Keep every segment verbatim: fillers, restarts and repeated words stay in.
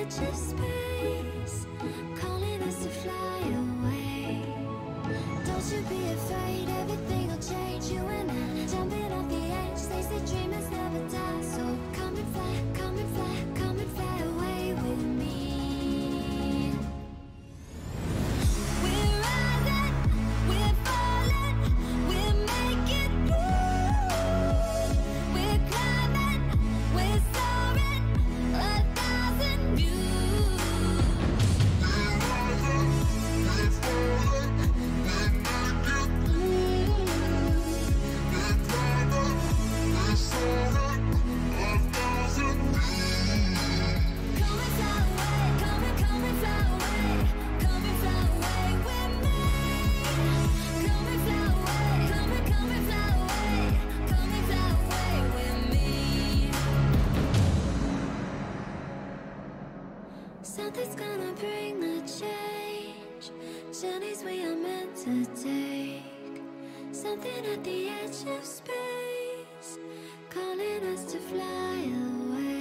edge of space, calling us to fly away. Don't you be afraid, everything will change. You and I, jumping off the edge. They say dreamers never die, so come and fly, come and fly, come and fly away with me. We're rising, we're falling, we're making through. We're climbing, we're soaring, a thousand views. We're rising, we're falling, we're making through. We're climbing, we're soaring, a thousand views. Come and fly away, come and come and fly away, come and fly away with me. Come and fly away, come and come and fly away, come and fly away with me. Something's gonna bring the change, journeys we are meant to take. Something at the edge of space, calling us to fly away.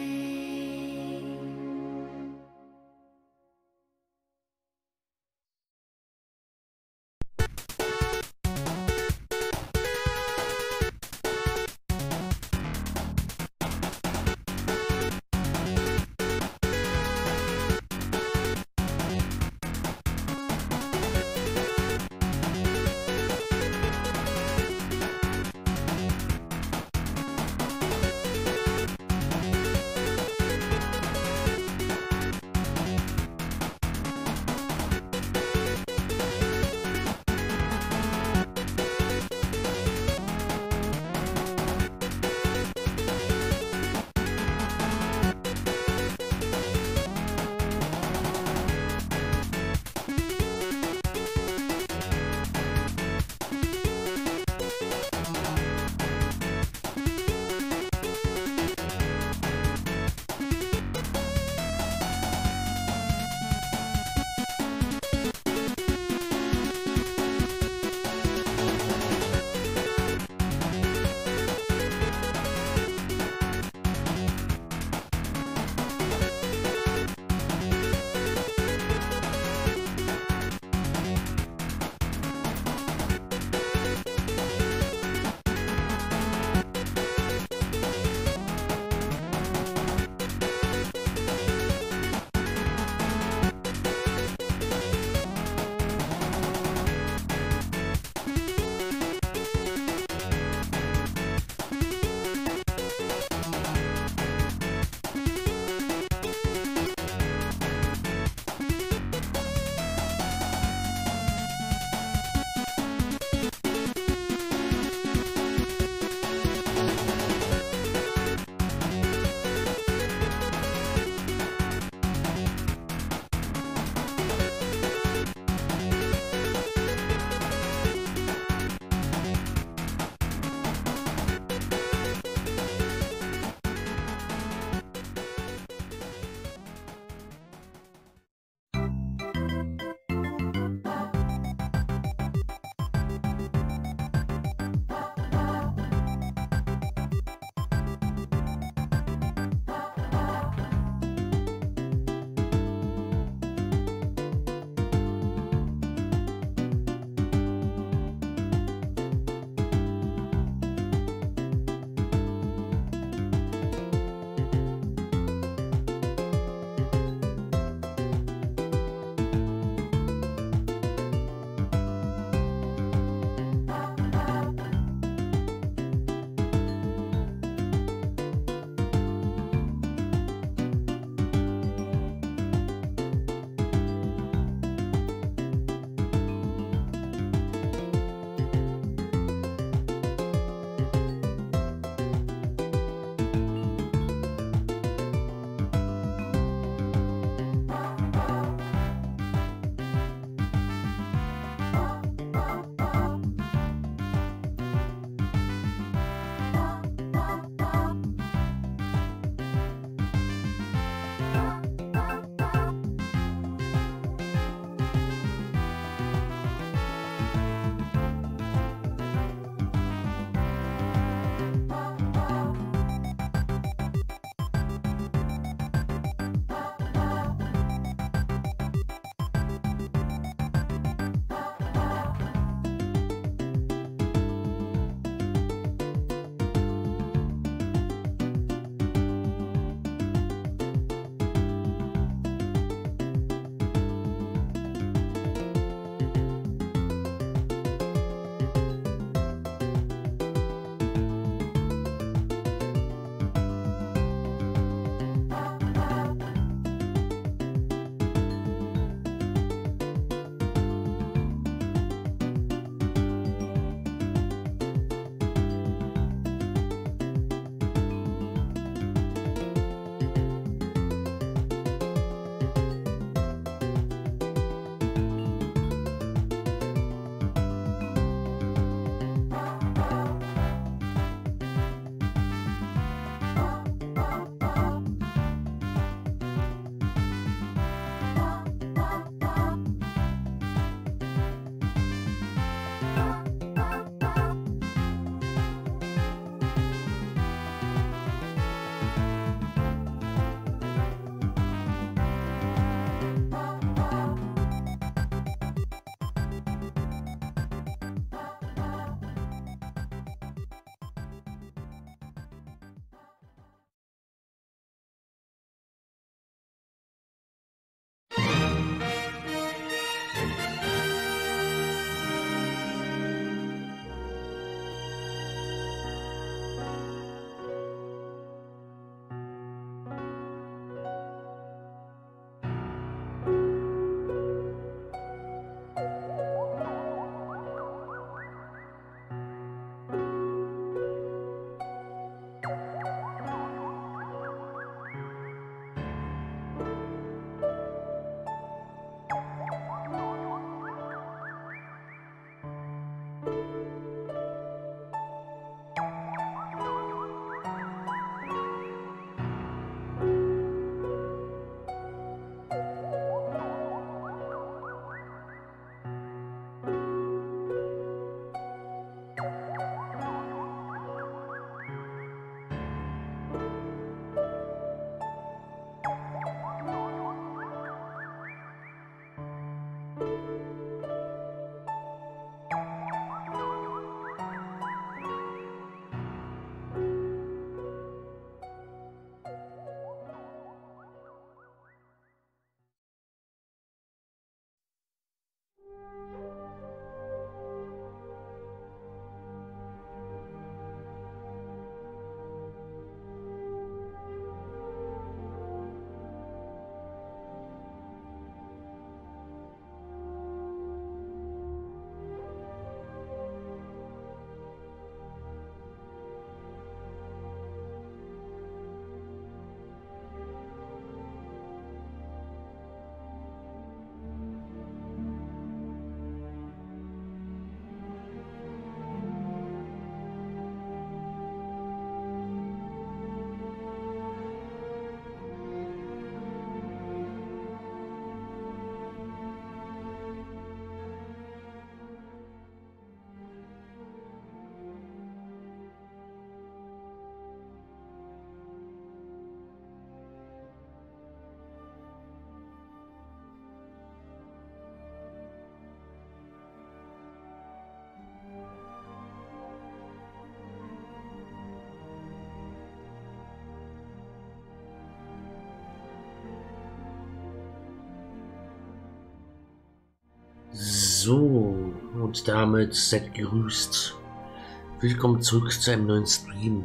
So, und damit seid gegrüßt. Willkommen zurück zu einem neuen Stream.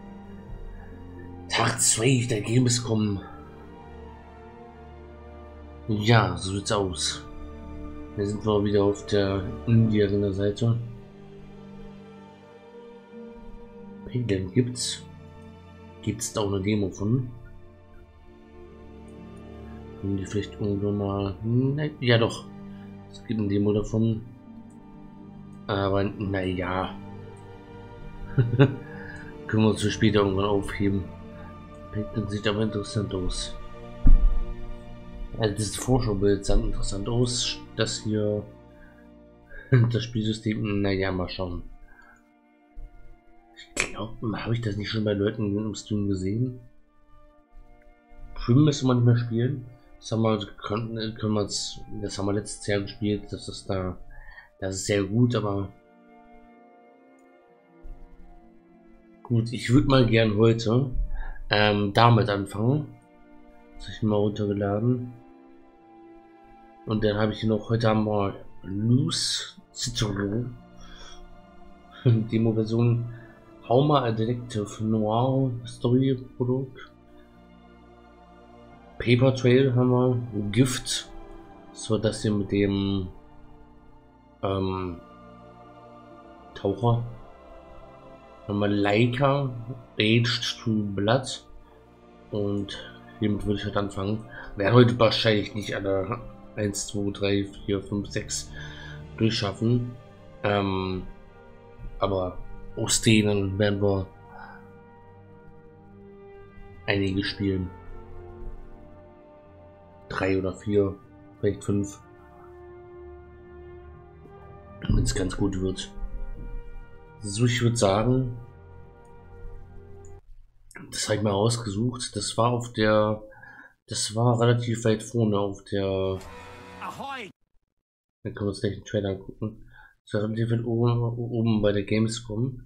Tag zwei der Gamescom. Ja, so sieht's aus. Hier sind wir wieder auf der Indie-Arena-Seite. Payland gibt's. Gibt's da auch eine Demo von? Können die vielleicht irgendwann mal... Ne, ja doch. Es gibt eine Demo davon. Aber naja. Können wir uns für später irgendwann aufheben. Payland sieht aber interessant aus. Also das Vorschaubild sah interessant aus. Das hier... Das Spielsystem, naja, mal schauen. Ich glaube, habe ich das nicht schon bei Leuten im Stream gesehen? Schwimmen müssen wir nicht mehr spielen. Das haben wir, können, können wir jetzt, das haben wir letztes Jahr gespielt. Das ist da, das ist sehr gut, aber gut. Ich würde mal gern heute ähm, damit anfangen. Das habe ich mal runtergeladen. Und dann habe ich noch, heute haben wir Loose Citro Demo-Version. Hauma a Detective Noir Story Produkt. Paper Trail haben wir. Gift. Das war das hier mit dem ähm, Taucher. Haben wir Leica Aged to Blood. Und hiermit würde ich halt anfangen. Werden heute wahrscheinlich nicht alle eins, zwei, drei, vier, fünf, sechs durchschaffen. Ähm, aber aus denen werden wir einige spielen. Drei oder vier, vielleicht fünf. Wenn es ganz gut wird. So, ich würde sagen, das habe ich mal ausgesucht. Das war auf der, das war relativ weit vorne auf der. Ahoi. Dann können wir uns gleich den Trailer angucken. Das war relativ weit oben, oben bei der Gamescom.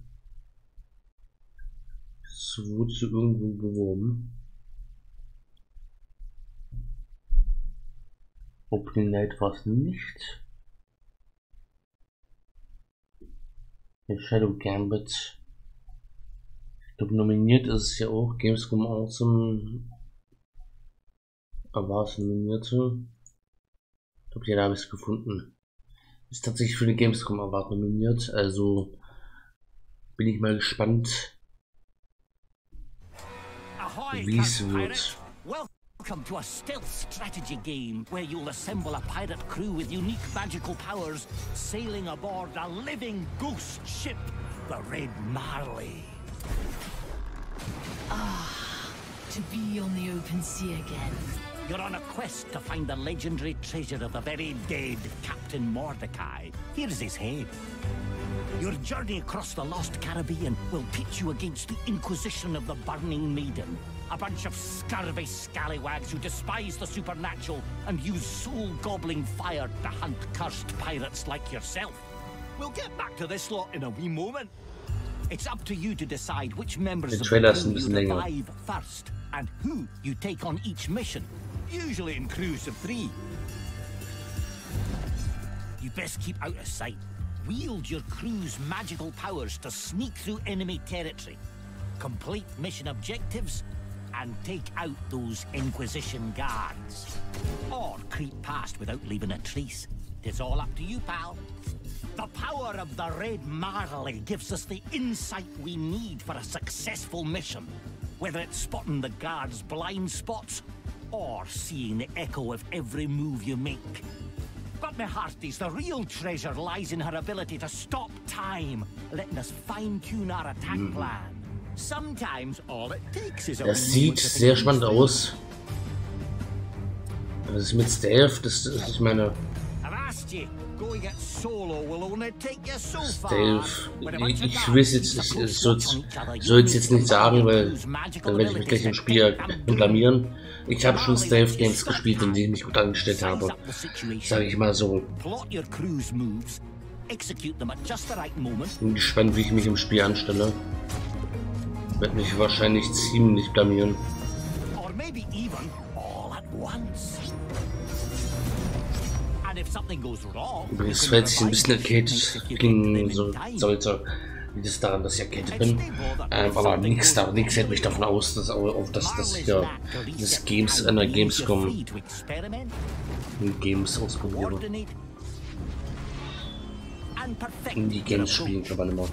So wurde sie irgendwo beworben. Opening Night war es nicht. Der Shadow Gambit. Ich glaube, nominiert ist es ja auch. Gamescom Awesome. Aber war es nominierte? Ich glaube, ja, da habe ich es gefunden. Ist tatsächlich für die Gamescom Award nominiert. Also bin ich mal gespannt, wie es wird. Welcome to a stealth strategy game where you'll assemble a pirate crew with unique magical powers sailing aboard a living ghost ship, the Red Marley. Ah, to be on the open sea again. You're on a quest to find the legendary treasure of the very dead Captain Mordecai. Here's his head. Your journey across the lost Caribbean will pit you against the Inquisition of the Burning Maiden. A bunch of scurvy scallywags who despise the supernatural and use soul-gobbling fire to hunt cursed pirates like yourself. We'll get back to this lot in a wee moment. It's up to you to decide which members of the crew you revive first and who you take on each mission, usually in crews of three. You best keep out of sight. Wield your crew's magical powers to sneak through enemy territory, complete mission objectives, and take out those Inquisition guards. Or creep past without leaving a trace. It's all up to you, pal. The power of the Red Marley gives us the insight we need for a successful mission. Whether it's spotting the guards' blind spots, or seeing the echo of every move you make. But my hearties, the real treasure lies in her ability to stop time, letting us fine-tune our attack Mhm. plan. Sometimes all it takes is a Das sieht sehr spannend aus. Das ist mit Stealth, das ist, ich meine, Stealth, ich, ich will es jetzt, ich, ich soll es jetzt nicht sagen, weil dann werde ich mich gleich im Spiel blamieren. Ich habe schon Stealth Games gespielt, in denen ich mich gut angestellt habe, sage ich mal so. Bin gespannt, wie ich mich im Spiel anstelle. Werde mich wahrscheinlich ziemlich blamieren. And if something goes wrong, Übrigens, falls ich ein bisschen erkältet klingen so sollte, liegt es daran, dass ich erkältet bin. Ähm, aber nichts da, nichts hält mich davon aus, dass auch dass das hier das Games in der Gamescom Games ausprobiere. In die Games spielen kann man immer.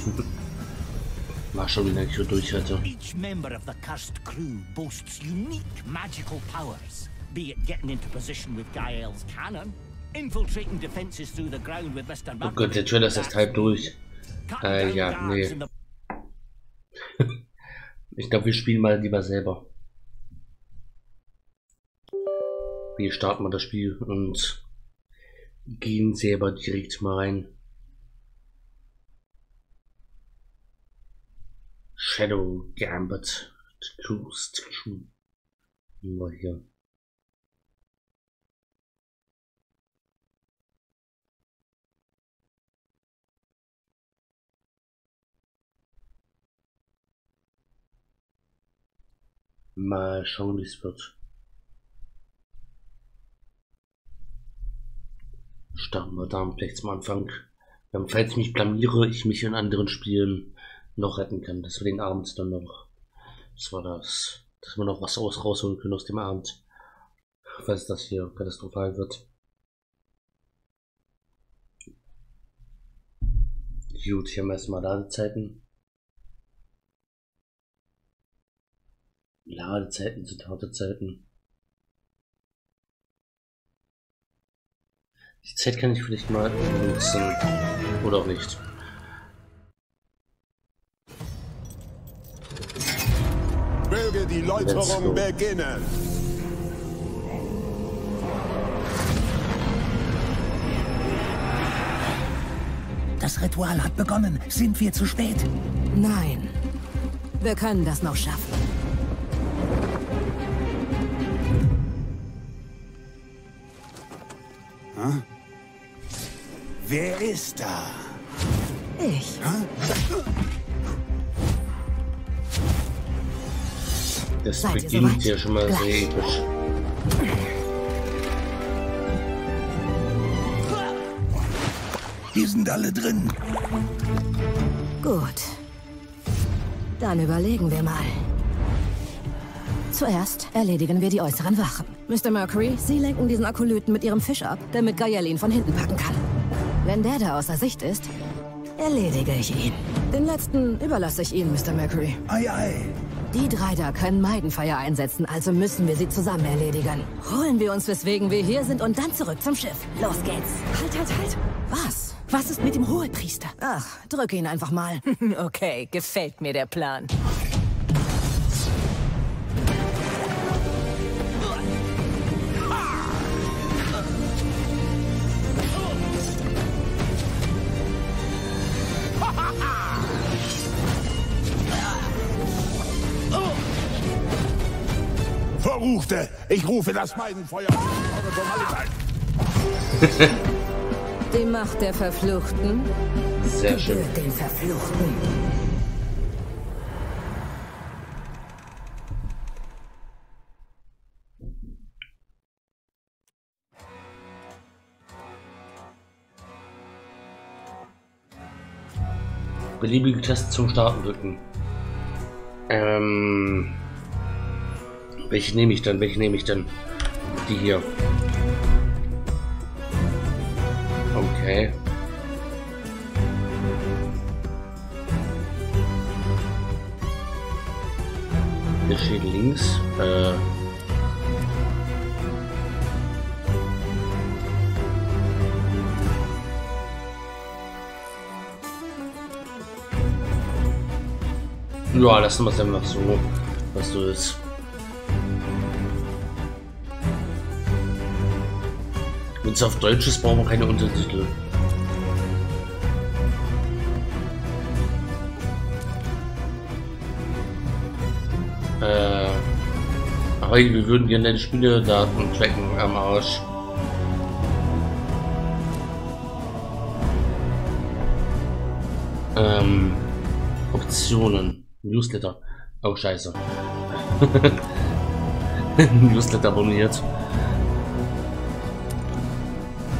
Mal schon, wie ich hier durch hatte. Each member of the cursed crew boasts unique magical powers, be it getting into position with Gael's cannon, infiltrating defenses through the ground with Mister Oh Gott, der Trailer ist erst halb durch. Äh, ja, nee. Ich glaube, wir spielen mal lieber selber. Wir starten mal das Spiel und gehen selber direkt mal rein. Shadow Gambit. Tust. Nur hier. Mal schauen, wie es wird. Starten wir da gleich zum Anfang. Ähm, falls ich mich blamiere, ich mich in anderen Spielen noch retten kann. Dass wir den Abend dann noch. Das war das. Dass wir noch was aus rausholen können aus dem Abend. Falls das hier katastrophal wird. Gut, hier haben wir erstmal Ladezeiten. Ladezeiten sind harte Zeiten. Die Zeit kann ich vielleicht mal nutzen. Oder auch nicht. Möge die Läuterung beginnen. Das Ritual hat begonnen. Sind wir zu spät? Nein. Wir können das noch schaffen. Hm? Wer ist da? Ich. Das Seid ihr beginnt soweit? ja schon mal Gleich. sehr episch. Wir sind alle drin. Gut. Dann überlegen wir mal. Zuerst erledigen wir die äußeren Wachen. Mister Mercury, Sie lenken diesen Akolyten mit Ihrem Fisch ab, damit Gael ihn von hinten packen kann. Wenn der da außer Sicht ist, erledige ich ihn. Den letzten überlasse ich Ihnen, Mister Mercury. Ei, ei. Die drei da können Meidenfeuer einsetzen, also müssen wir sie zusammen erledigen. Holen wir uns, weswegen wir hier sind und dann zurück zum Schiff. Los geht's. Halt, halt, halt. Was? Was ist mit dem Hohepriester? Ach, drück ihn einfach mal. Okay, gefällt mir der Plan. Verruchte! Ich rufe das Meidenfeuer. Die Macht der Verfluchten Sehr schön. gebührt den Verfluchten. Beliebige Tests zum Starten drücken. Ähm. Welche nehme ich dann? Welche nehme ich dann? Die hier. Okay. Hier steht links. Äh. Ja, lassen wir es einfach so, was du willst. Wenn es auf Deutsch ist, brauchen wir keine Untertitel. Äh, aber wir würden gerne die Spieledaten tracken am Arsch. Ähm, Optionen. Newsletter. Oh, scheiße. Newsletter abonniert.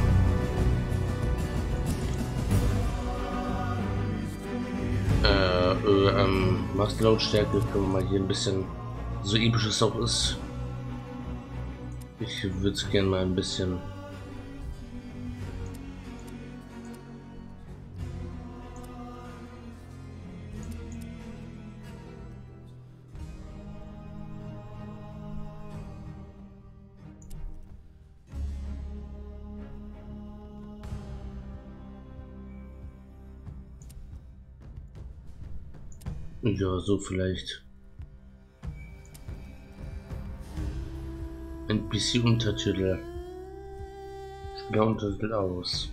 äh, ähm, Masterlautstärke können wir mal hier ein bisschen, so episch es auch ist. Ich würde es gerne mal ein bisschen. Ja, so vielleicht. N P C-Untertitel. Spieleruntertitel aus.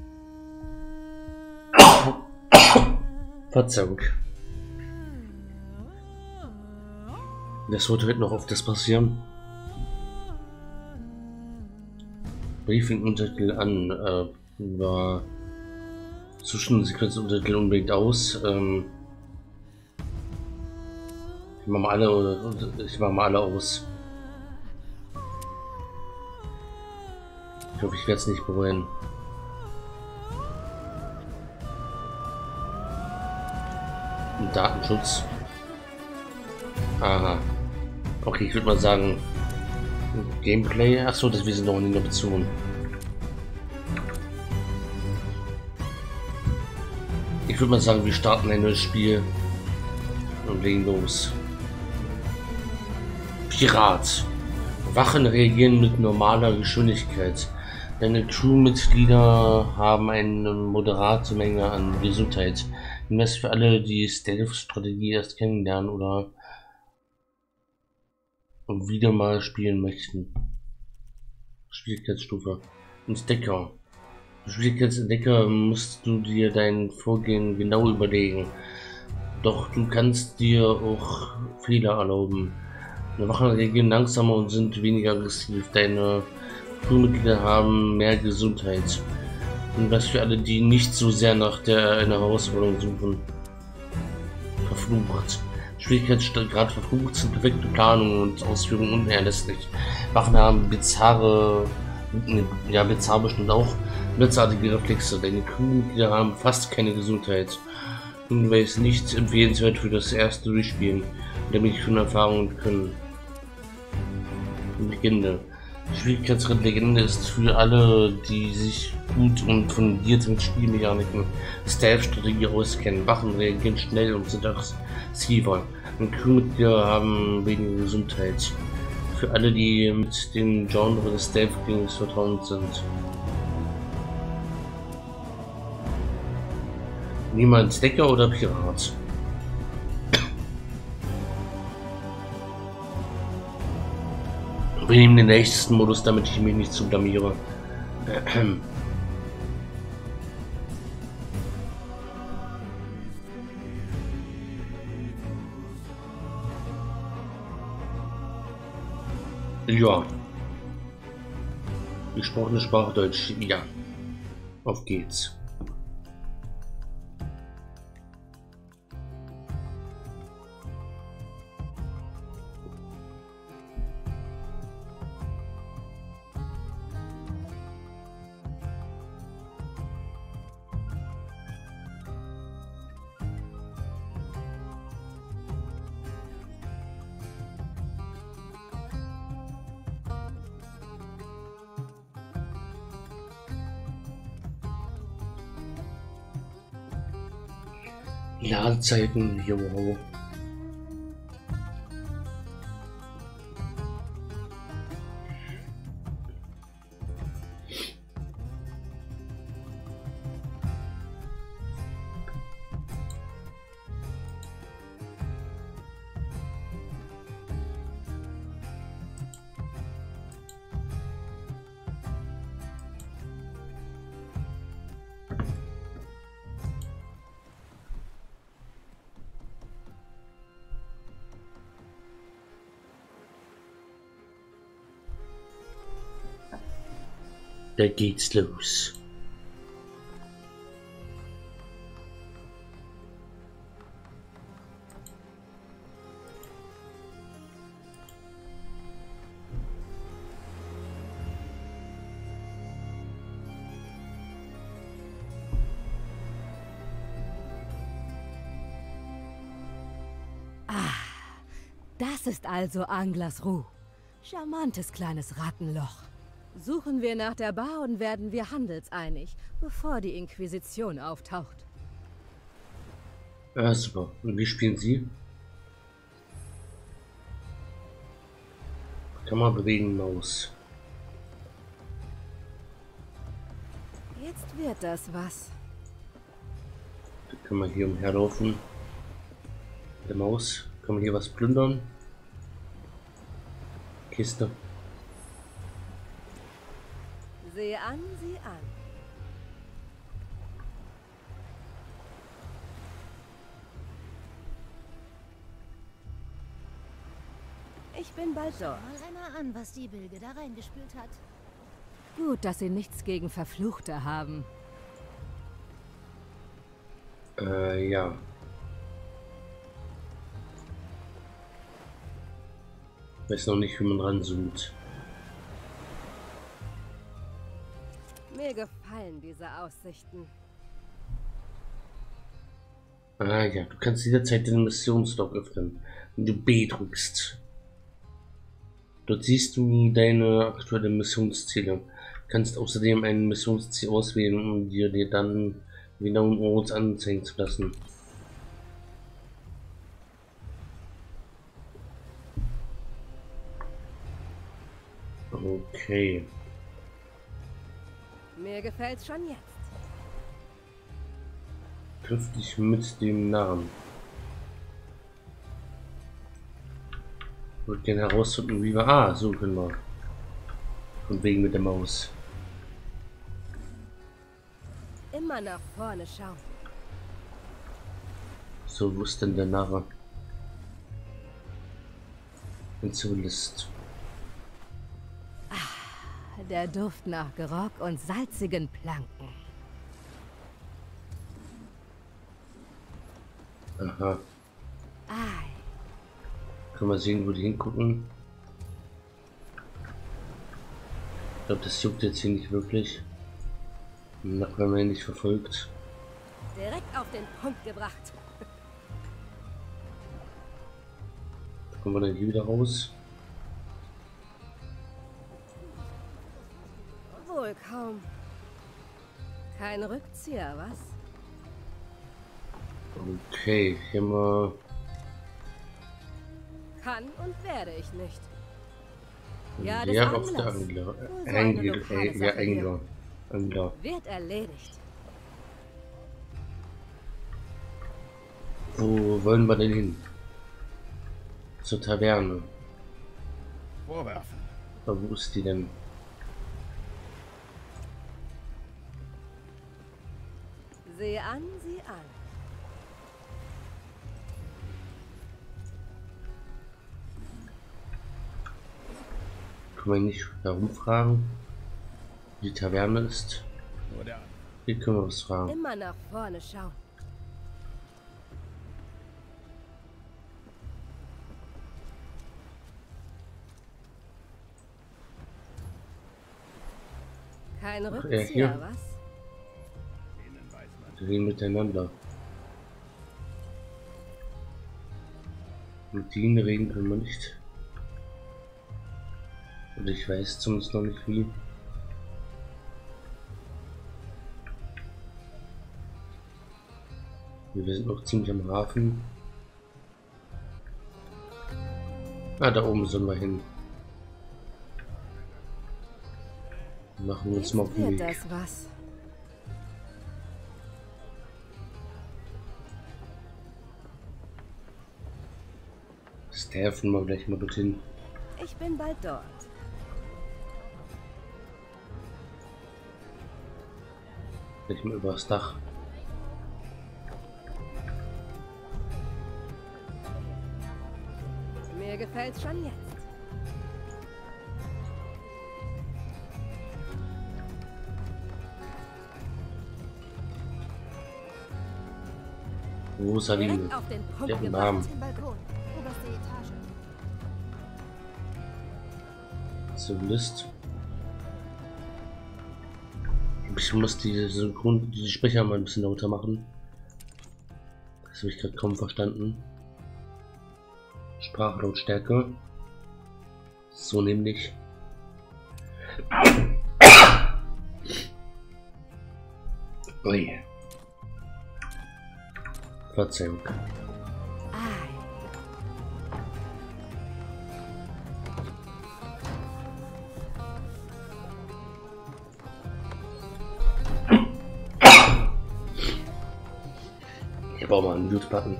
Verzeihung. Das wird heute noch oft das passieren. Briefing-Untertitel an. Äh, war Zwischensequenz-Untertitel unbedingt aus. Ähm, ich mache mal alle, ich mache mal alle aus. Ich hoffe, ich werde es nicht bereuen. Datenschutz. Aha. Okay, ich würde mal sagen Gameplay. Achso, das wir sind noch in der Option. Ich würde mal sagen, wir starten ein neues Spiel und legen los. Pirat. Wachen reagieren mit normaler Geschwindigkeit. Deine Crewmitglieder haben eine moderate Menge an Gesundheit. Das für alle, die Stealth-Strategie erst kennenlernen oder wieder mal spielen möchten. Schwierigkeitsstufe. Entdecker. Schwierigkeitsentdecker musst du dir dein Vorgehen genau überlegen. Doch du kannst dir auch Fehler erlauben. Die Wachen reagieren langsamer und sind weniger aggressiv. Deine Crewmitglieder haben mehr Gesundheit. Und was für alle, die nicht so sehr nach der einer Herausforderung suchen. Verflucht. Schwierigkeitsgrad verflucht sind perfekte Planung und Ausführung unerlässlich. Wachen haben bizarre, ja bizarr bestimmt auch, blitzartige Reflexe. Deine Crewmitglieder haben fast keine Gesundheit. Und weil es nicht empfehlenswert für das erste Durchspielen, damit ich von Erfahrungen können. Legende. Schwierigkeitsgrad Legende ist für alle, die sich gut und fundiert mit Spielmechaniken, Stealth-Strategie auskennen. Wachen reagieren schnell und sind aggressiver. Und Crewmitglieder haben weniger Gesundheit. Für alle, die mit dem Genre des Stealth-Games vertraut sind. Niemand Entdecker oder Pirat? Wir nehmen den nächsten Modus, damit ich mich nicht zu blamiere. Ja. Gesprochene Sprache Deutsch. Ja. Auf geht's. Ladezeiten, jo. Da geht's los. Das ist also Anglers Ruh. Charmantes kleines Rattenloch. Suchen wir nach der Bar und werden wir handelseinig, bevor die Inquisition auftaucht. Ah, super. Und wie spielen Sie? Kann man bewegen, Maus. Jetzt wird das was. Da können wir hier umherlaufen. Der Maus. Kann man hier was plündern? Kiste. Sieh an, sieh an. Ich bin bald dort. Mal einmal an, was die Bilge da reingespült hat. Gut, dass Sie nichts gegen Verfluchte haben. Äh, ja. Ich weiß noch nicht, wie man ranzoomt. Mir gefallen diese Aussichten. Ah ja, du kannst jederzeit den Missionsdock öffnen, wenn du B drückst. Dort siehst du deine aktuellen Missionsziele. Du kannst außerdem ein Missionsziel auswählen, um dir, dir dann genauen Ort anzeigen zu lassen. Okay. Mir gefällt's schon jetzt. Triff dich mit dem Narren. Ich würde gerne herausfinden, wie wir... Ah, so können wir. Und wegen mit der Maus. Immer nach vorne schauen. So, wo ist denn der Narre? Insulist. Der Duft nach Grog und salzigen Planken. Aha. Ei. Können wir sehen, wo die hingucken? Ich glaube, das juckt jetzt hier nicht wirklich. Nach wenn man ihn nicht verfolgt. Direkt auf den Punkt gebracht. Kommen wir dann hier wieder raus? Wohl kaum. Kein Rückzieher, was? Okay, hier mal. Kann und werde ich nicht. Ja, des Ja, auf der Anglers. Angler. Nur so eine Angel, lokale äh, ja, Sache hier. Angler. Angler. Wird erledigt. Wo wollen wir denn hin? Zur Taverne. Vorwerfen. Aber wo ist die denn? Sieh an, sieh an. Können wir nicht herumfragen, wie die Taverne ist? Nur der Hier können wir was fragen. Immer nach vorne schauen. Kein Ach, er Rückzieher, hier. was? denen weiß man. Wir reden miteinander. Mit denen reden können wir nicht. Und ich weiß zumindest noch nicht wie. Wir sind noch ziemlich am Hafen. Ah, da oben sollen wir hin. Machen wir uns Jetzt mal auf den wird Weg. das was. Steffen wir gleich mal dorthin. Ich bin bald dort. Gleich mal übers Dach. Mir gefällt's schon jetzt. Rosaline. Direkt auf den Punkt Der gebracht. Namen. Den Balkon. Oberste Etage. Zivilist. Ich muss die Synchron, die Sprecher mal ein bisschen lauter machen. Das habe ich gerade kaum verstanden. Sprachlautstärke. So nämlich. Ui. Verzeihung. Ich brauche mal einen Mute-Button.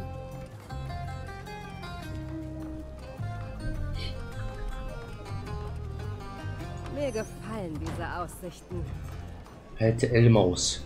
Mir gefallen diese Aussichten. Halte L-Maus.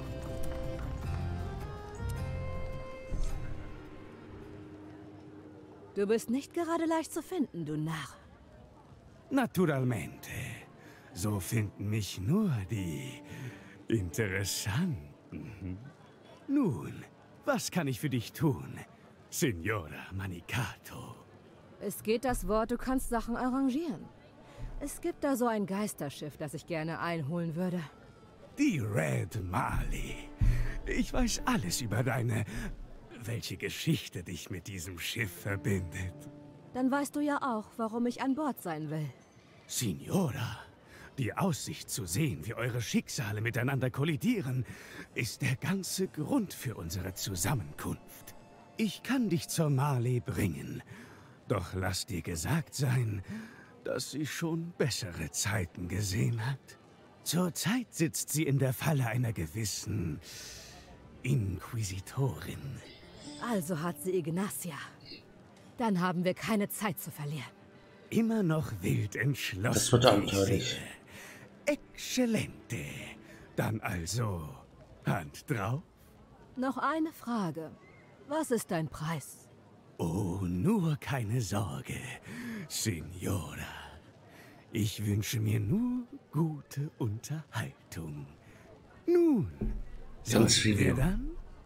Du bist nicht gerade leicht zu finden, du Narr. Naturalmente. So finden mich nur die Interessanten. Nun, was kann ich für dich tun, Signora Manicato? Es geht das Wort, du kannst Sachen arrangieren. Es gibt da so ein Geisterschiff, das ich gerne einholen würde. Die Red Marley. Ich weiß alles über deine... Welche Geschichte dich mit diesem Schiff verbindet. Dann weißt du ja auch, warum ich an Bord sein will. Signora, die Aussicht zu sehen, wie eure Schicksale miteinander kollidieren, ist der ganze Grund für unsere Zusammenkunft. Ich kann dich zur Marley bringen, doch lass dir gesagt sein, dass sie schon bessere Zeiten gesehen hat. Zurzeit sitzt sie in der Falle einer gewissen Inquisitorin. Also hat sie Ignacia. Dann haben wir keine Zeit zu verlieren. Immer noch wild entschlossen. Das wird abenteuerlich. Exzellente. Dann also Hand drauf. Noch eine Frage. Was ist dein Preis? Oh, nur keine Sorge, Signora. Ich wünsche mir nur gute Unterhaltung. Nun, Sonst sollen wie wir wir. dann?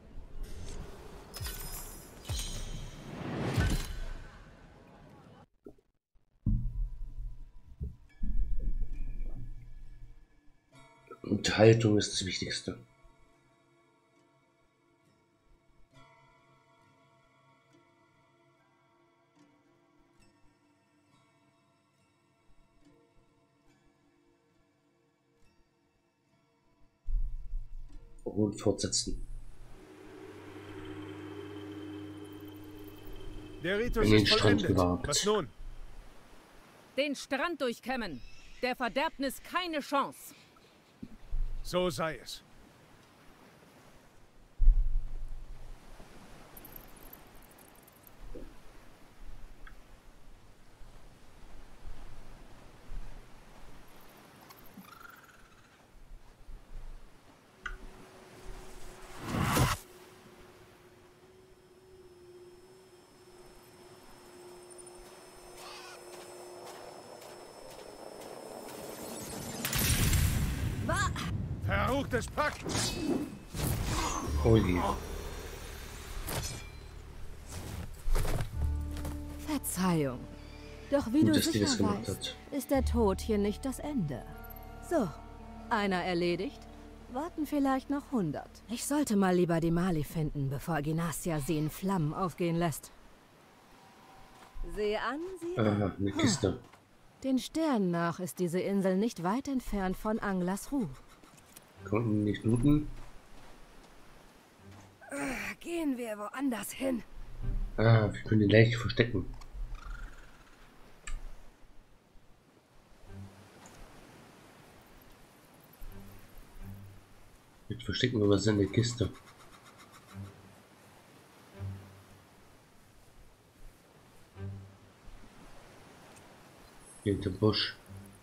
Unterhaltung ist das Wichtigste. Und fortsetzen. Der Ritus In den ist Strand vollendet. gewagt. Was nun? Den Strand durchkämmen. Der Verderbnis keine Chance. So sei es. Verruchtes Pack! Oh je. Verzeihung. Doch wie Gut, du dass die sicher das gemacht weißt, hat. ist der Tod hier nicht das Ende. So, einer erledigt, warten vielleicht noch hundert. Ich sollte mal lieber die Marley finden, bevor Ignacia sie in Flammen aufgehen lässt. Sieh an, sieh an. Aha, eine Kiste. Den Sternen nach ist diese Insel nicht weit entfernt von Anglas Ruh. Konnten nicht looten. Gehen wir woanders hin. Ah, wir können die Leiche verstecken. Jetzt verstecken wir was in der Kiste. Hier hinter dem Busch.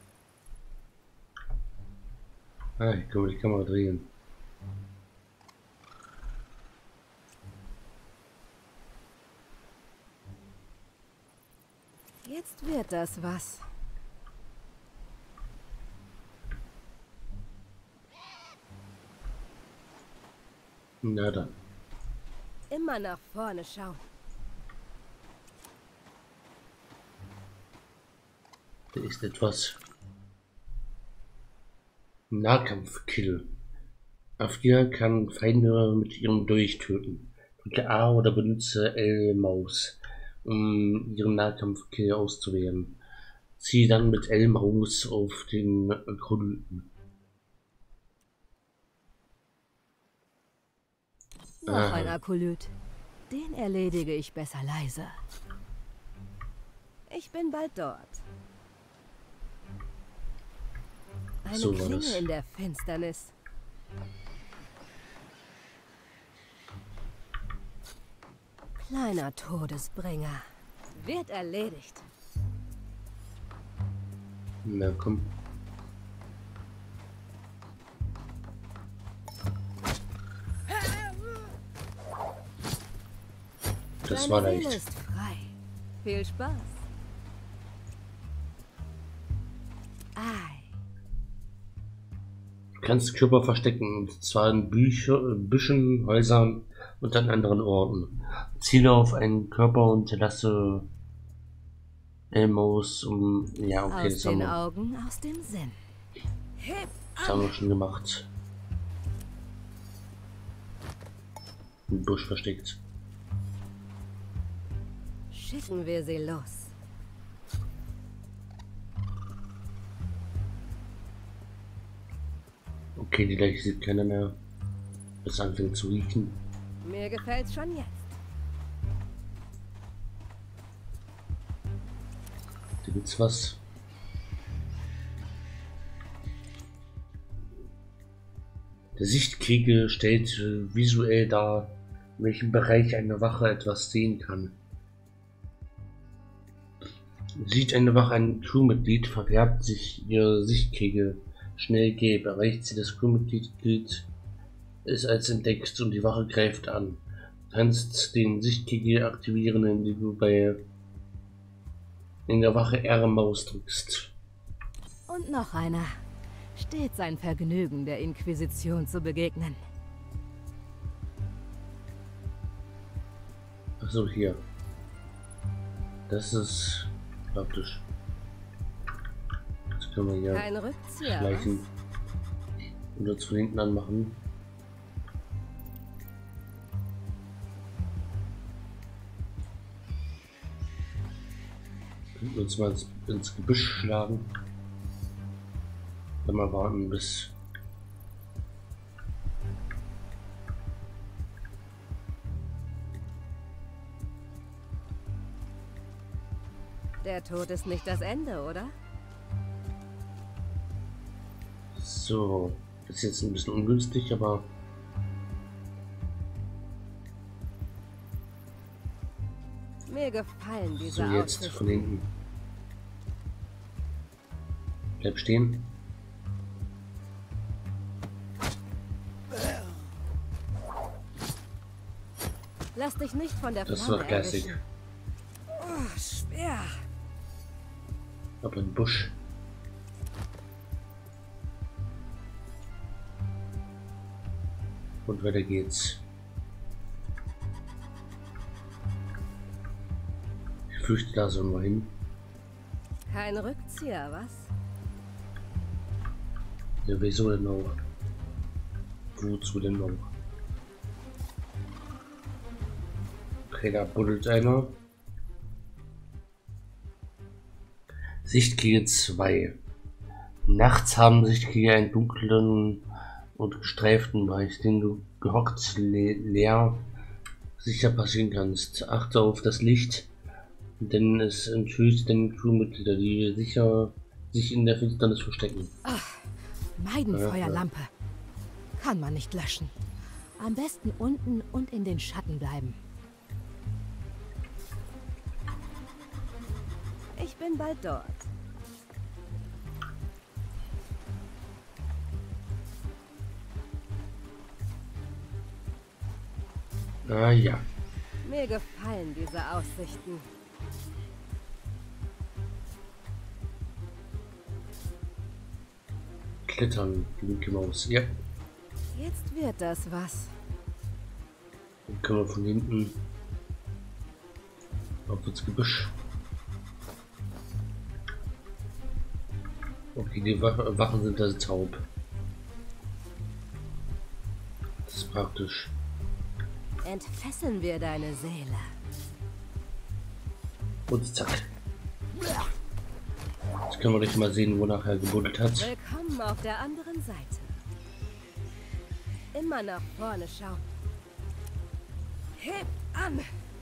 Ah, ich kann die Kamera drehen. Jetzt wird das was. Na dann. Immer nach vorne schauen. Da ist etwas. Nahkampfkill. Afia kann Feinde mit ihrem Dolch töten. Drücke A oder benutze L-Maus, um ihren Nahkampfkill auszuwählen. Ziehe dann mit L-Maus auf den Akolyten. Noch Ah. ein Akolyt. Den erledige ich besser leise. Ich bin bald dort. Eine So war Klinge das. in der Finsternis. Kleiner Todesbringer. Wird erledigt. Na komm. Das war Deine Seele leicht. ist frei. Viel Spaß. Ei. Du kannst Körper verstecken, und zwar in Bücher, Büschen, Häusern und an anderen Orten. Ziele auf einen Körper und lasse L-Maus um... Ja, okay, Aus das haben, den wir, Augen, aus dem Sinn. Heb das haben wir schon gemacht. Im Busch versteckt. Schicken wir sie los. Okay, die Leiche sieht keiner mehr. Es anfängt zu riechen. Mir gefällt's schon jetzt. Da gibt's was. Der Sichtkegel stellt äh, visuell dar, in welchem Bereich eine Wache etwas sehen kann. Sieht eine Wache ein Crewmitglied, verfärbt sich ihr Sichtkegel schnell gelb. Erreicht sie das Crewmitglied, gilt es als entdeckt und die Wache greift an. Du kannst den Sichtkegel aktivieren, indem du bei in der Wache R-Maus drückst. Und noch einer. Stets ein Vergnügen, der Inquisition zu begegnen. Achso, hier. Das ist praktisch. Das können wir hier Kein Rückzieher. schleichen und uns von hinten anmachen. Könnten uns mal ins, ins Gebüsch schlagen. Dann mal warten bis Der Tod ist nicht das Ende, oder? so. Das ist jetzt ein bisschen ungünstig, aber Mir gefallen diese so jetzt Aussichten. von hinten. Bleib stehen. Lass dich nicht von der Das Flamme war klassisch. erwischen. Oh, schwer. Ab in den Busch. Und weiter geht's. Ich fürchte, da sollen wir hin. Kein Rückzieher, was? Ja, wieso denn auch? Wozu denn auch? Okay, da buddelt einer. Sichtkegel zwei. Nachts haben Sichtkegel einen dunklen und gestreiften Bereich, den du gehockt le leer sicher passieren kannst. Achte auf das Licht, denn es enthüllt den Crewmitglieder, die sicher sich in der Finsternis verstecken. Meidenfeuerlampe. Kann man nicht löschen. Am besten unten und in den Schatten bleiben. Ich bin bald dort. Ah ja. Mir gefallen diese Aussichten. Klettern, linke Maus. Ja. Jetzt wird das was. Dann können wir von hinten auf ins Gebüsch. Okay, die Wa- Wachen sind also taub. Das ist praktisch. Entfesseln wir deine Seele. Und zack. Jetzt können wir gleich mal sehen, wonach er gebuddelt hat. Willkommen auf der anderen Seite. Immer nach vorne schauen. Hebt an!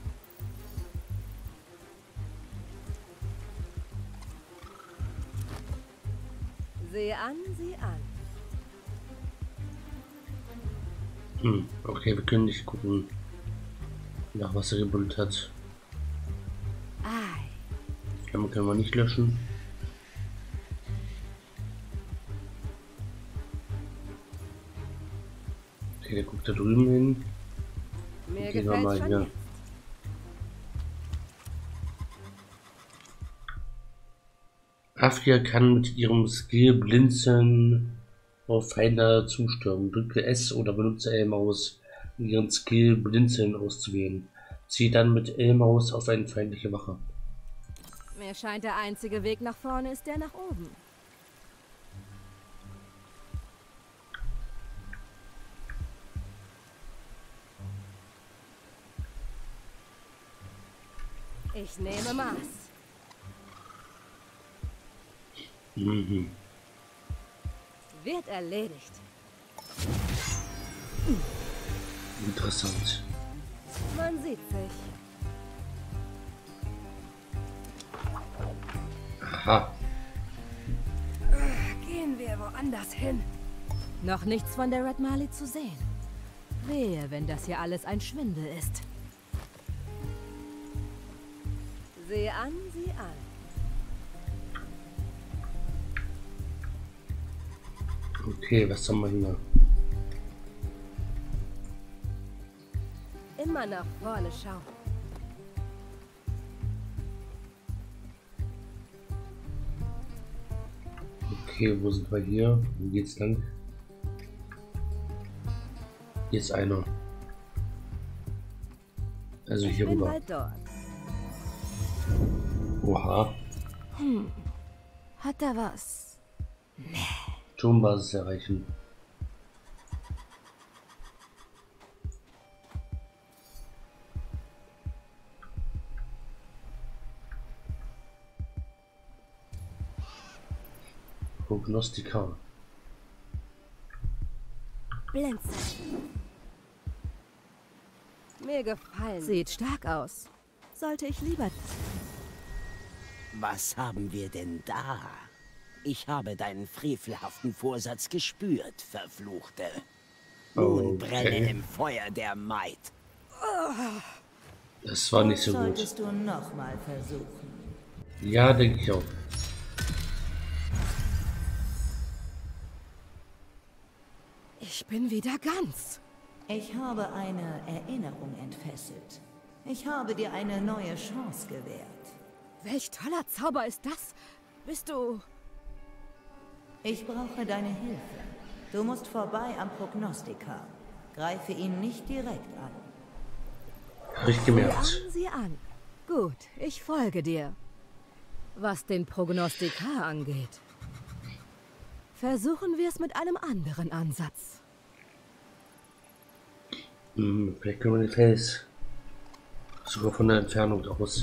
Sieh an, sieh an. Hm, okay, wir können nicht gucken, nach was er gebuddelt hat. Ei. Damit können wir nicht löschen. Okay, der guckt da drüben hin. Mir Gehen wir mal gefällt's schon hier. jetzt. Afia kann mit ihrem Skill Blinzeln auf Feinde zustürmen. Drücke S oder benutze L-Maus, um ihren Skill Blinzeln auszuwählen. Ziehe dann mit L-Maus auf eine feindliche Wache. Mir scheint, der einzige Weg nach vorne ist der nach oben. Ich nehme Maß. Mhm. Wird erledigt. Interessant. Man sieht sich. Aha. Gehen wir woanders hin. Noch nichts von der Red Marley zu sehen. Wehe, wenn das hier alles ein Schwindel ist. Sieh an, sieh an. Okay, was haben wir hier? Immer nach vorne schauen. Okay, wo sind wir hier? Wo geht's lang? Hier ist einer. Also Ich hier bin rüber. bald dort. Oha. Hm. Hat er was? Turmbasis erreichen. Prognostiker. Blinzeln. Mir gefallen. Sieht stark aus. Sollte ich lieber... Was haben wir denn da? Ich habe deinen frevelhaften Vorsatz gespürt, Verfluchte. Nun Okay. brenne im Feuer der Maid. Das war nicht so gut. Solltest du noch mal versuchen. Ja, denke ich auch. Ich bin wieder ganz. Ich habe eine Erinnerung entfesselt. Ich habe dir eine neue Chance gewährt. Welch toller Zauber ist das? Bist du... Ich brauche deine Hilfe. Du musst vorbei am Prognostiker. Greife ihn nicht direkt an. Hab ich Sieh gemerkt. an, sieh an. Gut, ich folge dir. Was den Prognostiker angeht, versuchen wir es mit einem anderen Ansatz. Hm, vielleicht können wir den Fels sogar von der Entfernung aus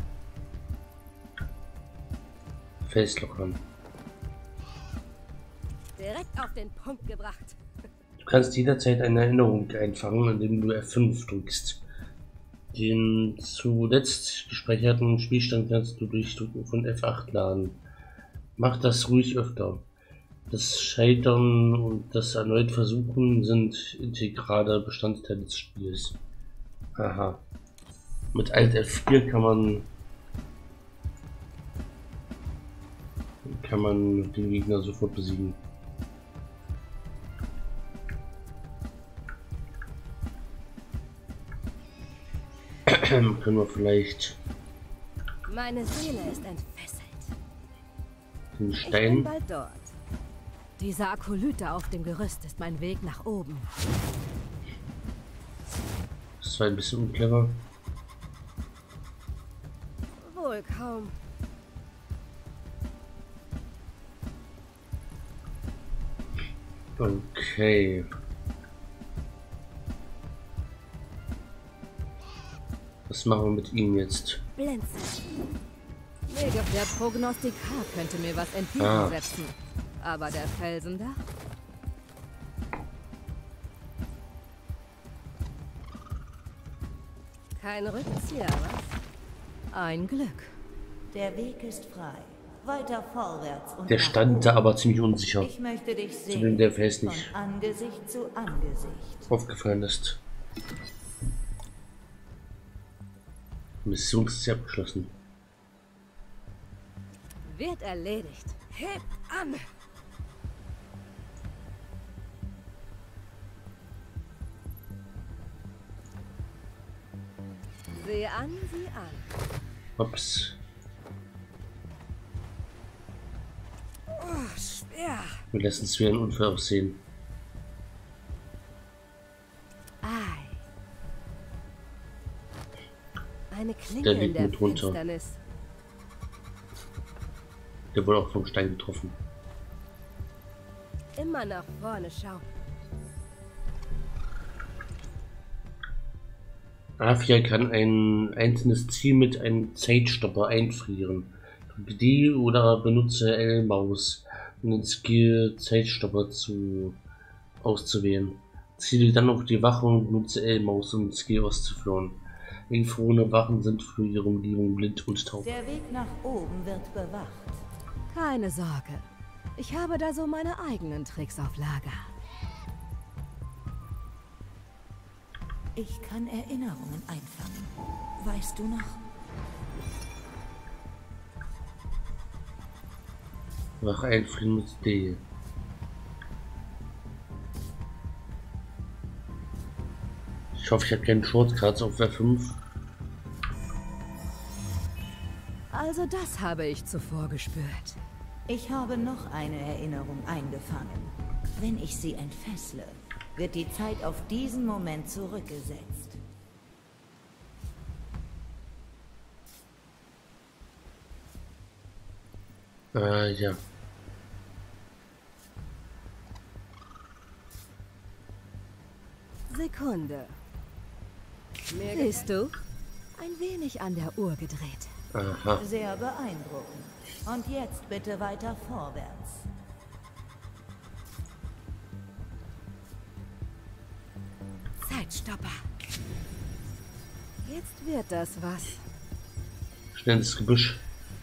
Fels lockern. Direkt auf den Punkt gebracht. Du kannst jederzeit eine Erinnerung einfangen, indem du F fünf drückst. Den zuletzt gespeicherten Spielstand kannst du durch Drücken von F acht laden. Mach das ruhig öfter. Das Scheitern und das erneut Versuchen sind integraler Bestandteil des Spiels. Aha. Mit Alt F vier kann man kann man den Gegner sofort besiegen. Können wir vielleicht Meine Seele ist entfesselt. den Ich bin Stein. bald dort. Dieser Akolyte auf dem Gerüst ist mein Weg nach oben. Das war ein bisschen unclever. Wohl kaum. Okay. Was machen wir mit ihm jetzt? Blinzeln. Der Prognostikar könnte mir was entgegensetzen. Ah. Aber der Felsen da? Kein Rückzieher, was? Ein Glück. Der Weg ist frei. Weiter vorwärts und der stand da aber ziemlich unsicher. Ich möchte dich sehen, zu dem der Face nicht von Angesicht zu Angesicht aufgefallen ist. Missionsziel abgeschlossen. Wird erledigt. Hebt an! Sieh an, sieh an. Ups. Oh, schwer. Wir lassen es wie ein Unfall aussehen. Ei. Eine Klinge Der in liegt der mit runter. Finsternis. Der wurde auch vom Stein getroffen. Immer nach vorne schauen. Afia kann ein einzelnes Ziel mit einem Zeitstopper einfrieren. Drücke D oder benutze L-Maus, um den Skill Zeitstopper zu auszuwählen. Ziele dann auf die Wache und benutze L-Maus, um den Skill auszuführen. Infrone Wachen sind für ihre Umgebung blind und taub. Der Weg nach oben wird bewacht. Keine Sorge. Ich habe da so meine eigenen Tricks auf Lager. Ich kann Erinnerungen einfangen. Weißt du noch? Wache einfrieren mit D. Ich hoffe, ich habe keinen Shortcuts auf F fünf. Also das habe ich zuvor gespürt. Ich habe noch eine Erinnerung eingefangen. Wenn ich sie entfessle, wird die Zeit auf diesen Moment zurückgesetzt. Äh, ja. Sekunde. Siehst du? Ein wenig an der Uhr gedreht. Aha. Sehr beeindruckend. Und jetzt bitte weiter vorwärts. Zeitstopper. Jetzt wird das was. Schnell ins Gebüsch.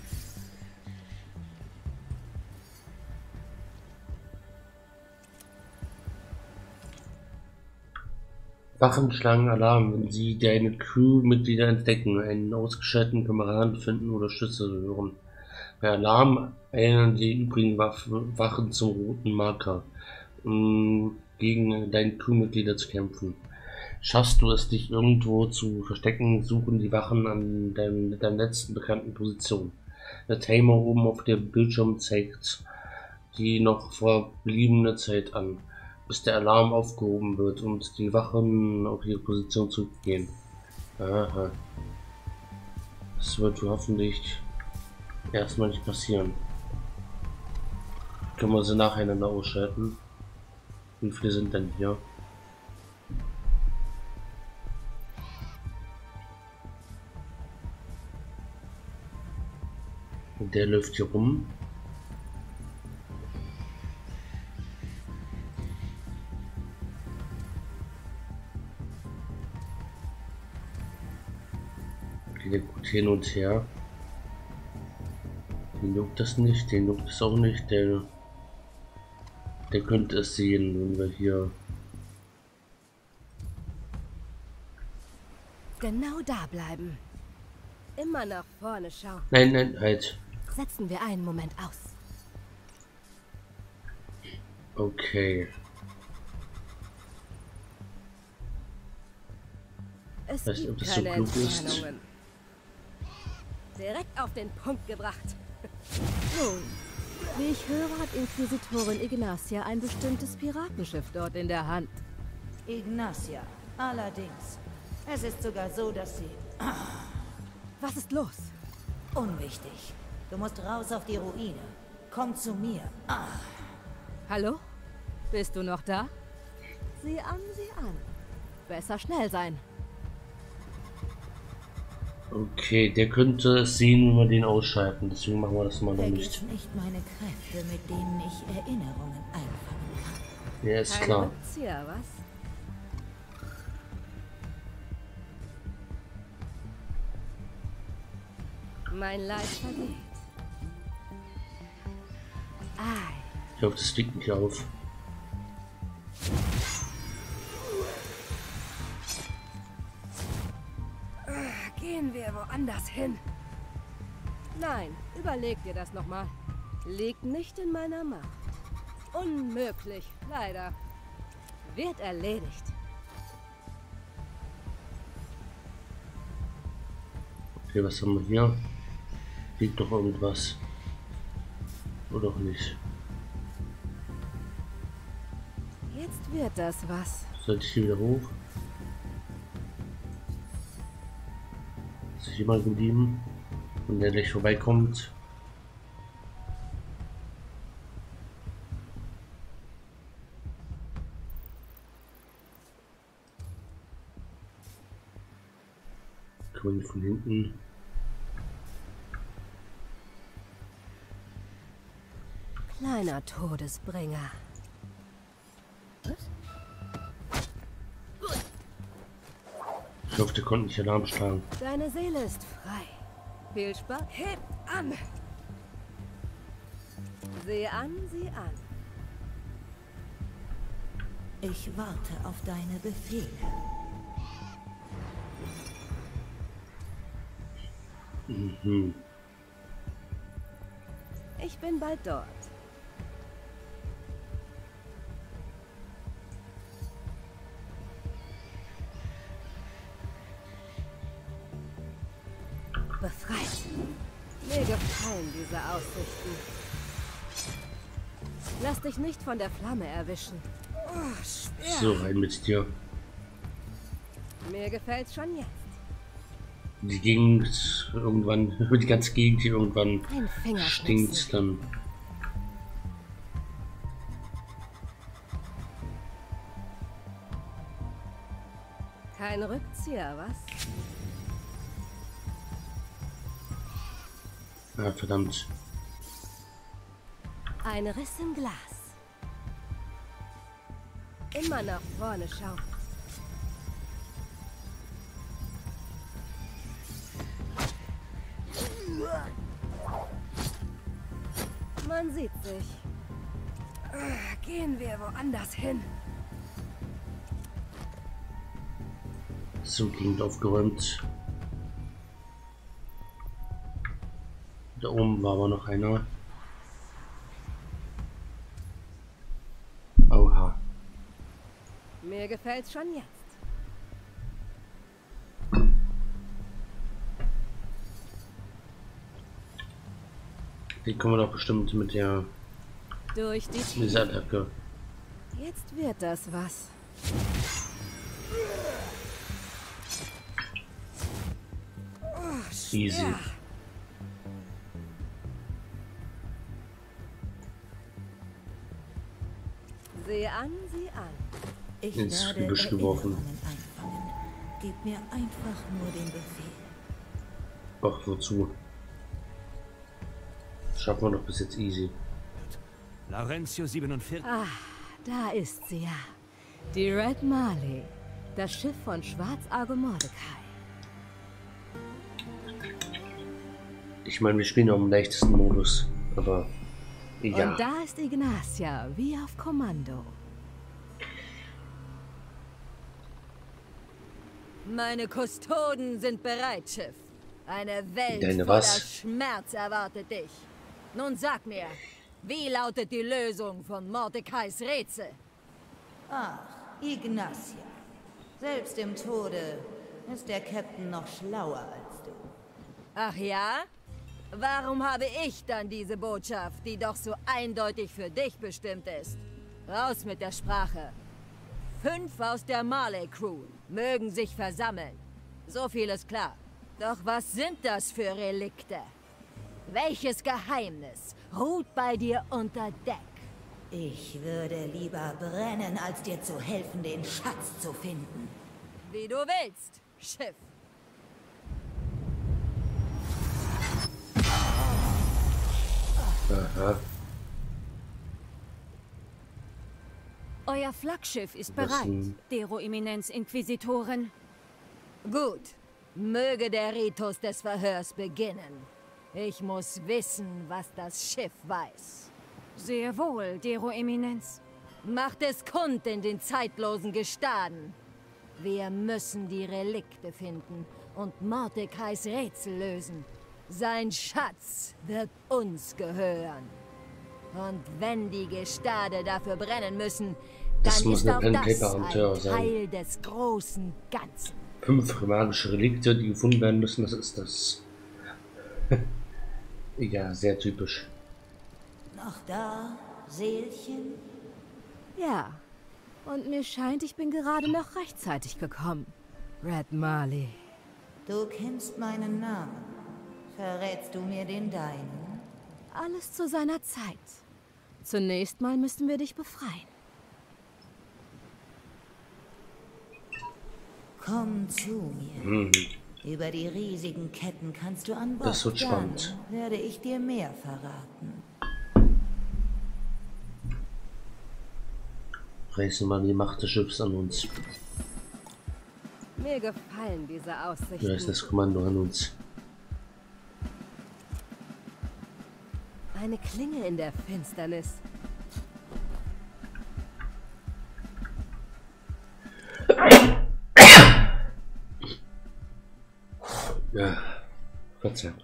Wachen schlagen Alarm, wenn sie deine Crewmitglieder entdecken, einen ausgeschalteten Kameraden finden oder Schüsse hören. Bei Alarm eilen die übrigen Waffen, Wachen zum roten Marker, um gegen deine Crewmitglieder zu kämpfen. Schaffst du es, dich irgendwo zu verstecken, suchen die Wachen an deinem, deiner letzten bekannten Position. Der Timer oben auf dem Bildschirm zeigt die noch verbliebene Zeit an, bis der Alarm aufgehoben wird und die Wachen auf ihre Position zurückgehen. Aha. Das wird hoffentlich erstmal nicht passieren. Können wir sie nacheinander ausschalten? Wie viele sind denn hier? Und der läuft hier rum. Der guckt hin und her. Den juckt das nicht, den juckt es auch nicht. Der, der könnte es sehen, wenn wir hier. Genau da bleiben. Immer nach vorne schauen. Nein, nein, halt. Setzen wir einen Moment aus. Okay. Es weiß nicht, ob gibt das so keine klug ist. Entfernungen. Direkt auf den Punkt gebracht. Nun, wie ich höre, hat Inquisitorin Ignacia ein bestimmtes Piratenschiff dort in der Hand. Ignacia, allerdings. Es ist sogar so, dass sie... Was ist los? Unwichtig. Du musst raus auf die Ruine. Komm zu mir. Ah. Hallo? Bist du noch da? Sieh an, sieh an. Besser schnell sein. Okay, der könnte sehen, wie wir den ausschalten. Deswegen machen wir das mal noch Vergiss nicht. nicht meine Kräfte, mit denen ich Erinnerungen einfangen kann. Ja, ist Kein klar. Rückzieher, was? Mein Leid vergeht. Ei. Ich hoffe, das fliegt nicht auf. Gehen wir woanders hin. Nein, überleg dir das nochmal. Liegt nicht in meiner Macht. Unmöglich, leider. Wird erledigt. Okay, was haben wir hier? Liegt doch irgendwas. Oder auch nicht. Jetzt wird das was. Sollte ich hier wieder hoch? Ist sich jemand geblieben? Und der gleich vorbeikommt. Kommen die von hinten. Kleiner Todesbringer. Ich hoffe, der konnte nicht Alarm schlagen. Deine Seele ist frei. Viel Spaß. Hebt an! Sieh an, sieh an. Ich warte auf deine Befehle. Mhm. Ich bin bald dort. Befreit. Mir gefallen diese Aussichten. Lass dich nicht von der Flamme erwischen. Oh, schwer. So, rein mit dir. Mir gefällt's schon jetzt. Die Gegend irgendwann, die ganze Gegend hier irgendwann Ein Fingerschnipsen. stinkt dann. Kein Rückzieher, was? Ah, verdammt. Ein Riss im Glas. Immer nach vorne schauen. Man sieht sich. Gehen wir woanders hin. So, Gegend aufgeräumt. Da oben war aber noch einer. Oha. Mir gefällt's schon jetzt. Die kommen wir doch bestimmt mit der Durch die Tür. dieser Attacke. Jetzt wird das was. Oh, Easy. schwer. Sieh an, sieh an. Ich Ins werde Gebüsch geworfen. Erinnerungen einfangen. Gib mir einfach nur den Befehl. Ach, wozu? Schaffen wir doch bis jetzt easy. Laurentio siebenundvierzig. Ah, da ist sie ja. Die Red Marley. Das Schiff von Schwarzargo Mordecai. Ich meine, wir spielen ja im leichtesten Modus, aber ja. Und da ist Ignacia, wie auf Kommando. Meine Kustoden sind bereit, Schiff. Eine Welt Deine voller was? Schmerz erwartet dich. Nun sag mir, wie lautet die Lösung von Mordecais Rätsel? Ach, Ignacia. Selbst im Tode ist der Captain noch schlauer als du. Ach ja? Warum habe ich dann diese Botschaft, die doch so eindeutig für dich bestimmt ist? Raus mit der Sprache. Fünf aus der Marley-Crew mögen sich versammeln. So viel ist klar. Doch was sind das für Relikte? Welches Geheimnis ruht bei dir unter Deck? Ich würde lieber brennen, als dir zu helfen, den Schatz zu finden. Wie du willst, Schiff. Aha. Euer Flaggschiff ist Das bereit, sind- Dero Eminenz Inquisitorin. Gut. Möge der Ritus des Verhörs beginnen. Ich muss wissen, was das Schiff weiß. Sehr wohl, Dero Eminenz. Macht es kund in den zeitlosen Gestaden. Wir müssen die Relikte finden und Mordekais Rätsel lösen. Sein Schatz wird uns gehören. Und wenn die Gestade dafür brennen müssen, Das dann muss ist eine auch Pen das Paper Abenteuer ein sein. Teil des großen Ganzen. Fünf magische Relikte, die gefunden werden müssen, das ist das. Ja, sehr typisch. Noch da, Seelchen? Ja. Und mir scheint, ich bin gerade noch rechtzeitig gekommen. Red Marley. Du kennst meinen Namen. Verrätst du mir den deinen? Alles zu seiner Zeit. Zunächst mal müssen wir dich befreien. Komm zu mir. Mhm. Über die riesigen Ketten kannst du an Bord. Das wird spannend. Dann werde ich dir mehr verraten. Reißen mal die Macht des Schiffs an uns. Mir gefallen diese Aussichten. Da ist das Kommando an uns. Eine Klinge in der Finsternis. Ja, Verzeihung.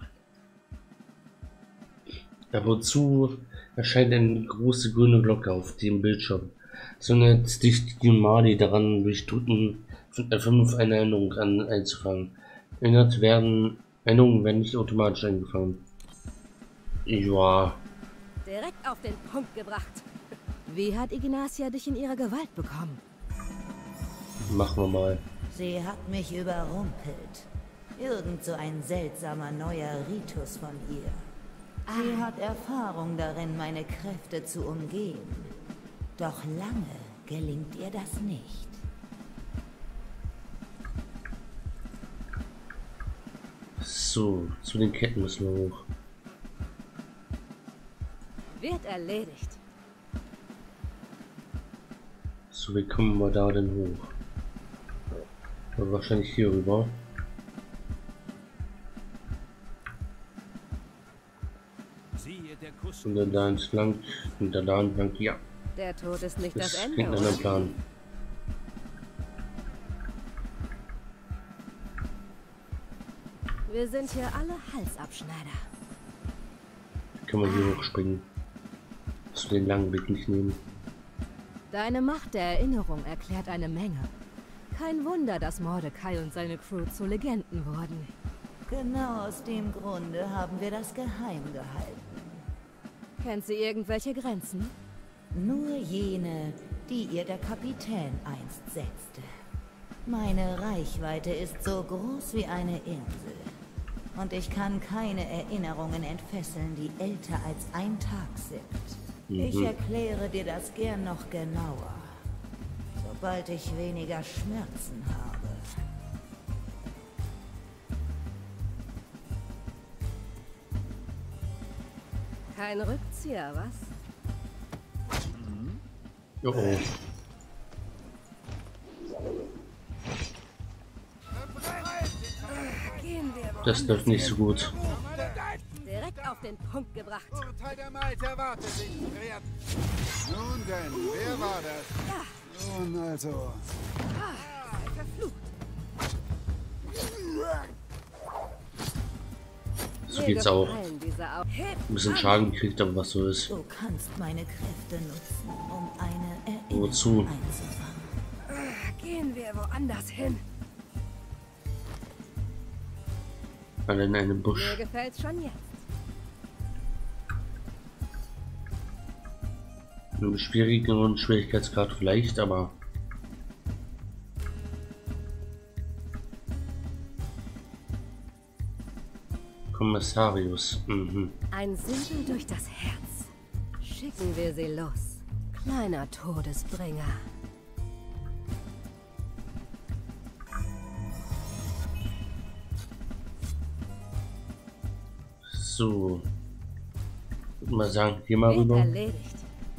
Ab und zu erscheint eine große grüne Glocke auf dem Bildschirm. So erinnert dich die Mali daran, durch Drücken von F fünf eine Erinnerung an einzufangen. Erinnert werden, Erinnerungen werden nicht automatisch eingefangen. Ja, Direkt auf den Punkt gebracht. Wie hat Ignacia dich in ihre Gewalt bekommen? machen wir mal. Sie hat mich überrumpelt. Irgend so ein seltsamer neuer Ritus von ihr. Sie hat Erfahrung darin, meine Kräfte zu umgehen. Doch lange gelingt ihr das nicht. So, zu den Ketten müssen wir hoch. Wird erledigt. So, wie kommen wir da denn hoch? Aber wahrscheinlich hier rüber. Und dann da entlang, und dann da entlang, ja. Der Tod ist nicht Das das Ende, klingt nach einem oder? Plan. Wir sind hier alle Halsabschneider. Kann man hier hochspringen. Musst du den langen Weg nicht nehmen. Deine Macht der Erinnerung erklärt eine Menge. Kein Wunder, dass Mordecai und seine Crew zu Legenden wurden. Genau aus dem Grunde haben wir das geheim gehalten. Kennt sie irgendwelche Grenzen? Nur jene, die ihr der Kapitän einst setzte. Meine Reichweite ist so groß wie eine Insel. Und ich kann keine Erinnerungen entfesseln, die älter als ein Tag sind. Mhm. Ich erkläre dir das gern noch genauer, sobald ich weniger Schmerzen habe. Kein Rückzieher, was? Oh oh. Gehen wir Das läuft nicht so gut. Direkt auf den Punkt gebracht. Urteil der Maid erwartet sich, Kreat. Nun denn, wer war das? Nun also. verflucht. So geht's auch. Ein bisschen Schaden gekriegt, aber was so ist. Du kannst meine Kräfte nutzen, um eine Erinnerung Wozu? einzufangen. Gehen wir woanders hin. Alle in einem Busch. Mir gefällt's schon jetzt. Einen schwierigeren Schwierigkeitsgrad vielleicht, aber Kommissarius. Mhm. Ein Simpel durch das Herz. Schicken wir sie los. Kleiner Todesbringer. So. Ich würde mal sagen, hier mal Wird rüber. erledigt.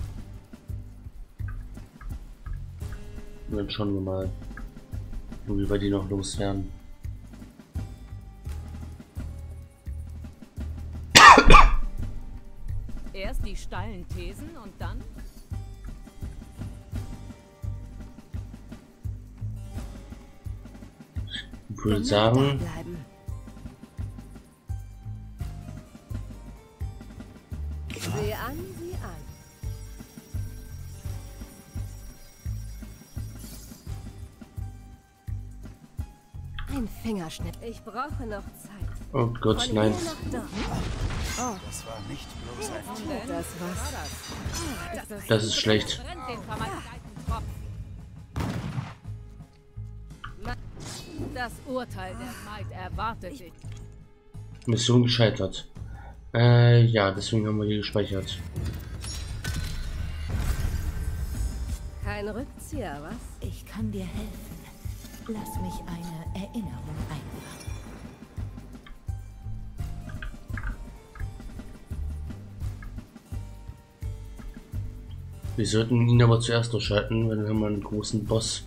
Und dann schauen wir mal, wie wir die noch loswerden. Erst die steilen Thesen und dann... Ich würde sagen, Bleiben. Sieh an, sieh an. Ein Fingerschnipp. Ich brauche noch Zeit. oh Gott, Von nein. hier nach dort. Oh, Das war nicht bloß ein tut das was. Das, Das ist schlecht. brennt den vermaledeiten Kopf. Das Urteil der Maid erwartet dich. Mission gescheitert. Äh, ja, deswegen haben wir hier gespeichert. Kein Rückzieher, was? Ich kann dir helfen. Lass mich eine Erinnerung einfangen. Wir sollten ihn aber zuerst durchschalten, weil dann haben wir einen großen Boss.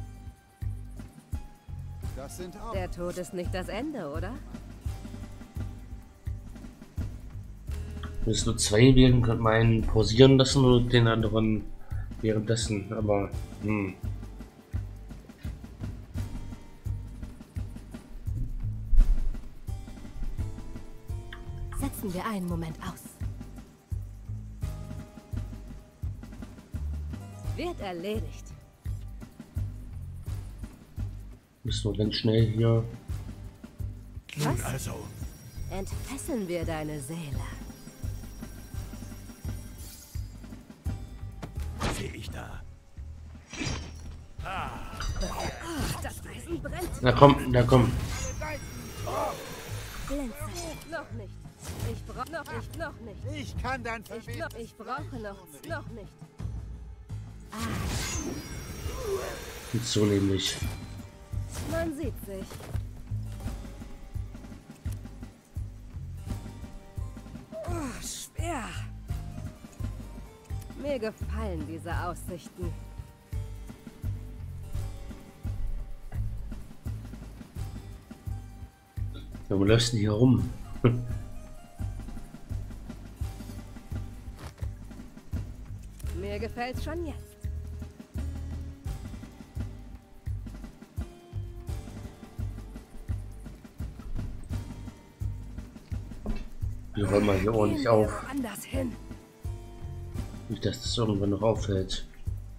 Das sind auch. Der Tod ist nicht das Ende, oder? Wenn es nur zwei wären, könnte man einen pausieren lassen und den anderen währenddessen, aber hm. Setzen wir einen Moment aus. Wird erledigt. Müssen wir ganz schnell hier. Nun also, Entfesseln wir deine Seele. sehe ich da. Das Eisen brennt. Na komm, na komm. Glänzend. Noch nicht. Ich brauche noch, ich noch nicht. Ich kann dein Ich, Verweben. noch, ich brauche noch, noch nicht. Und so nämlich. Man sieht sich. Oh, schwer. Mir gefallen diese Aussichten. Ja, wo läufst du denn hier rum? Mir gefällt's schon jetzt. Wir räumen mal hier ordentlich Gehen wir auf. woanders hin. Nicht, dass das irgendwann noch auffällt.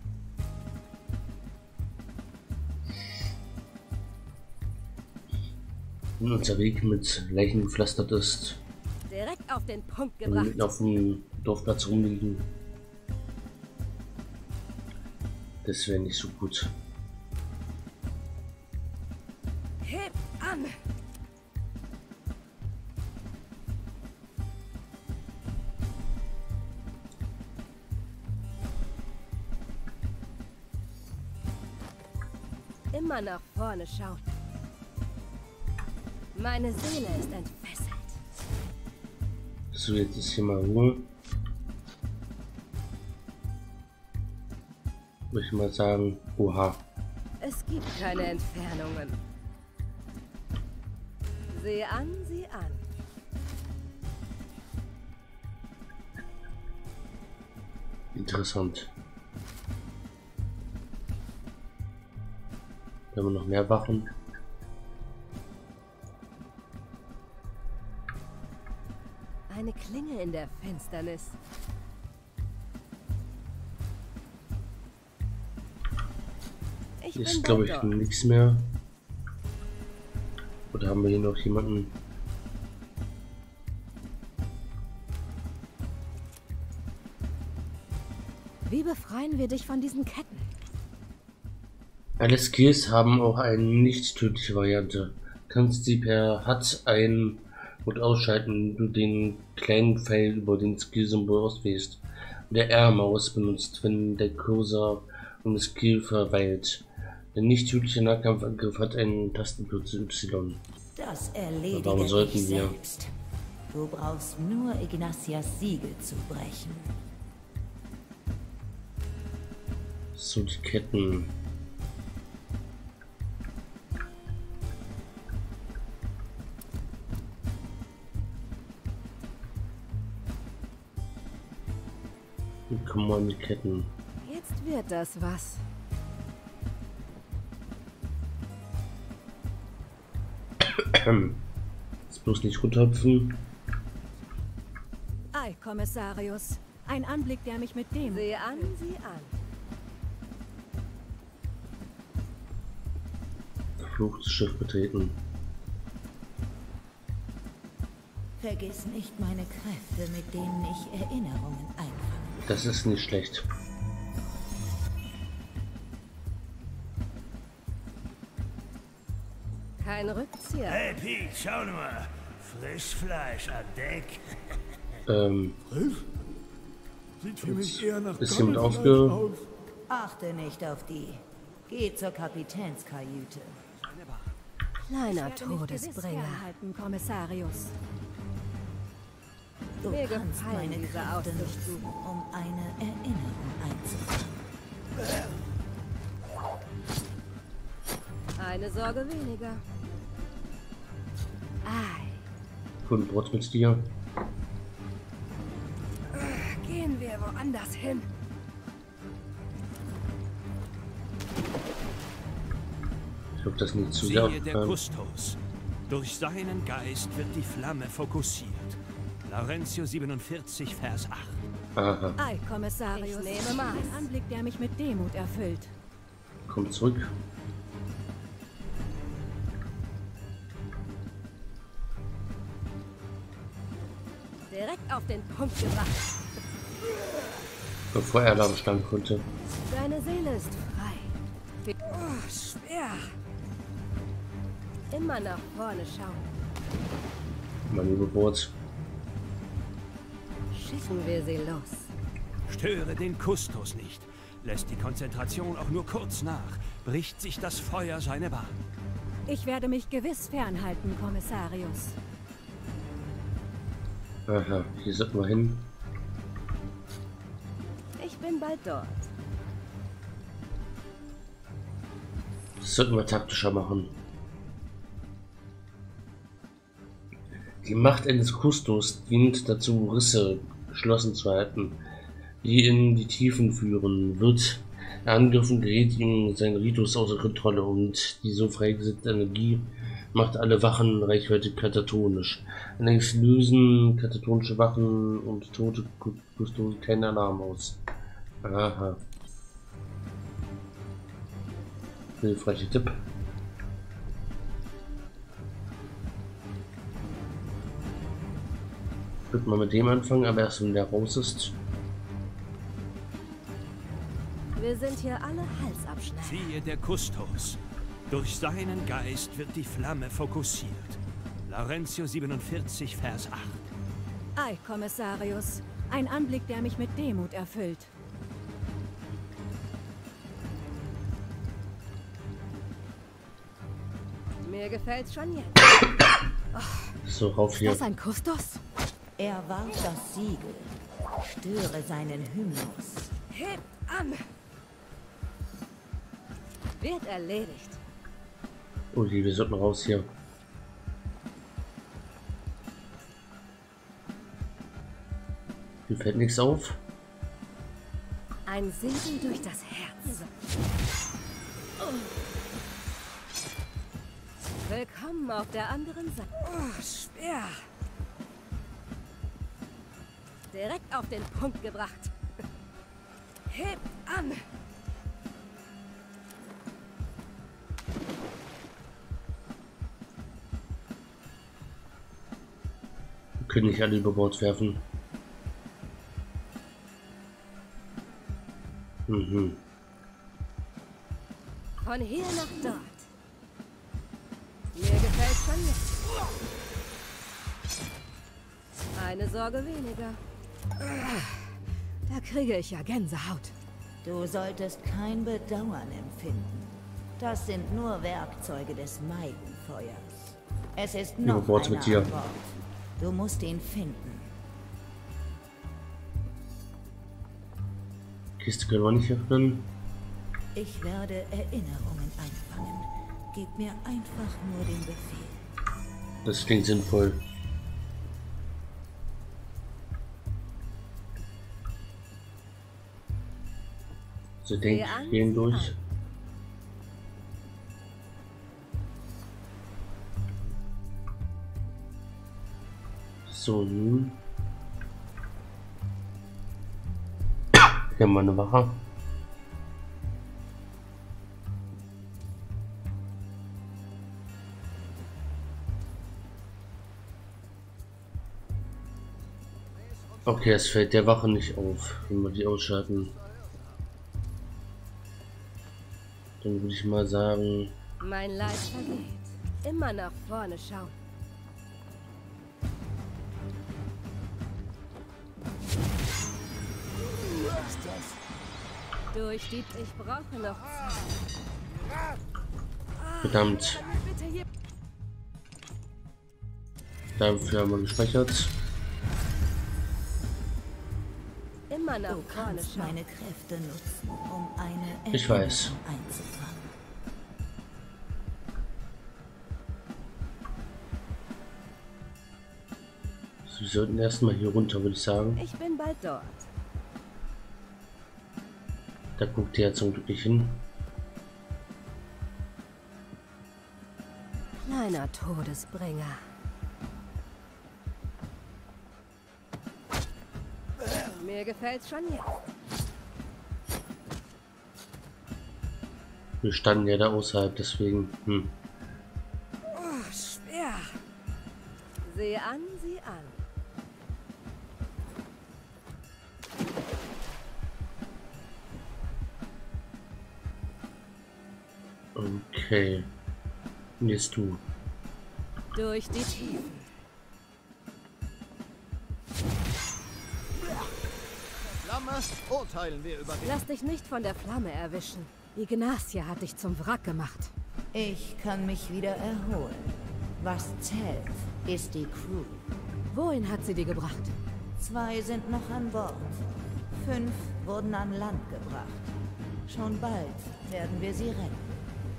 Wenn unser Weg mit Leichen gepflastert ist, Direkt auf den Punkt wenn wir gebracht. mitten auf dem Dorfplatz rumliegen, das wäre nicht so gut. Heb an. Immer nach vorne schauen. Meine Seele ist entfesselt. So, jetzt ist hier mal Ruhe. Würde ich mal sagen, oha. Es gibt keine Entfernungen. Sieh an, sieh an. Interessant. Da haben wir noch mehr Wachen. Eine Klinge in der Finsternis. Ich Ist, bin glaube ich, dort. nichts mehr. Oder haben wir hier noch jemanden? Wie befreien wir dich von diesen Ketten? Alle Skills haben auch eine nicht tödliche Variante. Kannst sie per H U D ein- und ausschalten, wenn du den kleinen Pfeil über den Skill-Symbol auswählst. Der R-Maus benutzt, wenn der Cursor um das Skill verweilt. Der nicht tödliche Nahkampfangriff hat einen Tastenkürzel Y. Das erledige Warum sollten ich wir? selbst. Du brauchst nur Ignatias Siegel zu brechen. So, die Ketten. Wie kommen wir an die Ketten? Jetzt wird das was. Jetzt bloß nicht runterhüpfen. Ei, Kommissarius. Ein Anblick, der mich mit dem... Sieh an, sieh an. Verfluchtes Schiff betreten. Vergiss nicht meine Kräfte, mit denen ich Erinnerungen einfange. Das ist nicht schlecht. Kein Rückzieher. Hey Pete, schau nur mal. Frischfleisch an Deck. Ähm. Frisch? Sieht für mich eher nach Ist jemand Gammelfleisch aufge... aus. Achte nicht auf die. Geh zur Kapitänskajüte. Kleiner Ich werde mich gewiss Todesbringer. fernhalten, Kommissarius. Du Mir kannst gefallen meine diese Kräfte Aussichten. nutzen, um eine Erinnerung einzufangen. Eine Sorge weniger. Ei. Guten Brot mit dir. Gehen wir woanders hin. Ich hoffe, das nicht zu sehr. Siehe der Ähm, Kustos. Durch seinen Geist wird die Flamme fokussiert. Laurentio siebenundvierzig, Vers acht. aha. Ei, Kommissarius. Ich nehme Maß. Ein Anblick, der mich mit Demut erfüllt. Komm zurück. Direkt auf den Punkt gebracht. Bevor er Alarm schlagen konnte. Deine Seele ist frei. Oh, schwer. Immer nach vorne schauen. Mein Überboard. Schicken wir sie los. Störe den Kustos nicht. Lässt die Konzentration auch nur kurz nach, bricht sich das Feuer seine Bahn. Ich werde mich gewiss fernhalten, Kommissarius. Aha, hier sollten wir hin. Ich bin bald dort. Das sollten wir taktischer machen. Die Macht eines Kustos dient dazu, Risse geschlossen zu halten, die in die Tiefen führen. Wird er angegriffen, gerät ihm sein Ritus außer Kontrolle und die so freigesetzte Energie macht alle Wachen Reichweite katatonisch. Allerdings lösen katatonische Wachen und tote Kustos keinen Alarm aus. Aha. Hilfreicher Tipp. Wird man mit dem anfangen, aber erst wenn der raus ist. Wir sind hier alle Halsabschneider. Siehe der Kustos. Durch seinen Geist wird die Flamme fokussiert. Laurentio siebenundvierzig, Vers acht. Ei, Kommissarius. Ein Anblick, der mich mit Demut erfüllt. Mir gefällt's schon jetzt. So, rauf hier. Ist das ein Kustos? Er warf das Siegel. Störe seinen Hymnus. Heb an! Wird erledigt. Oh, die, wir sollten raus hier. Hier fällt nichts auf. Ein Segen durch das Herz. Willkommen auf der anderen Seite. Oh, schwer. Direkt auf den Punkt gebracht. Hebt an! Wir können nicht alle über Bord werfen. Mhm. Von hier nach dort. Mir gefällt schon nicht. Eine Sorge weniger. Da kriege ich ja Gänsehaut. Du solltest kein Bedauern empfinden. Das sind nur Werkzeuge des Meidenfeuers. Es ist noch Bord einer mit dir. an Bord. Du musst ihn finden. Kiste können wir nicht öffnen. Ich werde Erinnerungen einfangen. Gib mir einfach nur den Befehl. Das klingt sinnvoll. So denke ich, gehen durch. So, nun. Hier haben wir eine Wache. Okay, es fällt der Wache nicht auf, wenn wir die ausschalten. Dann würde ich mal sagen... Mein Leid vergeht. Immer nach vorne schauen. Durch die... Ich brauche noch Zeit. Verdammt. Dafür haben wir gespeichert. Immer nach Du vorne kannst schauen. meine Kräfte nutzen, um eine Ich weiß. Erinnerung einzufangen. So, wir sollten erstmal hier runter, würde ich sagen. Ich bin bald dort. Da guckt ihr ja zum Glück nicht hin. Kleiner Todesbringer. Mir gefällt's schon jetzt. Wir standen ja da außerhalb, deswegen. Hm. Oh, schwer. Sieh an, sieh an. Okay. Und jetzt du. Durch die Tiefen. Flamme, urteilen wir über den... Lass dich nicht von der Flamme erwischen. Ignacia hat dich zum Wrack gemacht. Ich kann mich wieder erholen. Was zählt, ist die Crew. Wohin hat sie die gebracht? Zwei sind noch an Bord. Fünf wurden an Land gebracht. Schon bald werden wir sie retten.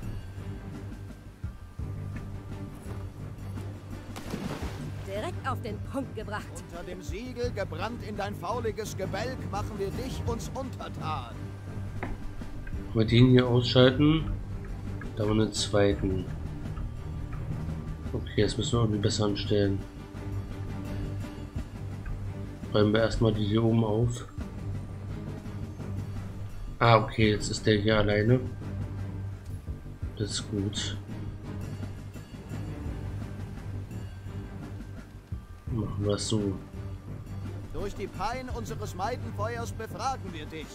Direkt auf den Punkt gebracht. Unter dem Siegel, gebrannt in dein fauliges Gebälk, machen wir dich uns untertan. Wir den hier ausschalten. Da haben wir einen zweiten. Okay, jetzt müssen wir irgendwie besser anstellen. Räumen wir erstmal die hier oben auf. Ah, okay, jetzt ist der hier alleine. Das ist gut. Machen wir es so. Durch die Pein unseres Meidenfeuers befragen wir dich.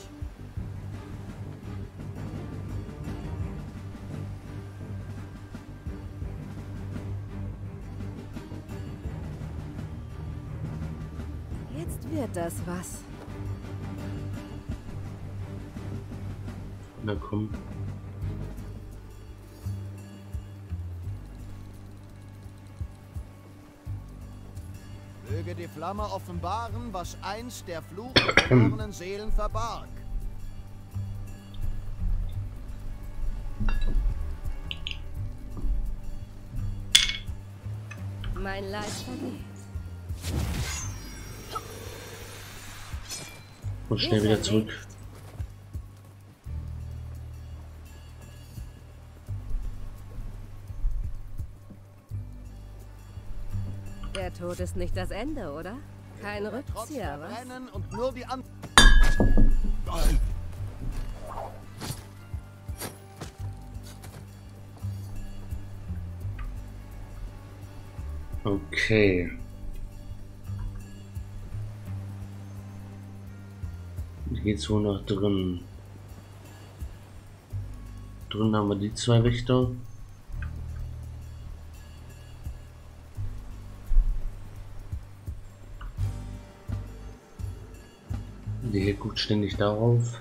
Jetzt wird das was. Na komm. Möge die Flamme offenbaren, was einst der Fluch der verlorenen Seelen verbarg. Mein Leid vergeht. Und schnell wieder zurück. Der Tod ist nicht das Ende, oder? Kein Trotz Rückzieher, was? verbrennen und nur die An... Okay. Geht's wohl nach drin. Drin haben wir die zwei Wächter. Der guckt ständig darauf.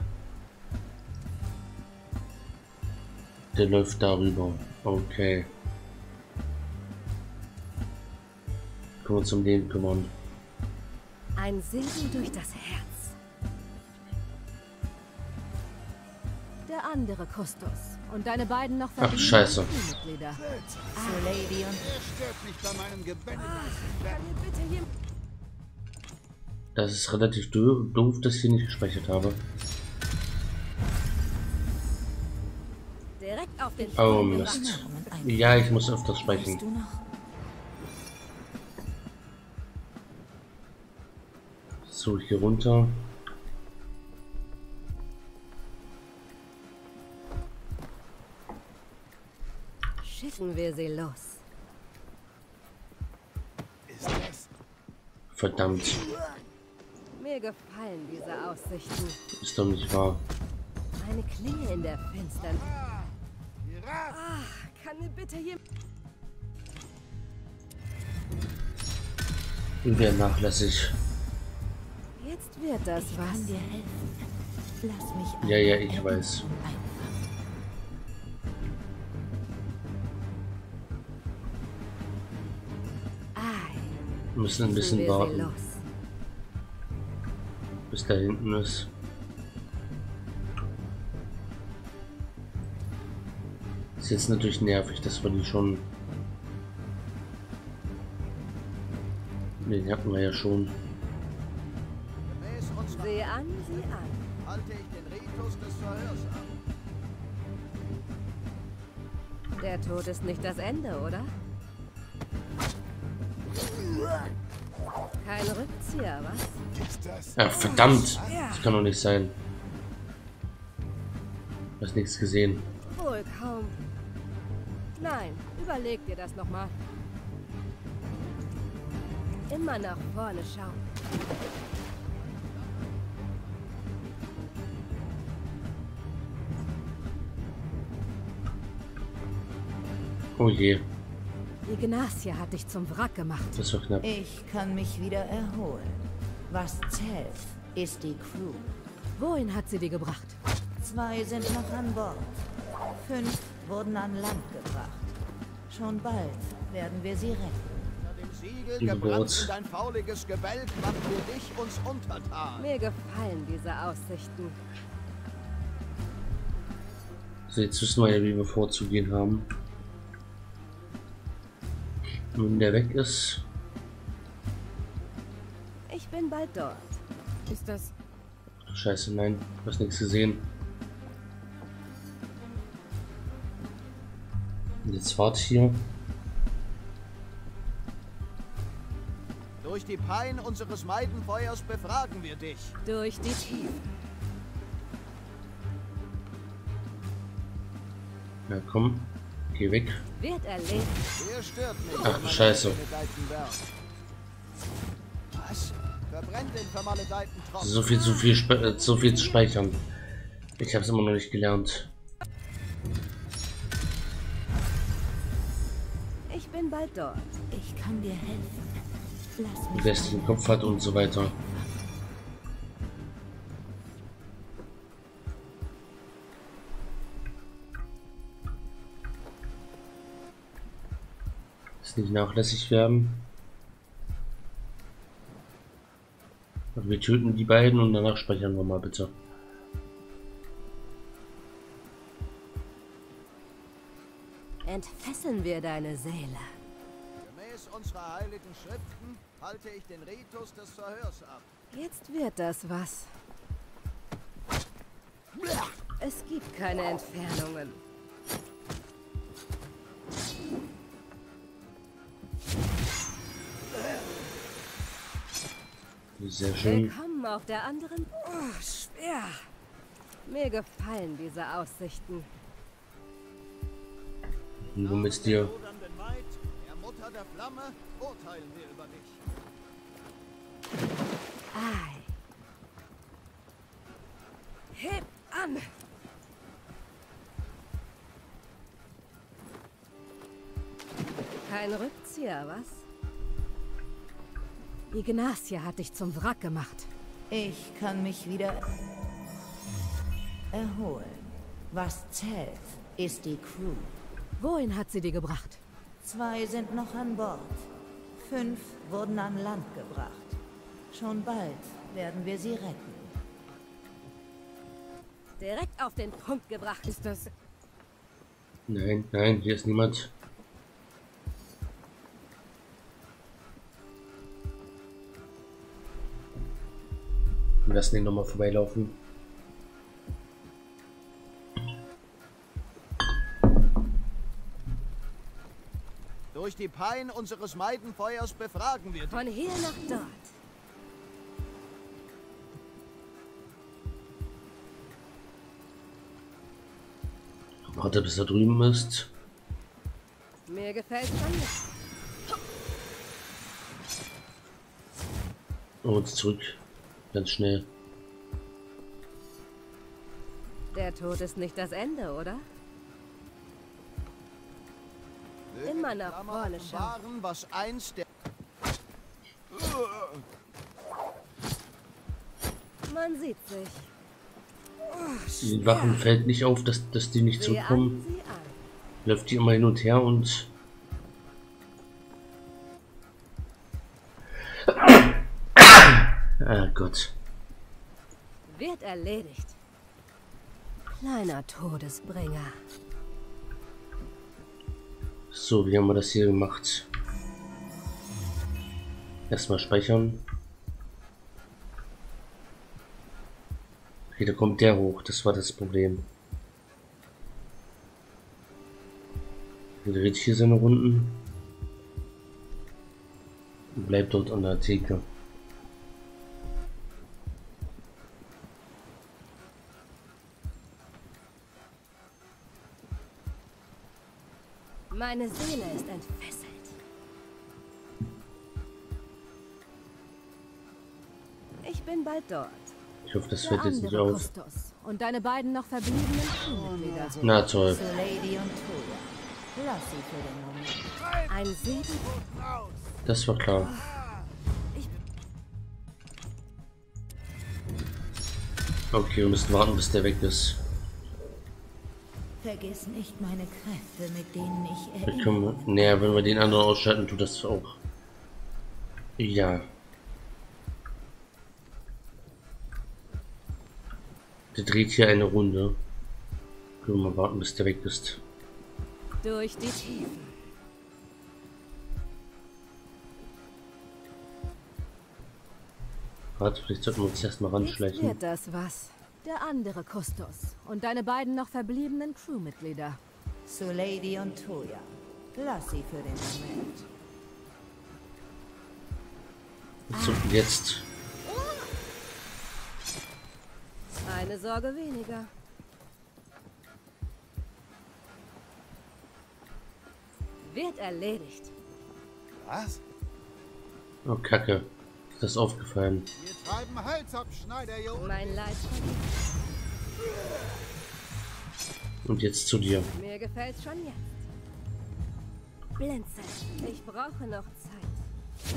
Der läuft darüber. Okay. können wir uns um den kümmern. Ein Segen durch das Herz. Der andere Kustos. Und deine beiden noch Ach, scheiße. Mitglieder. Zu Lady und... Er stört mich bei meinem Gebäck. Das ist relativ do doof, dass ich hier nicht gespeichert habe. Direkt auf den Oh Mist. Ja, ich muss öfters speichern. Du noch? So, hier runter. Schicken wir sie los. Ist das? Verdammt. Mir gefallen diese Aussichten. Ist doch nicht wahr. Eine Klinge in der Finsternis. Pirat! Ah, kann mir bitte hier... Wir werden nachlässig. Jetzt wird das Ich was. kann dir helfen. Lass mich Ja, ja, einfach ich weiß. Ei, Wir müssen ein schicken bisschen wir sie warten, los. bis da hinten ist. Ist jetzt natürlich nervig, dass wir die schon... Den hatten wir ja schon. Gemäß unserer Sieh an, sieh an. halte ich den Ritus des Verhörs ab. Der Tod ist nicht das Ende, oder? Kein Rückzieher, was? Ist das? Ja, verdammt! Das kann doch nicht sein. Du hast nichts gesehen. Wohl kaum. Nein, überleg dir das nochmal. Immer nach vorne schauen. Oh je, Ignacia hat dich zum Wrack gemacht. das war knapp. Ich kann mich wieder erholen. Was zählt, ist die Crew. Wohin hat sie die gebracht? Zwei sind noch an Bord. Fünf wurden an Land gebracht. Schon bald werden wir sie retten. Unter dem Siegel Liebe gebrannt Gott. in dein fauliges Gebälk machen wir dich uns untertan. Mir gefallen diese Aussichten. So, jetzt wissen wir ja, wie wir vorzugehen haben. Wenn der weg ist, Ich bin bald dort. Ist das... scheiße, nein, du hast nichts gesehen. Und jetzt wart hier. Durch die Pein unseres Meidenfeuers befragen wir dich. Durch die Tiefe. Na komm, geh weg. Wird erlebt. Wer stört mich? Ach, in meinem scheiße. vermaledeiten Werk? Was? Verbrennt den vermaledeiten Tropfen. So viel zu viel, spe äh, so viel zu speichern. Ich habe es immer noch nicht gelernt. Ich bin bald dort. Ich kann dir helfen. Lass mich Wer es den Kopf hat und so weiter. Ist nicht nachlässig werden. Also wir töten die beiden und danach speichern wir mal bitte. Entfesseln wir deine Seele. Gemäß unserer heiligen Schriften halte ich den Ritus des Verhörs ab. Jetzt wird das was. Es gibt keine Entfernungen. Sehr schön. Willkommen auf der anderen... Oh, schwer. Mir gefallen diese Aussichten. Und wo ist dir? Lodernden Maid, der Mutter der Flamme, urteilen wir über dich. Ei. Heb an! Kein Rückzieher, was? Ignacia hat dich zum Wrack gemacht. Ich kann mich wieder erholen. Was zählt, ist die Crew. Wohin hat sie die gebracht? Zwei sind noch an Bord. Fünf wurden an Land gebracht. Schon bald werden wir sie retten. Direkt auf den Punkt gebracht. Ist das... Nein, nein, hier ist niemand. Wir lassen ihn nochmal vorbeilaufen. Durch die Pein unseres Meidenfeuers befragen wir dich. Von hier nach dort. Warte, bis er drüben ist. Mir gefällt schon nicht. Und zurück. Ganz schnell. Der Tod ist nicht das Ende, oder? Immer nach vorne schauen. Was einst der... Man sieht sich. Den Wachen fällt nicht auf, dass, dass die nicht zurückkommen. Läuft die immer hin und her und... Ah Gott. Wird erledigt. Kleiner Todesbringer. So, wie haben wir das hier gemacht? Erstmal speichern. Okay, da kommt der hoch, das war das Problem. Er dreht hier seine Runden. Und bleibt dort an der Theke. Meine Seele ist entfesselt. Ich bin bald dort. Ich hoffe, das Der fällt jetzt nicht andere auf. Kustos und deine beiden noch verbliebenen Crewmitglieder. Na toll. Zu Lady und Toya. Lass sie für den Moment. Ein Segen. Das war klar. Okay, wir müssen warten, bis der weg ist. Vergiss nicht meine Kräfte, mit denen ich Da erinnere. können wir, naja, wenn wir den anderen ausschalten, tut das auch. Ja. Der dreht hier eine Runde. Können wir mal warten, bis der weg ist. Durch die Tiefen. Warte, vielleicht sollten wir uns erstmal ranschleichen. Wird das was? Der andere Kustos und deine beiden noch verbliebenen Crewmitglieder. Zu Lady und Toya. Lass sie für den Moment. So, jetzt. Eine Sorge weniger. Wird erledigt. Was? Oh, Kacke. Ist das aufgefallen? Wir treiben Halsabschneider hier unten. Mein Leid. Und jetzt zu dir. Mir gefällt's schon jetzt. Blinzeln. Ich brauche noch Zeit.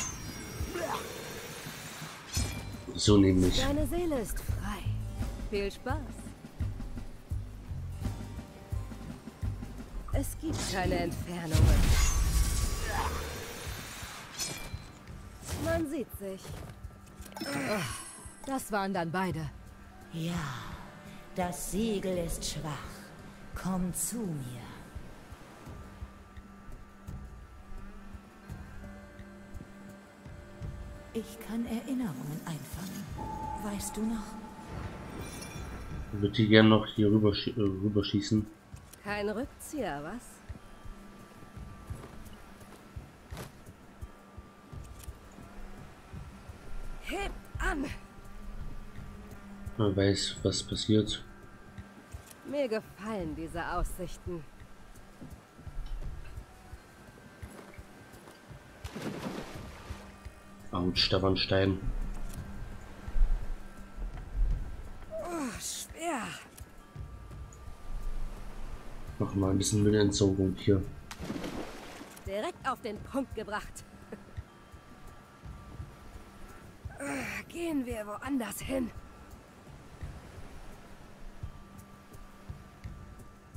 So nämlich. Deine Seele ist frei. Viel Spaß. Es gibt keine Entfernungen. Man sieht sich. Oh, das waren dann beide. Ja, das Siegel ist schwach. Komm zu mir. Ich kann Erinnerungen einfangen. Weißt du noch? Ich würde die gerne noch hier rüber, äh, rüberschießen. Kein Rückzieher, was? Heb an! Man weiß, was passiert. Mir gefallen diese Aussichten. Autsch, da war ein Stein. Oh, schwer. Noch mal ein bisschen Müllentsorgung hier. Direkt auf den Punkt gebracht. Gehen wir woanders hin.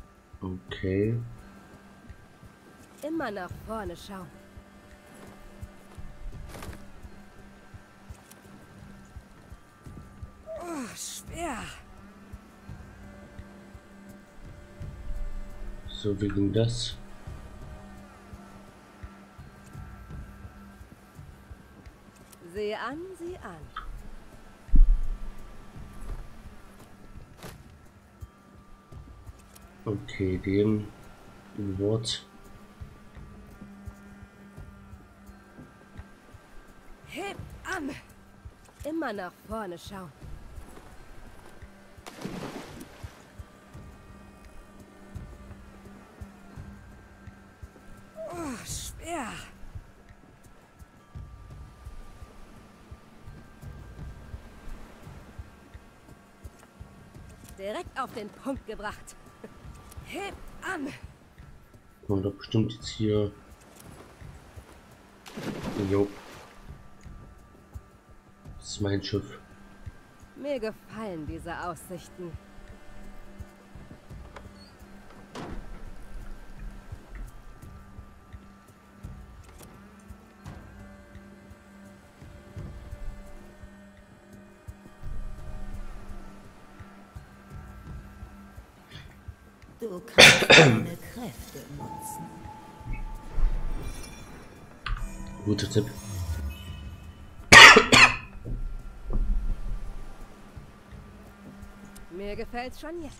Okay. Immer nach vorne schauen. schwer. So, wie ging das? Sieh an, sieh an. Okay, dem Wort. Hebt an! Immer nach vorne schauen. Oh, schwer. Direkt auf den Punkt gebracht. Heb an! Und doch bestimmt jetzt hier. Jo. Das ist mein Schiff. Mir gefallen diese Aussichten. Du kannst deine Kräfte nutzen. Guter Tipp. Mir gefällt's schon jetzt.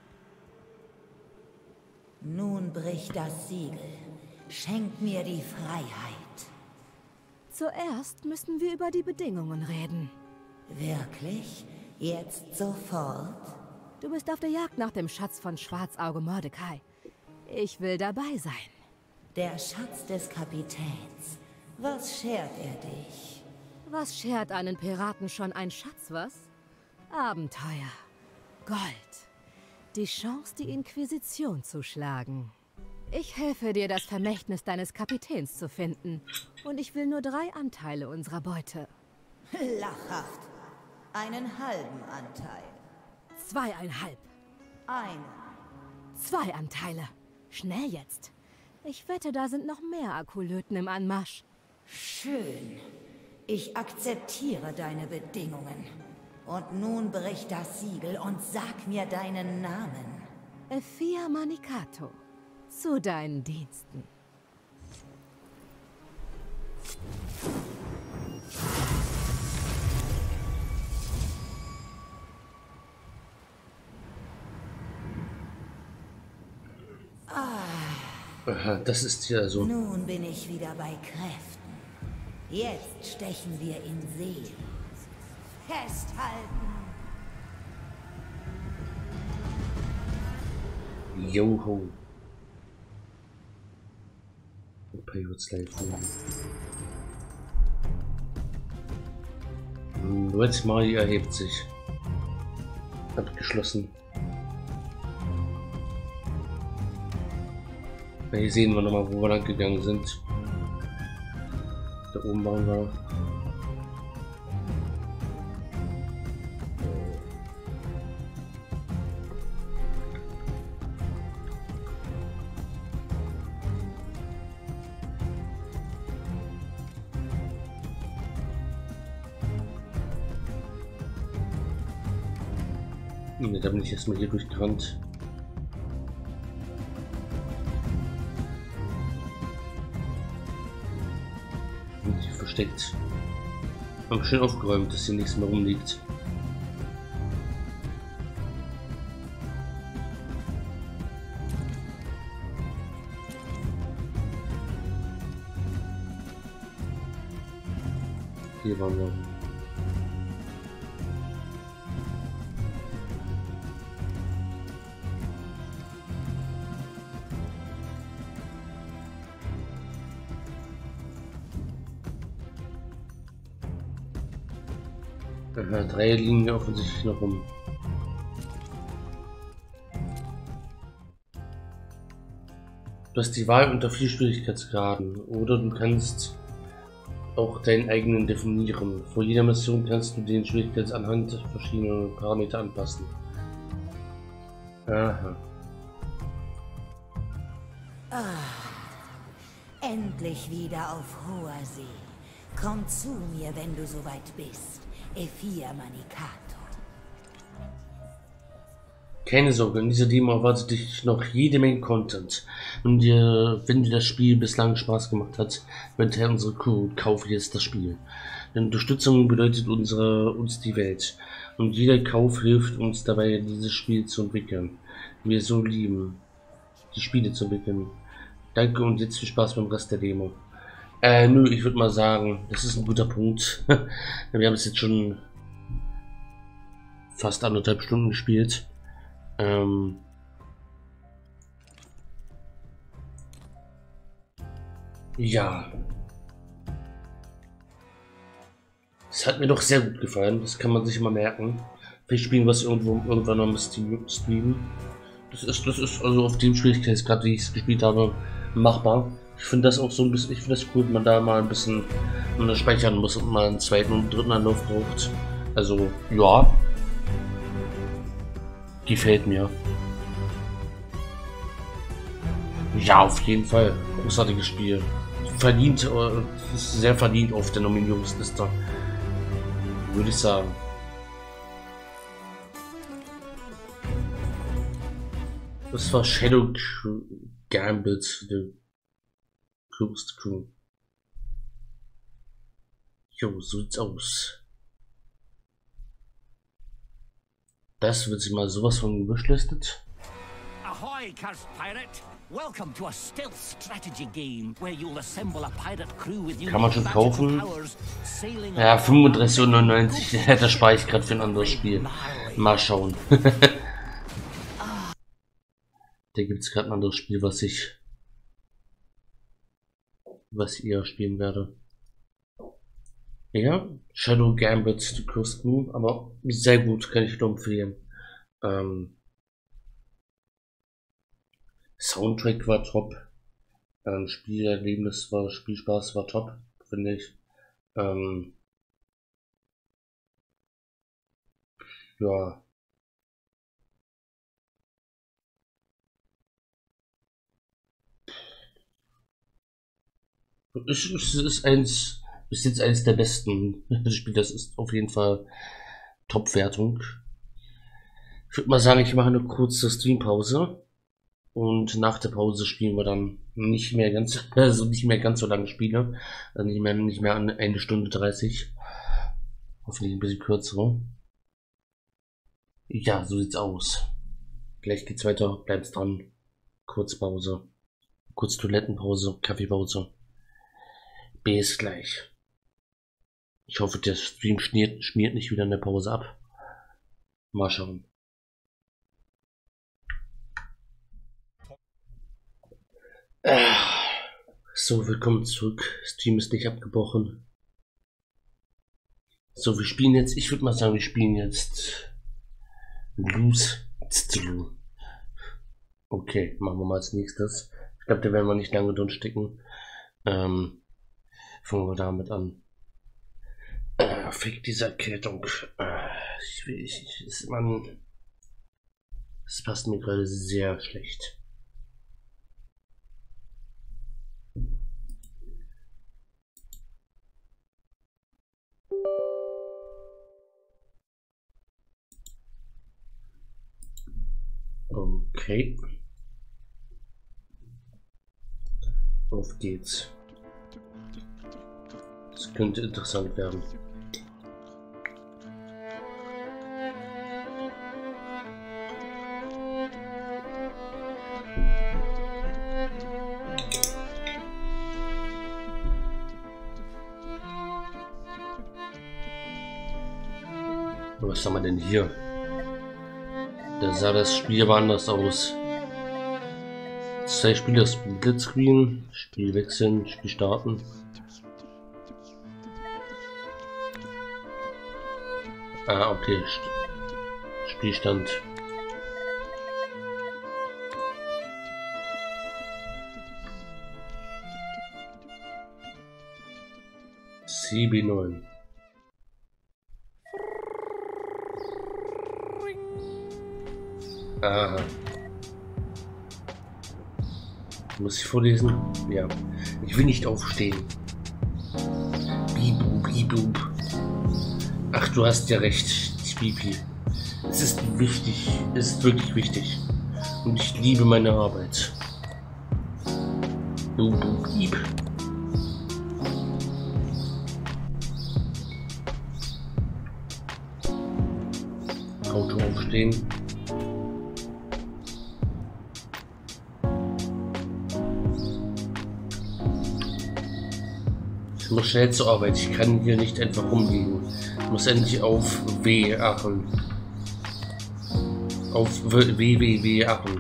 Nun brich das Siegel. Schenk mir die Freiheit. Zuerst müssen wir über die Bedingungen reden. Wirklich? Jetzt sofort? Du bist auf der Jagd nach dem Schatz von Schwarzauge Mordecai. Ich will dabei sein. Der Schatz des Kapitäns. Was schert er dich? Was schert einen Piraten schon ein Schatz, was? Abenteuer. Gold. Die Chance, die Inquisition zu schlagen. Ich helfe dir, das Vermächtnis deines Kapitäns zu finden. Und ich will nur drei Anteile unserer Beute. Lachhaft. Einen halben Anteil. Zweieinhalb. Einen. Zwei Anteile. Schnell jetzt. Ich wette, da sind noch mehr Akolöten im Anmarsch. Schön. Ich akzeptiere deine Bedingungen. Und nun brich das Siegel und sag mir deinen Namen. Ephia Manicato. Zu deinen Diensten. Aha, das ist ja so. Nun bin ich wieder bei Kräften. Jetzt stechen wir in See. Festhalten! Joho. Pirates Life. Red Mari erhebt sich. Abgeschlossen. Hier sehen wir nochmal, wo wir lang gegangen sind. Da oben waren wir. Ne, da bin ich erstmal hier durchgerannt. Versteckt. Haben schön aufgeräumt, dass hier nichts mehr rumliegt. Hier waren wir. Aha, drei liegen hier offensichtlich noch rum. Du hast die Wahl unter vier Schwierigkeitsgraden oder du kannst auch deinen eigenen definieren. Vor jeder Mission kannst du den Schwierigkeitsanhand verschiedener Parameter anpassen. Aha. Ah, endlich wieder auf hoher See. Komm zu mir, wenn du soweit bist. Ephia Manicato. Keine Sorge, in dieser Demo erwartet dich noch jede Menge Content. Und dir, wenn dir das Spiel bislang Spaß gemacht hat, wenn Teil unserer Crew, kaufe jetzt das Spiel. Denn Unterstützung bedeutet unsere, uns die Welt. Und jeder Kauf hilft uns dabei, dieses Spiel zu entwickeln. Wir so lieben, die Spiele zu entwickeln. Danke und jetzt viel Spaß beim Rest der Demo. Äh, nö, ich würde mal sagen, das ist ein guter Punkt. Wir haben es jetzt schon fast anderthalb Stunden gespielt. Ähm ja. Es hat mir doch sehr gut gefallen, das kann man sich immer merken. Vielleicht spielen wir es irgendwo irgendwann noch im Stream. Das ist, das ist also auf dem Schwierigkeitsgrad, wie ich es gespielt habe, machbar. Ich finde das auch so ein bisschen, ich finde das cool, wenn man da mal ein bisschen man speichern muss und mal einen zweiten und dritten Anlauf braucht. Also, ja. Gefällt mir. Ja, auf jeden Fall. Großartiges Spiel. Verdient, äh, ist sehr verdient auf der Nominierungsliste. Würde ich sagen. Das war Shadow Gambit, The Closed Crew. Jo, so sieht's aus. Das wird sich mal sowas von gewishlistet. Ahoy, cursed pirate! Welcome to a stealth strategy game where you'll assemble a pirate crew with Kann man schon kaufen? Ja, fünfunddreißig Euro neunundneunzig. Das spare ich gerade für ein anderes Spiel. Mal schauen. Da gibt es gerade ein anderes Spiel, was ich was ich eher spielen werde. Ja, Shadow Gambit, The Closed Crew, aber sehr gut, kann ich nur empfehlen. Ähm, Soundtrack war top, ähm, Spielerlebnis war, Spielspaß war top, finde ich. Ähm, ja. Es ist, ist eins, ist jetzt eines der besten Spiele, das ist auf jeden Fall Top-Wertung. Ich würde mal sagen, ich mache eine kurze Streampause. Und nach der Pause spielen wir dann nicht mehr ganz, also nicht mehr ganz so lange Spiele. Also nicht mehr, nicht mehr eine Stunde dreißig. Hoffentlich ein bisschen kürzer. Ja, so sieht's aus. Gleich geht's weiter, bleibt's dran. Kurz Pause. Kurz Toilettenpause, Kaffeepause. Bis gleich. Ich hoffe, der Stream schmiert, schmiert nicht wieder in der Pause ab. Mal schauen. So, willkommen zurück. Stream ist nicht abgebrochen. So, wir spielen jetzt, ich würde mal sagen, wir spielen jetzt Lose. Okay, machen wir mal als nächstes. Ich glaube, da werden wir nicht lange drin stecken. Ähm, fangen wir damit an. Äh, Fick diese Erkältung. Äh, ich will, ich, ich, ist man, es passt mir gerade sehr schlecht. Okay. Auf geht's. Das könnte interessant werden. Was haben wir denn hier? Da sah das Spiel aber anders aus. Zwei Spieler, Splitscreen, Spiel wechseln, Spiel starten. Ah, okay. Spielstand. C B neun. Aha. Muss ich vorlesen? Ja. Ich will nicht aufstehen. Bibu, bibu. Ach, du hast ja recht, Pipi. Es ist wichtig, es ist wirklich wichtig. Und ich liebe meine Arbeit. Du, du Dieb. Auto aufstehen. Ich muss schnell zur Arbeit. Ich kann hier nicht einfach rumliegen. Ich muss endlich auf W achten. Auf W W W achten.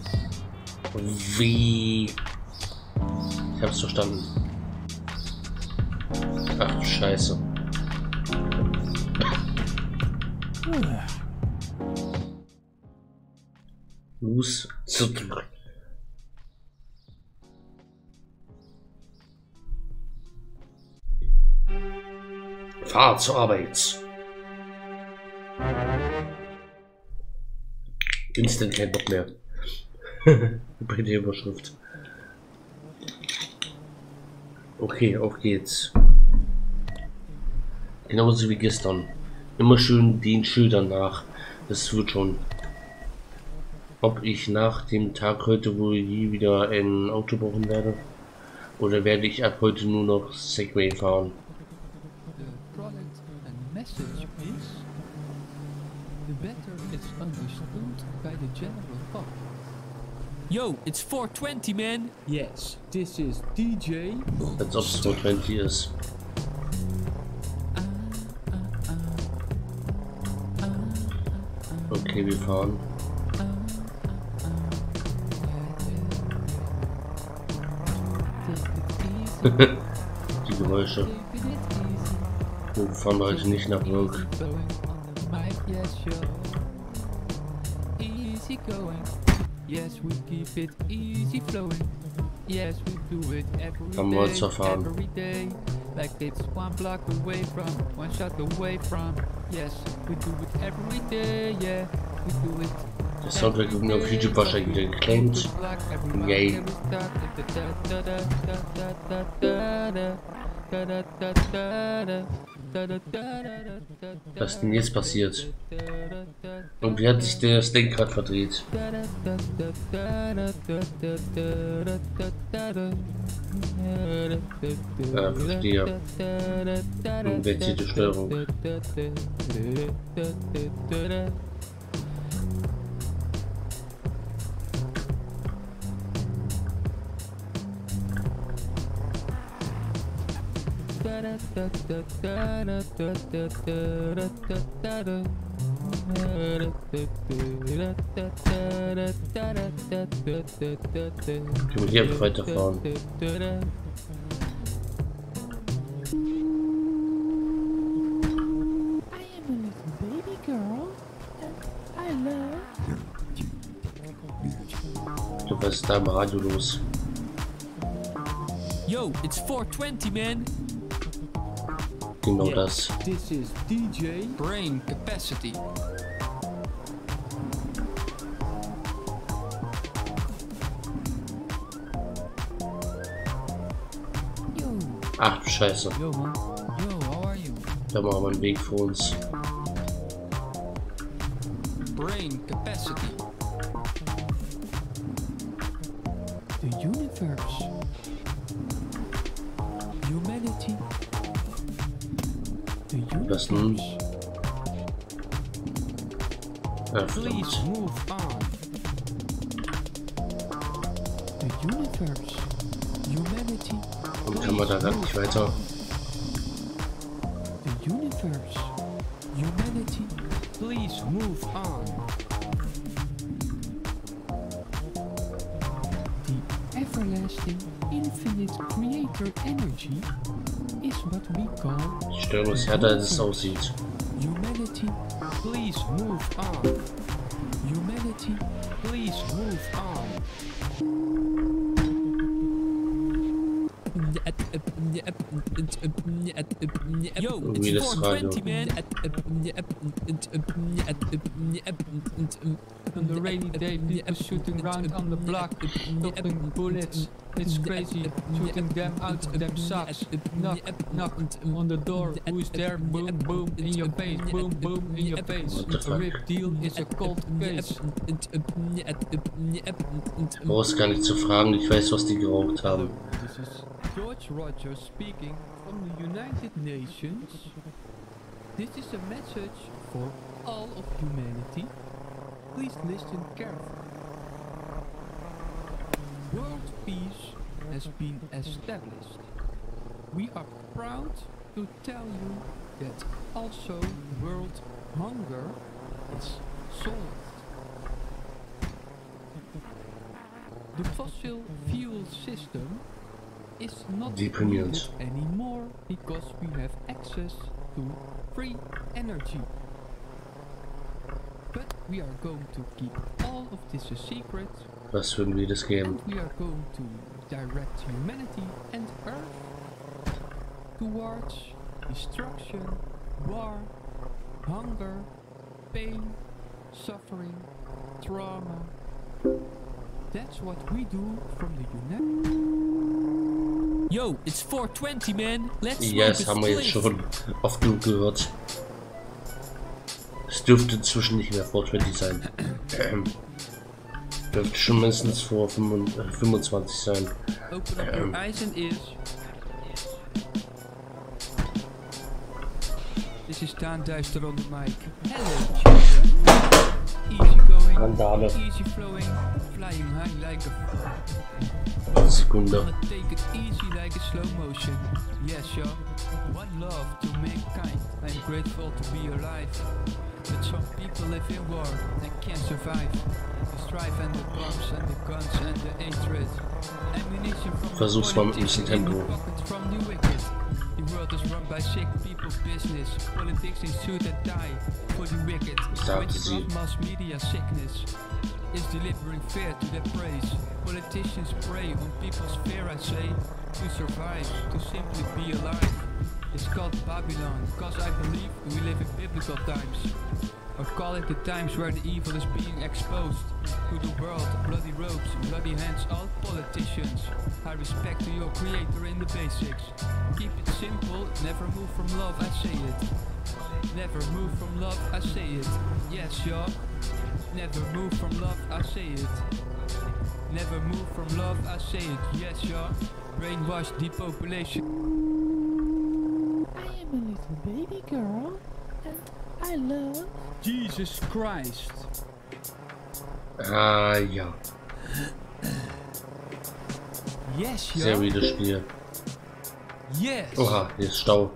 W. Ich hab's verstanden. Ach du Scheiße. Muss zurück. Fahr zur Arbeit. Instant kein Bock mehr. Bei der Überschrift. Okay, auf geht's. Genauso wie gestern. Immer schön den Schildern nach. Das wird schon. Ob ich nach dem Tag heute wohl je wieder ein Auto brauchen werde? Oder werde ich ab heute nur noch Segway fahren? Yo, it's four twenty, man. Yes, this is D J. Als ob es four twenty ist. Okay, wir fahren. Die Geräusche. Wir fahren heute nicht nach Work. Yes, we keep it easy flowing. Yes, we do it every Am Holzer fahren. every day. Like it's one block away from, one shot away from. Yes, we do it every day. Yeah, we do it. Das Soundtrack wird mir auf YouTube wahrscheinlich wieder geclaimed. Yay. Was ist denn jetzt passiert? Und wie hat sich das Lenkrad verdreht? Ja, verstehe. Invertierte Steuerung. Können wir hier einfach weiterfahren? Du, was ist da im Radio los? Yo, it's four twenty, man. Genau Yeah, das. This is D J Brain Capacity. Yo. Ach du Scheiße. Yo, man. Yo, how are you? Da machen wir einen Weg für uns. Brain Capacity. The universe. Humanity. Was nun? Ja, Please verdammt. move on. The universe. Humanity. Und kann man da gar nicht weiter? The universe. Humanity. Please move on. The everlasting, infinite creator energy is what we call Die Steuerung ist härter, als es aussieht. humanity. Please move on. Humanity. Please move on. Yo, Wie it's das four Radio. twenty, man. On the rainy day, people shooting around on the block, stopping bullets. It's crazy, shooting them out of them socks. Knock, knock on the door. Who's there? Boom, boom in your face. Boom, boom in your face. A rip deal is a cold case. Brauchst gar nicht zu fragen, ich weiß, was die geraucht haben. This is George Rogers speaking from the United Nations. This is a message for all of humanity. Please listen carefully. World peace has been established. We are proud to tell you that also world hunger is solved. The fossil fuel system is not Deprimierend. needed anymore because we have access to free energy. But we are going to keep all of this a secret. Was würden wir das geben? And we are going to direct humanity and Earth towards destruction, war, hunger, pain, suffering, trauma. That's what we do from the United. Yo, it's four twenty, man. Let's Ja, das haben wir jetzt schon oft genug gehört. Es dürfte inzwischen nicht mehr four twenty sein. Ähm, dürfte schon mindestens vor fünfundzwanzig sein. Open up your eyes and ears. This is Daan Duister on the mic. Hello, children. Easy going, Randale. easy flowing, flying high like a... Sekunde. Gonna take it easy like a slow motion. Yes, yo. One love to mankind. I'm grateful to be alive. But some people live in war and can't survive. The strife and the bombs and the guns and the hatred. Ammunition from Versuch's mal mit ein bisschen Tempo. the pockets from the wicked. The world is run by sick people's business. Politics in suit and tie for the wicked. Sagte Which sie. brought mass media sickness is delivering fear to their praise. Politicians prey on people's fear, I say, to survive, to simply be alive. It's called Babylon, cause I believe we live in biblical times. Or call it the times where the evil is being exposed to the world. Bloody robes, bloody hands, all politicians. I respect to your creator in the basics. Keep it simple, never move from love, I say it. Never move from love, I say it. Yes, y'all. Never move from love, I say it. Never move from love, I say it. Yes, y'all. Brainwash depopulation. I am a little baby girl, and I love... Jesus Christ. Ah, ja. Yes, Sehr y'all. wildes Spiel. Yes. Oha, hier ist Stau.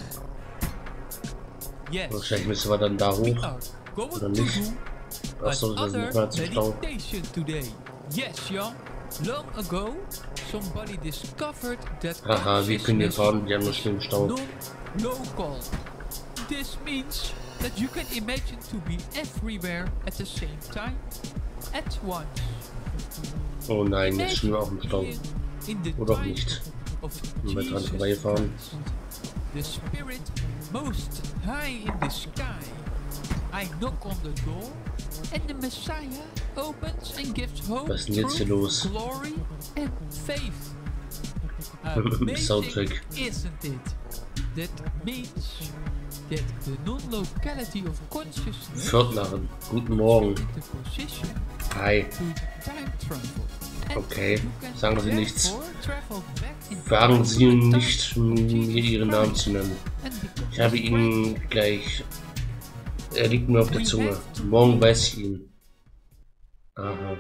Yes. Wahrscheinlich müssen wir dann da We hoch. are going Oder to nicht? do Achso, wir sind nicht mehr zum Stau. meditation today. Yes, y'all. Long ago, somebody discovered that Haha, wir können hier consciousness fahren, die haben nur schlimm Stau. non-local. This means that you can imagine to be everywhere at the same time, at once. Oh nein, jetzt stehen wir auch im Stau. In the Oder auch time nicht. of Wenn wir dran Jesus vorbeifahren. Christ, the Spirit most high in the sky. I knock on the door, and the Messiah opens and gives hope, Was ist denn jetzt hier truth, los? glory, and faith. Soundtrack. Amazing, isn't it? That means that the non-locality of consciousness Pförtnerin, guten Morgen. is the position Hi. to time travel. Okay, sagen Sie nichts. Therefore, travel back in Fragen Sie ihn nicht, mir Ihren Namen zu nennen. Ich habe ihn gleich. Er liegt mir auf der Zunge. Morgen weiß ich ihn. Aha.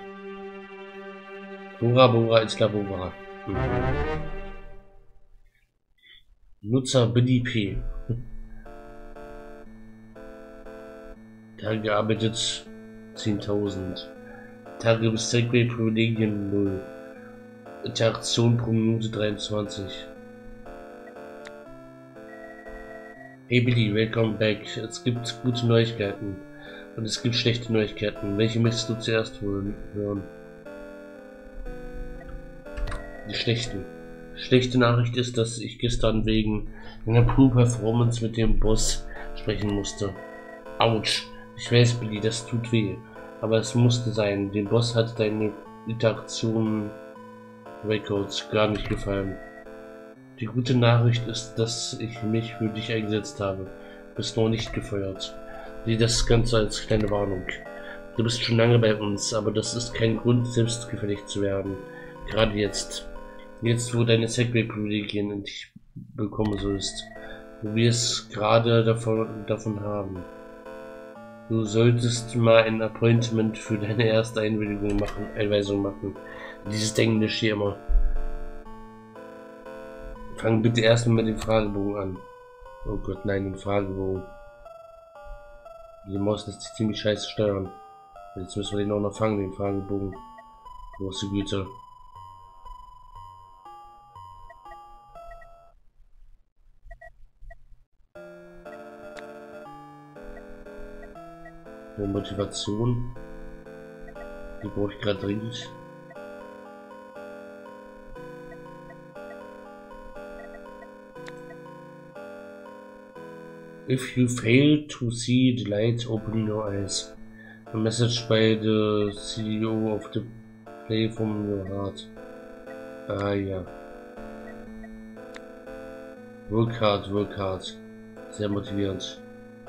Bora Bora ist Labora. Mhm. Nutzer Billy P. Tage gearbeitet zehntausend. Tage bis Segway Privilegien null. Interaktion pro Minute dreiundzwanzig. Hey Billy, welcome back. Es gibt gute Neuigkeiten und es gibt schlechte Neuigkeiten. Welche möchtest du zuerst hören? Die schlechten. Schlechte Nachricht ist, dass ich gestern wegen einer Pool-Performance mit dem Boss sprechen musste. Autsch. Ich weiß, Billy, das tut weh. Aber es musste sein. Dem Boss hat deine Interaktion Records gar nicht gefallen. Die gute Nachricht ist, dass ich mich für dich eingesetzt habe. Bist noch nicht gefeuert. Sieh das Ganze als kleine Warnung. Du bist schon lange bei uns, aber das ist kein Grund, selbstgefällig zu werden. Gerade jetzt. Jetzt, wo deine Segway-Privilegien endlich bekommen sollst. Wo wir es gerade davon, davon haben. Du solltest mal ein Appointment für deine erste Einwilligung machen, Einweisung machen. Dieses Englisch hier immer. Fang bitte erstmal mit dem Fragebogen an. Oh Gott, nein, den Fragebogen. Die Maus lässt sich ziemlich scheiße steuern. Jetzt müssen wir den auch noch fangen, den Fragebogen. Große Güte. Eine Motivation. Die brauche ich gerade dringend. If you fail to see the light, open your eyes. A message by the C E O of the Play from Your Heart. Ah ja. Work hard, work hard. Sehr motivierend.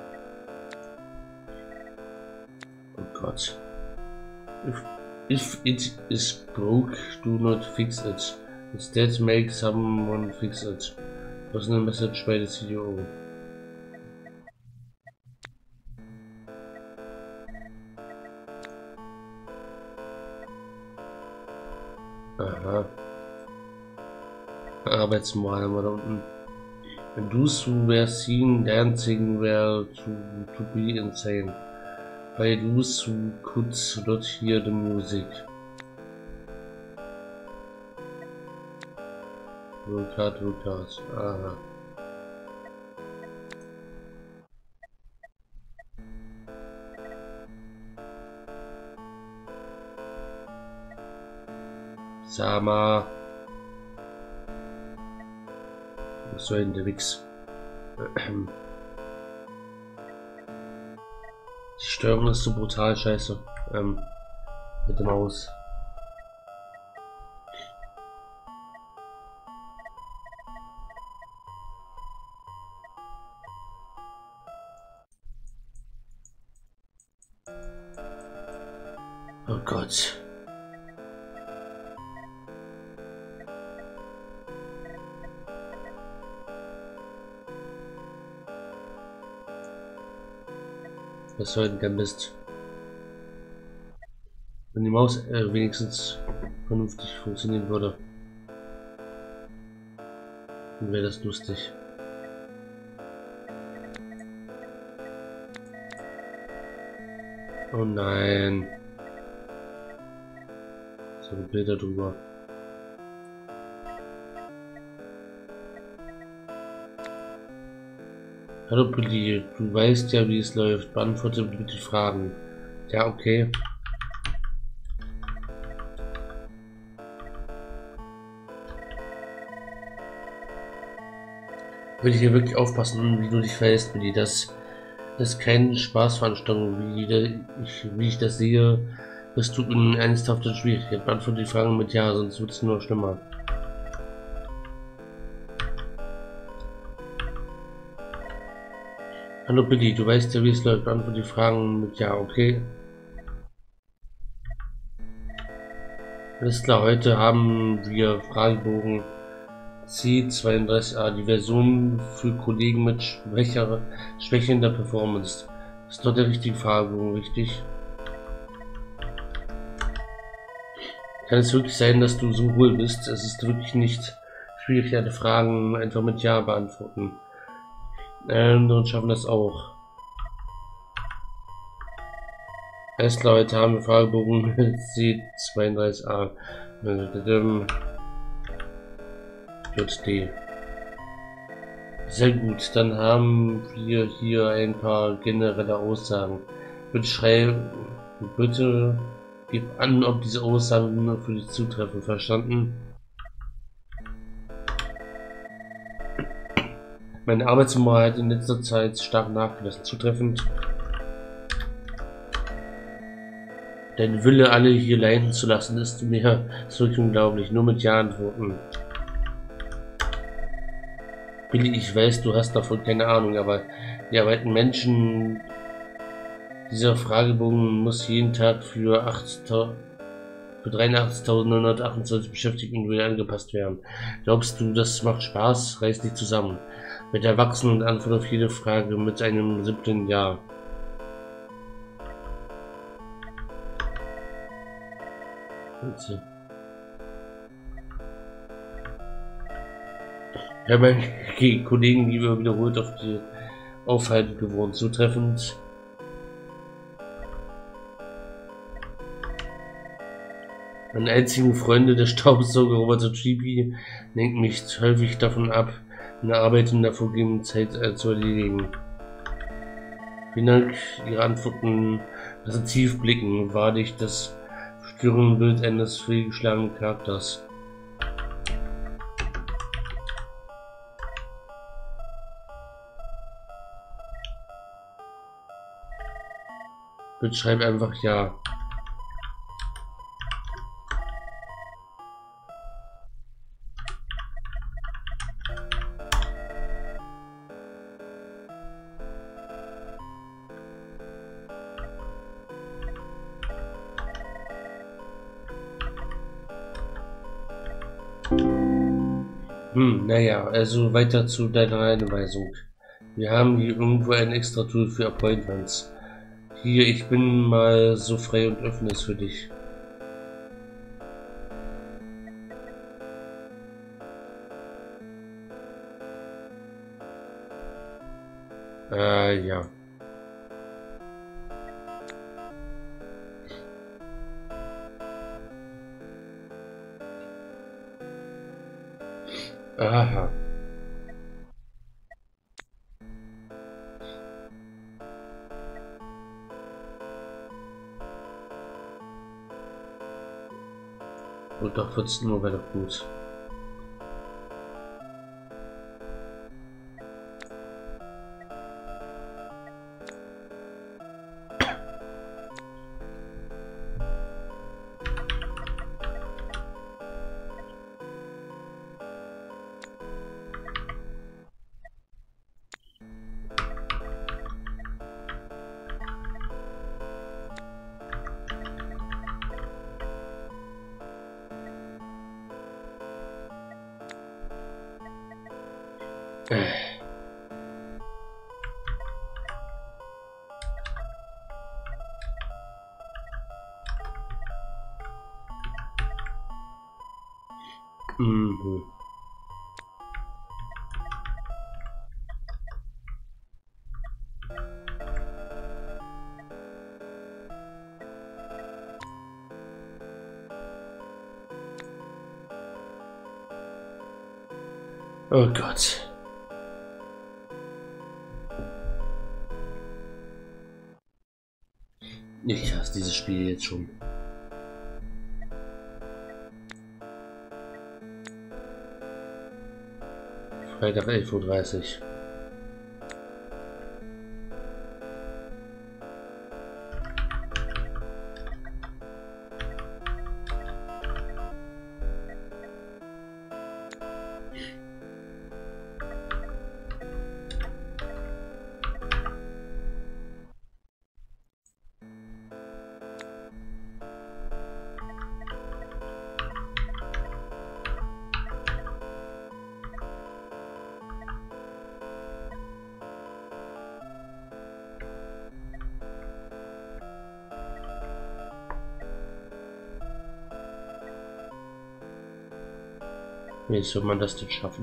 Oh Gott. If, if it is broke, do not fix it. Instead make someone fix it. Was a message by the C E O. Aha. Arbeitsmoral haben wir da unten. When those who were seen dancing were to, to be insane. By those who could not hear the music. Work hard, work hard. Aha. Sama. Was soll denn der Wichs? Die Steuerung ist so brutal scheiße. Ähm, mit der Maus. Oh Gott. Was soll denn der Mist? Wenn die Maus äh, wenigstens vernünftig funktionieren würde, dann wäre das lustig. Oh nein. So Bilder drüber. Hallo Billy, du weißt ja, wie es läuft. Beantworte bitte die Fragen. Ja, okay. Will ich hier wirklich aufpassen, wie du dich verhältst, Billy. Das ist keine Spaßveranstaltung, wie, ich, wie ich das sehe. Bist du in ernsthafter Schwierigkeit. Beantworte die Fragen mit Ja, sonst wird es nur schlimmer. Hallo Billy, du weißt ja, wie es läuft. Beantworte die Fragen mit Ja, okay? Alles klar, heute haben wir Fragebogen C zweiunddreißig a, die Version für Kollegen mit schwächere, schwächender Performance. Ist doch der richtige Fragebogen, richtig? Kann es wirklich sein, dass du so hohl bist? Es ist wirklich nicht schwierig, deine Fragen einfach mit Ja beantworten. Andere schaffen das auch. Alles klar, heute haben wir Fragebogen C zweiunddreißig a. J D. Sehr gut, dann haben wir hier ein paar generelle Aussagen. Bitte schreiben, bitte gib an, ob diese Aussagen nur für dich zutreffen. Verstanden? Meine Arbeitsmoral hat in letzter Zeit stark nachgelassen. Zutreffend. Dein Wille, alle hier leiden zu lassen, ist mir ist wirklich unglaublich. Nur mit Ja antworten. Billy, ich weiß, du hast davon keine Ahnung, aber die arbeitenden Menschen, dieser Fragebogen muss jeden Tag für dreiundachtzigtausendneunhundertachtundzwanzig Beschäftigten individuell angepasst werden. Glaubst du, das macht Spaß? Reiß dich zusammen. Mit Erwachsenen und Antwort auf jede Frage mit einem simplen Ja. Bitte. Ich habe meine Kollegen lieber wiederholt auf die Aufhaltung gewohnt. Zutreffend. Meine einzigen Freunde, der Staubsauger Robert und Chibi, lenken mich häufig davon ab, eine Arbeit in der vorgegebenen Zeit äh, zu erledigen. Vielen Dank, Ihre Antworten lassen tief blicken, wahrlich das störende Bild eines fehlgeschlagenen Charakters. Bitte schreib einfach Ja. Hm, naja, also weiter zu deiner Einweisung. Wir haben hier irgendwo ein extra Tool für Appointments. Hier, ich bin mal so frei und öffne es für dich. Äh, ja. Aha. Und doch vierzehn Uhr wäre doch gut. Mhm. Oh Gott. Ich hasse dieses Spiel jetzt schon. Freitag elf Uhr dreißig. Wie soll man das denn schaffen?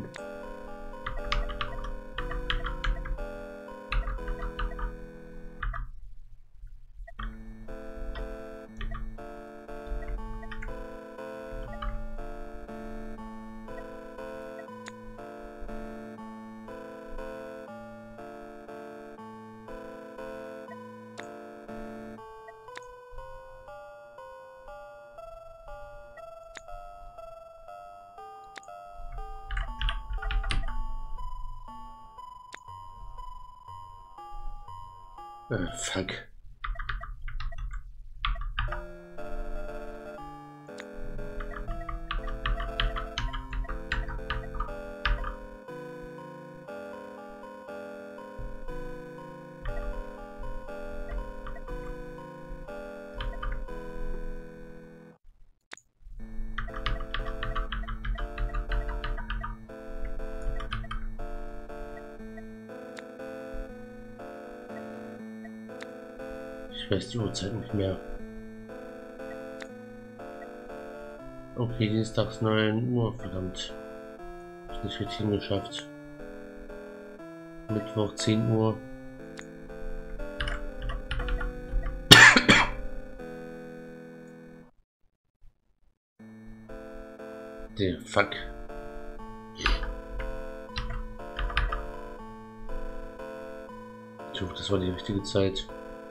Äh, fuck. Ich weiß die Uhrzeit nicht mehr. Okay, dienstags neun Uhr, verdammt. Hab ich nicht richtig hingeschafft. Mittwoch zehn Uhr. Der Fuck. Ich hoffe, das war die richtige Zeit.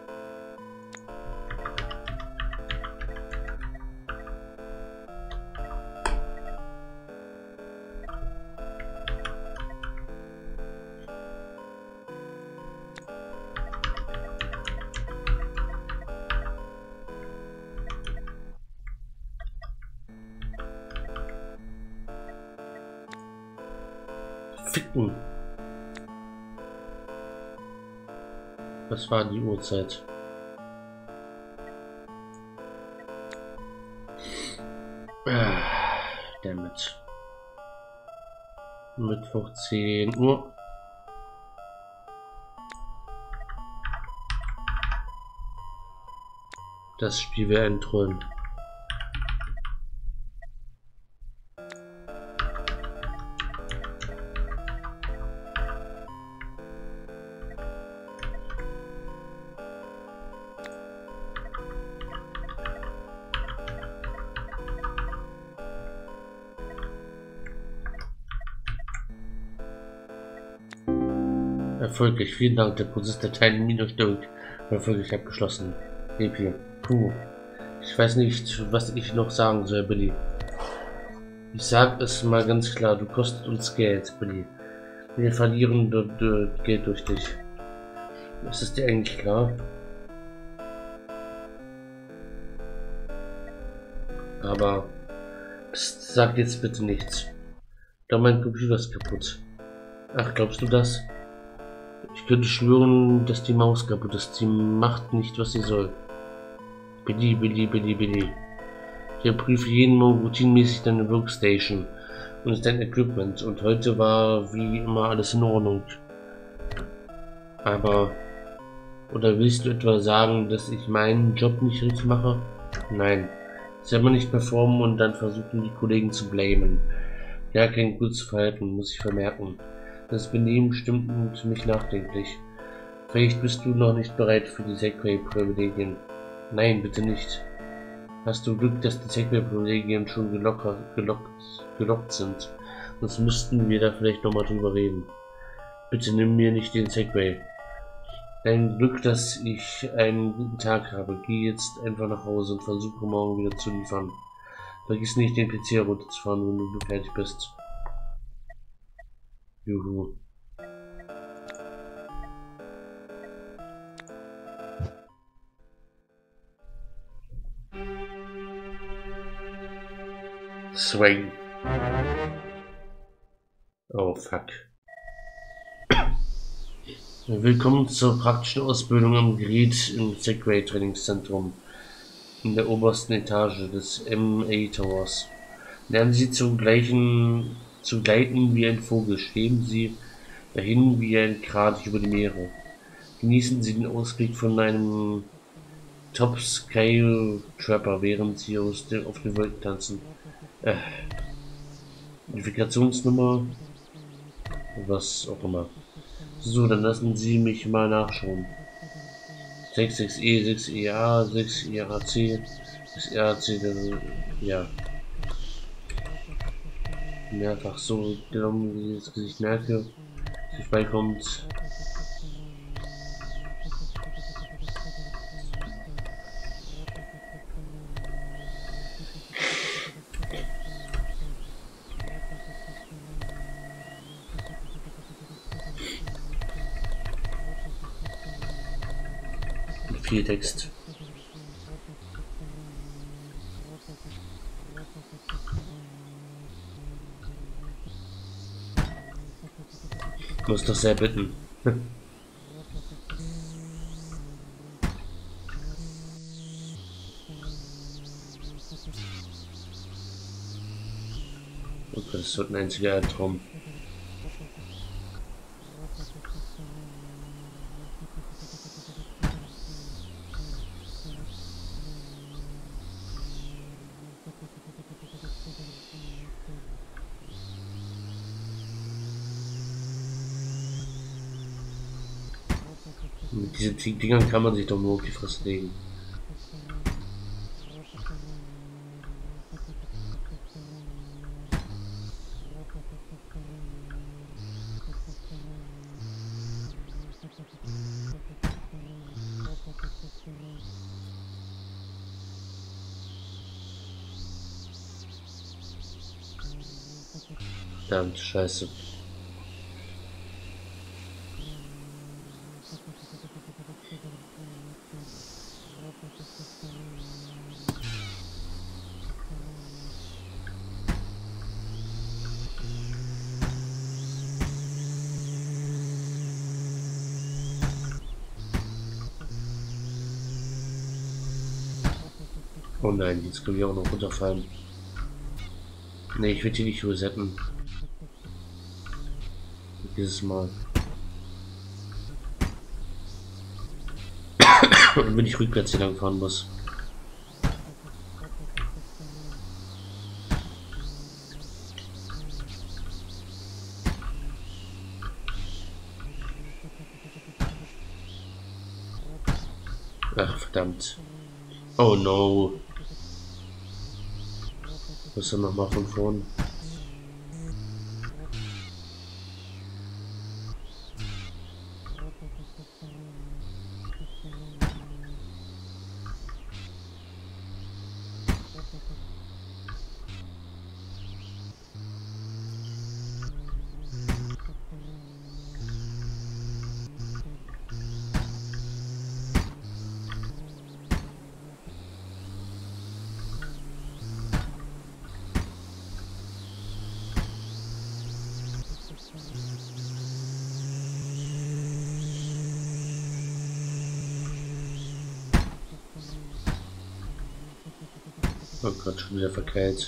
Ficken. Was war die Uhrzeit? Ah, damit. Mittwoch zehn Uhr. Das Spiel wäre ein Träum. Erfolgreich, vielen Dank, der Prozess der Teilnehmer Minus durch. Erfolgreich abgeschlossen. Epi. Puh. Ich weiß nicht, was ich noch sagen soll, Billy. Ich sag es mal ganz klar, du kostest uns Geld, Billy. Wir verlieren Geld durch dich. Ist es dir eigentlich klar? Aber pst, sag jetzt bitte nichts. Da mein Computer ist kaputt. Ach, glaubst du das? Ich könnte schwören, dass die Maus kaputt ist. Sie macht nicht, was sie soll. Billy, Billy, Billy, Billy. Ich überprüfe jeden Morgen routinemäßig deine Workstation und dein Equipment. Und heute war wie immer alles in Ordnung. Aber... Oder willst du etwa sagen, dass ich meinen Job nicht richtig mache? Nein. Selber nicht performen und dann versuchen die Kollegen zu blamen. Ja, kein gutes Verhalten, muss ich vermerken. Das Benehmen stimmt für mich nachdenklich. Vielleicht bist du noch nicht bereit für die Segway-Privilegien. Nein, bitte nicht. Hast du Glück, dass die Segway-Privilegien schon gelockert, gelockt, gelockt sind. Sonst müssten wir da vielleicht nochmal drüber reden. Bitte nimm mir nicht den Segway. Dein Glück, dass ich einen guten Tag habe. Geh jetzt einfach nach Hause und versuche morgen wieder zu liefern. Vergiss nicht, den P C runterzufahren, wenn du fertig bist. Juhu. Swing. Oh fuck. Willkommen zur praktischen Ausbildung am Gerät im Segway Trainingszentrum in der obersten Etage des M A Towers. Lernen Sie zum gleichen zu gleiten wie ein Vogel, schweben Sie dahin wie ein Kranich über die Meere. Genießen Sie den Ausblick von einem Top Scale Trapper, während Sie aus dem, auf den Wolken tanzen. Äh, Identifikationsnummer, was auch immer. So, dann lassen Sie mich mal nachschauen. sechs sechs E, sechs E A, sechs E A C, sechs E A C, ja. Mehrfach so genommen, wie ich das Gesicht merke, dass ich beikommt. viel Text. Ich muss doch sehr bitten. Okay, das wird ein einziger Albtraum. Mit diesen Dingern kann man sich doch nur auf die Fresse legen. Verdammt, scheiße. Oh nein, jetzt können wir auch noch runterfallen. Ne, ich will die nicht resetten. Dieses Mal. Und wenn ich rückwärts hier lang fahren muss. Ach, verdammt. Oh no. Was soll noch mal von vorn? Oh Gott, schon wieder verkeilt.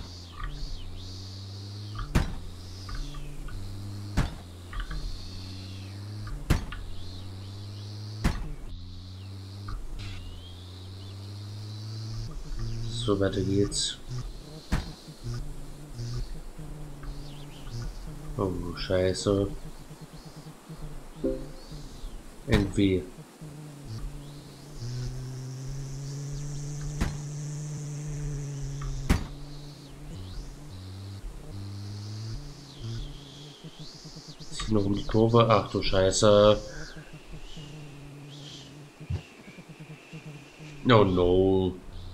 So, weiter geht's. Oh, scheiße. Irgendwie. Noch um die Kurve. Ach du Scheiße. Oh no.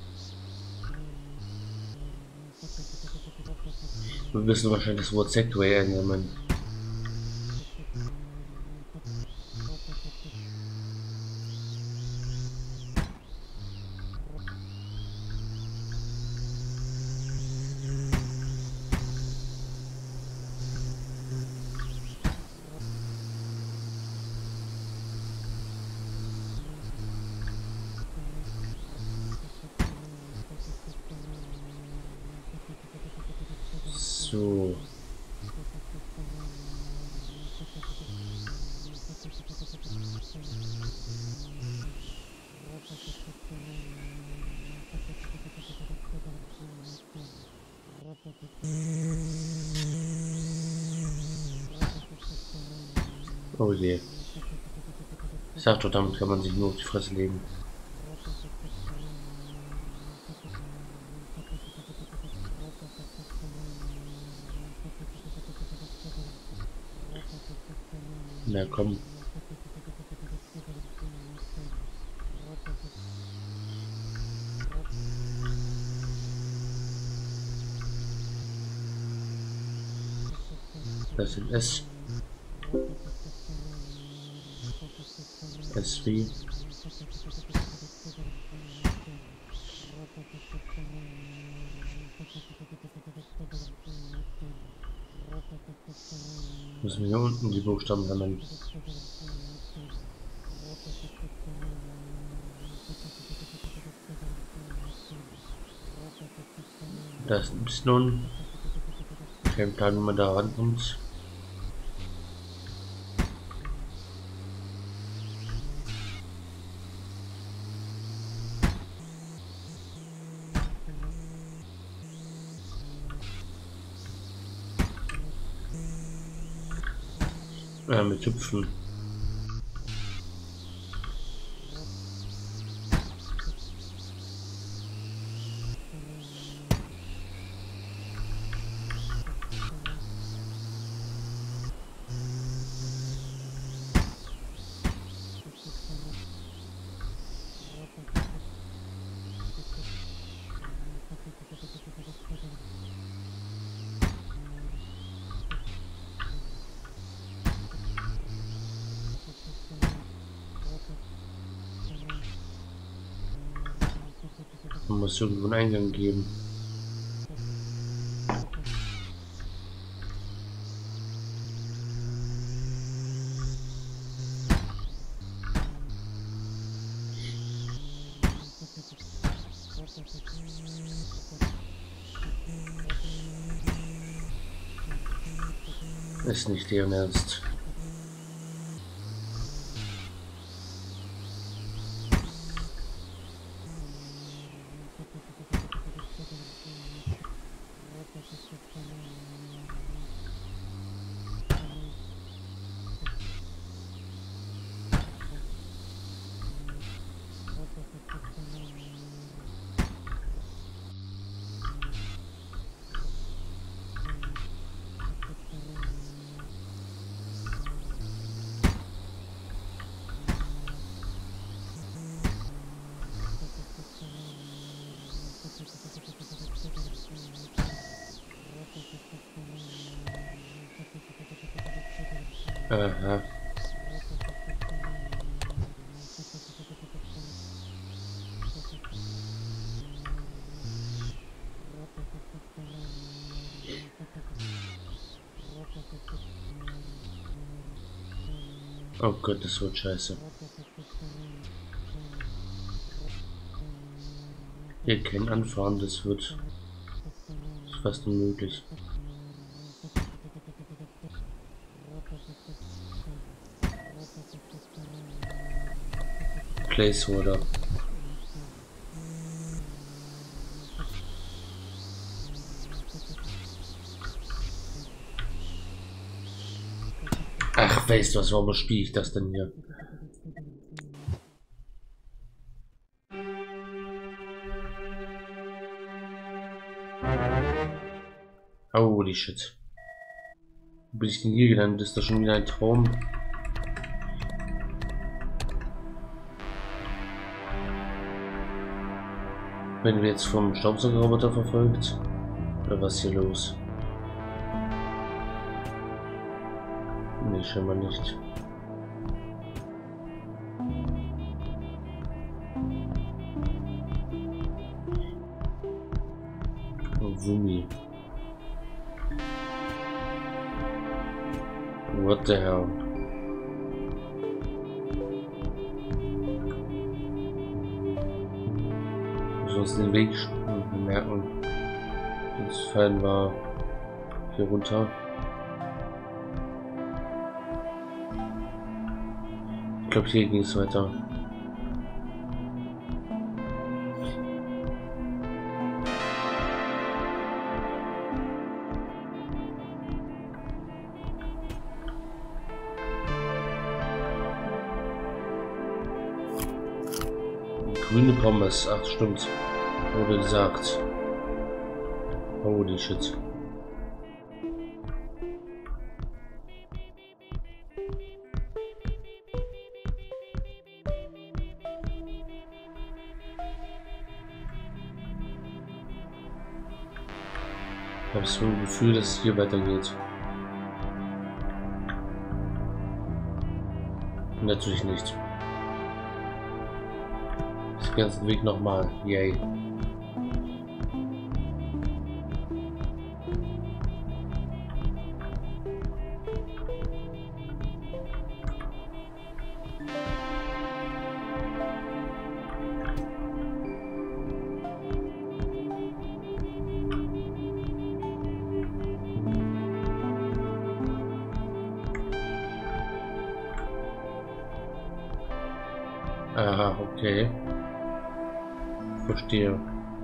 Wir müssen wahrscheinlich das Wort Segway einnehmen. So. Oh je. Ich sag doch, damit kann man sich nur auf die Fresse legen. Na komm. Das ist S. S wie. Müssen wir hier unten die Buchstaben sammeln. Da ist ein Y. Kein Plan, wie man da rankommt. Ja, mit Hüpfen. Man muss irgendwo einen Eingang geben. Ist nicht deren Ernst. Aha. Oh Gott, das wird scheiße. Hier kein Anfahren, das wird das ist fast unmöglich. Placeholder. Ach, weißt du was, warum spiele ich das denn hier? Holy shit. Wo bin ich denn hier gelandet? Ist das schon wieder ein Traum? Wenn wir jetzt vom Staubsaugerroboter verfolgt? Oder was ist hier los? Nee, scheinbar nicht. Oh, Wummi. What the hell? Uns den Weg merken. Das Fallen war hier runter. Ich glaube, hier ging es weiter. Grüne Pommes, ach stimmt. Wurde gesagt. Holy shit. Ich habe so ein Gefühl, dass es hier weitergeht. Natürlich nicht. Den ganzen Weg nochmal. Yay. Aha, okay. Verstehe.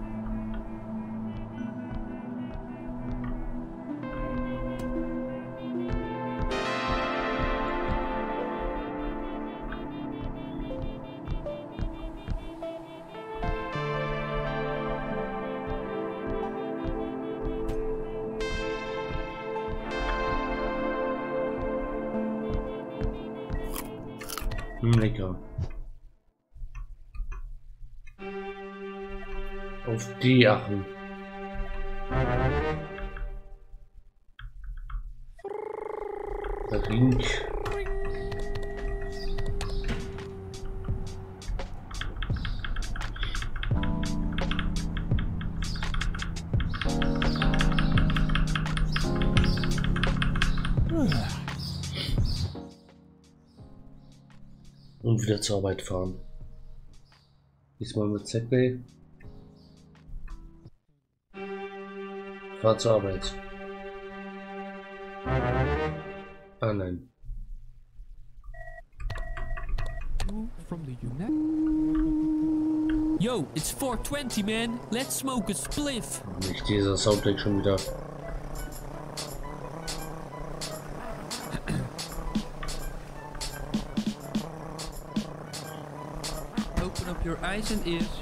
Hm, lecker. Auf die achten. Ring. Und wieder zur Arbeit fahren. Diesmal mit Segway. Fahr zur Arbeit. Ah nein. From the United. Yo, it's four twenty, man. Let's smoke a spliff. Nicht dieser Soundtrack schon wieder. Open up your eyes and ears.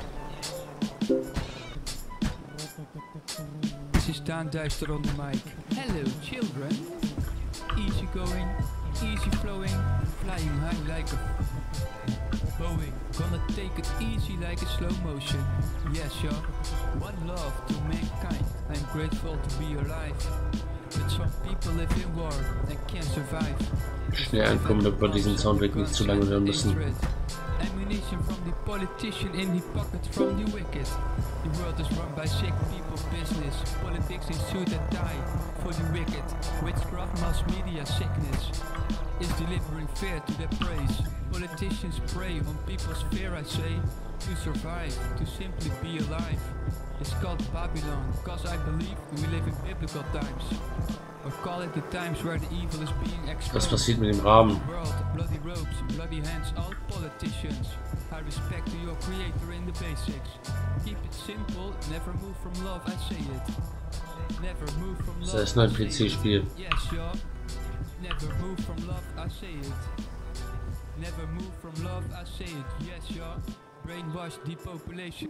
This is Daan Duister on the mic. Hello, children. Easy going, easy flowing, flying high like a Boeing. Gonna take it easy like a slow motion. Yes, yeah. One love to mankind. I'm grateful to be alive. But some people live in war and can't survive. Schnell ankommen, damit wir diesen Soundtrack nicht zu lange hören müssen. Ammunition from the politician in the pockets from the wicked. The world is run by sick people business. Politics in suit and tie for the wicked. Witchcraft mass media sickness is delivering fear to their praise. Politicians prey on people's fear, I say, to survive, to simply be alive. It's called Babylon, cause I believe we live in biblical times. Or call it the times where the evil is being exposed. Was passiert mit dem Rahmen? World, bloody robes, bloody hands, all politicians. I respect to your creator in the basics. Keep it simple, never move from love, I say it. Never move from love. Das ist nur ein P C-Spiel. Yes, sure. Never move from love, I say it. Never move from love, I say it. Yes, sure. Brainwash depopulation.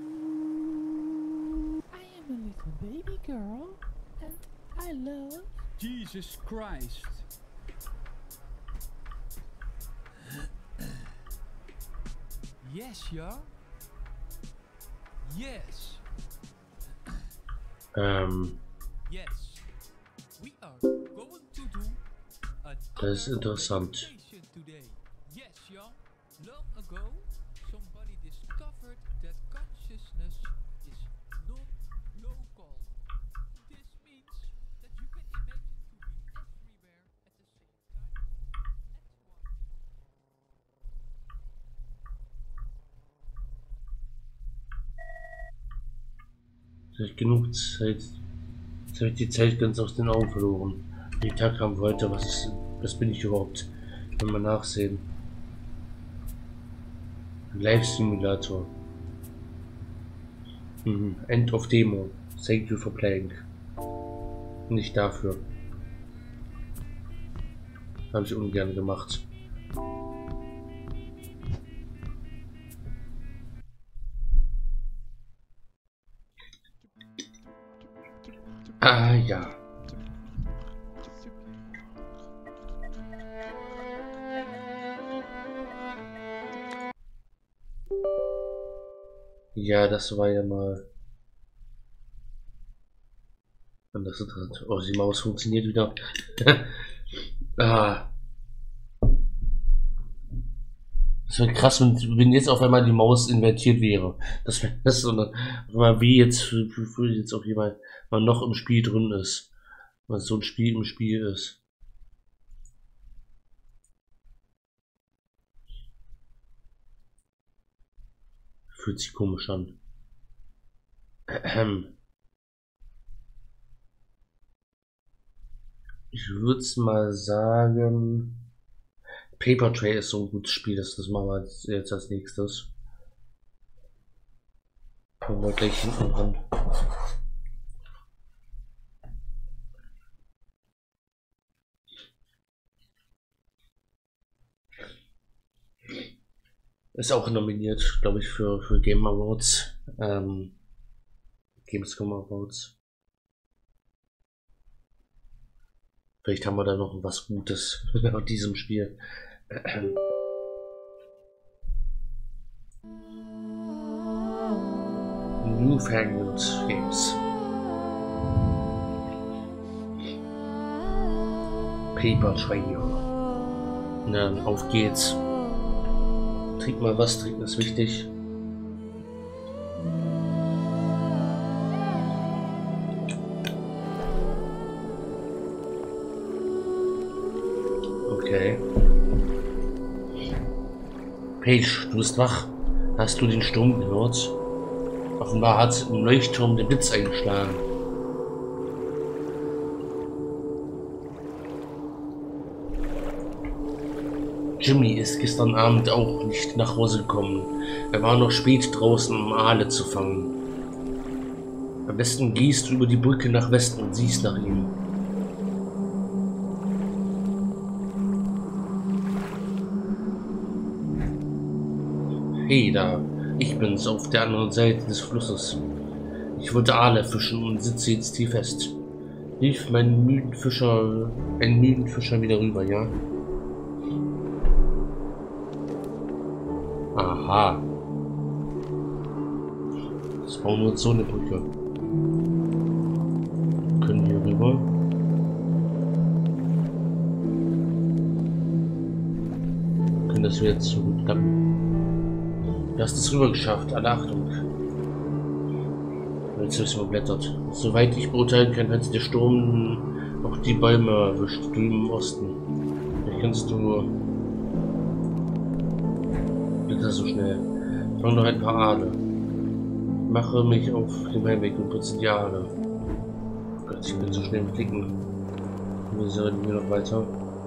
I am a little baby girl, and I love Jesus Christ. Yes, yeah. Yes. Ähm, Yes. We are going to do an das ist interessant. operation today. Yes, yeah. Long ago, somebody discovered that consciousness is non-local. This means that you can imagine to be everywhere at the same time at once. Vielleicht genug Zeit. Jetzt habe ich die Zeit ganz aus den Augen verloren. Die Tag haben heute, was ist, was bin ich überhaupt? Wenn wir nachsehen. Live-Simulator. Mhm. End of Demo. Thank you for playing. Nicht dafür. Habe ich ungern gemacht. Ah ja. Ja, das war ja mal. Und das ist halt. Oh, die Maus funktioniert wieder. Ah. Das wäre krass, wenn, wenn jetzt auf einmal die Maus invertiert wäre. Das wäre das, sondern mal wie jetzt, wie jetzt auch jemand mal noch im Spiel drin ist. Was so ein Spiel im Spiel ist. Fühlt sich komisch an. Ähm. Ich würde mal sagen, Paper Trail ist so ein gutes Spiel, das, das machen wir jetzt als nächstes. Kommen wir gleich hinten ran. Ist auch nominiert, glaube ich, für, für Game Awards. Ähm, Gamescom Awards. Vielleicht haben wir da noch was Gutes nach diesem Spiel. Newfangled Games. Paper Trail. Na, dann auf geht's. Trink mal was, trinken ist wichtig. Okay. Paige, du bist wach. Hast du den Sturm gehört? Offenbar hat im Leuchtturm der Blitz eingeschlagen. Jimmy ist gestern Abend auch nicht nach Hause gekommen. Er war noch spät draußen, um Aale zu fangen. Am besten gehst du über die Brücke nach Westen und siehst nach ihm. Hey da, ich bin's auf der anderen Seite des Flusses. Ich wollte Aale fischen und sitze jetzt hier fest. Hilf meinen müden Fischer, einen müden Fischer wieder rüber, ja? Aha. Jetzt bauen wir uns so eine Brücke. Können hier rüber. Können das wieder zurückklappen. Du hast es rüber geschafft. Alle Achtung. Jetzt ist überblättert. Soweit ich beurteilen kann, hat der Sturm noch die Bäume erwischt, drüben im Osten. Vielleicht kannst du bitte so schnell. Fang noch ein paar Aale. Mache mich auf den Heimweg und putze die Aale. Oh Gott, ich bin so schnell im Klicken. Wir sollen hier noch weiter.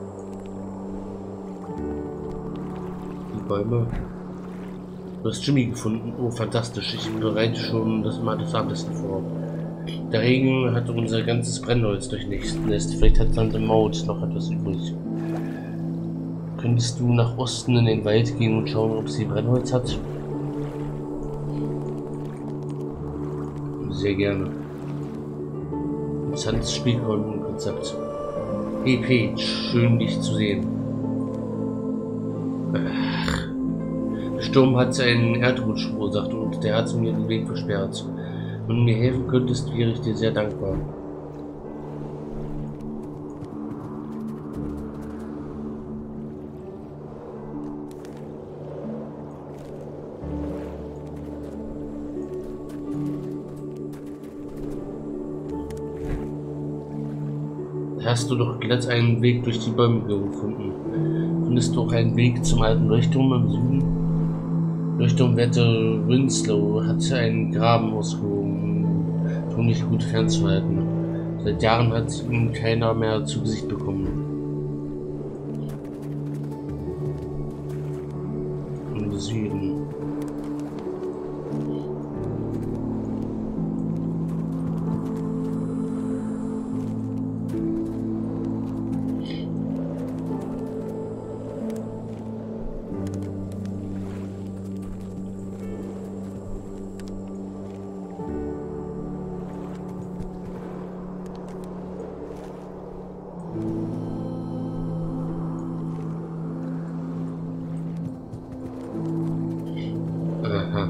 Die Bäume. Du hast Jimmy gefunden. Oh, fantastisch. Ich bereite schon das mal das Abendessen vor. Der Regen hat unser ganzes Brennholz durchnässt. Vielleicht hat Tante Maud noch etwas übrig. Könntest du nach Osten in den Wald gehen und schauen, ob sie Brennholz hat? Sehr gerne. Interessantes Spielkonzept. Hey Paige, schön dich zu sehen. Ach. Der Sturm hat einen Erdrutsch verursacht und der hat mir den Weg versperrt. Wenn du mir helfen könntest, wäre ich dir sehr dankbar. Hast du doch glatt einen Weg durch die Bäume gefunden. Findest du auch einen Weg zum alten Leuchtturm im Süden? Leuchtturmwärter Winslow hat einen Graben ausgehoben, um nicht gut fernzuhalten. Seit Jahren hat ihn keiner mehr zu Gesicht bekommen. Im Süden. Aha.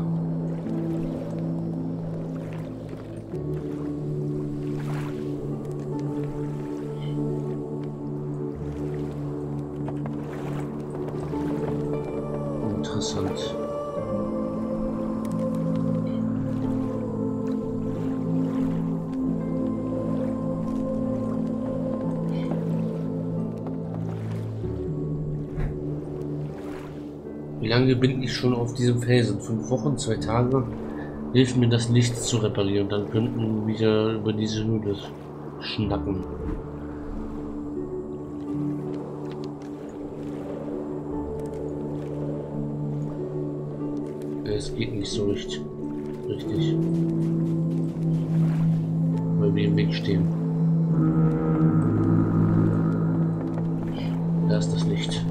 Interessant. Wie lange bin ich schon auf diesem Felsen? Fünf Wochen, zwei Tage? Hilf mir, das Licht zu reparieren, dann könnten wir wieder über diese Höhle schnacken. es geht nicht so richtig. Richtig. Weil wir im Weg stehen. Da ist das Licht.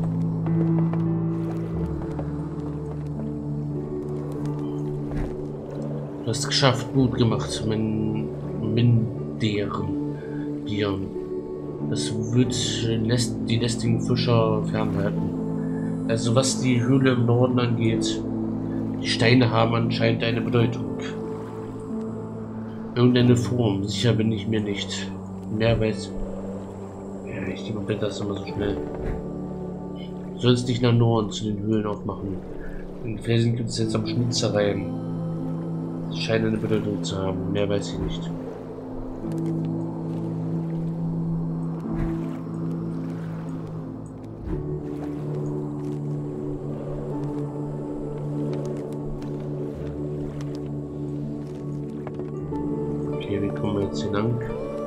Du hast es geschafft, gut gemacht, mein Minderen Bieren. Das wird lässt die lästigen Fischer fernhalten. Also was die Höhle im Norden angeht, die Steine haben anscheinend eine Bedeutung. Irgendeine Form, sicher bin ich mir nicht. Mehr weiß... Ja, ich überblätter das immer so schnell. Du sollst dich nach Norden zu den Höhlen aufmachen. In den Felsen gibt es jetzt am Schnitzereien. Sie scheinen eine Bedeutung zu haben, mehr weiß ich nicht. Okay, wie kommen wir jetzt hier lang?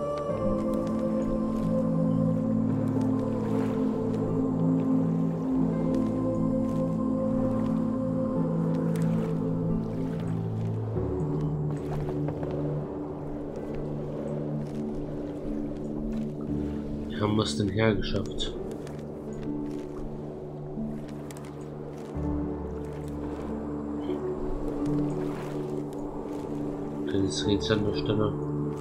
Haben wir es denn hergeschafft? Kleines Rätsel an der Stelle.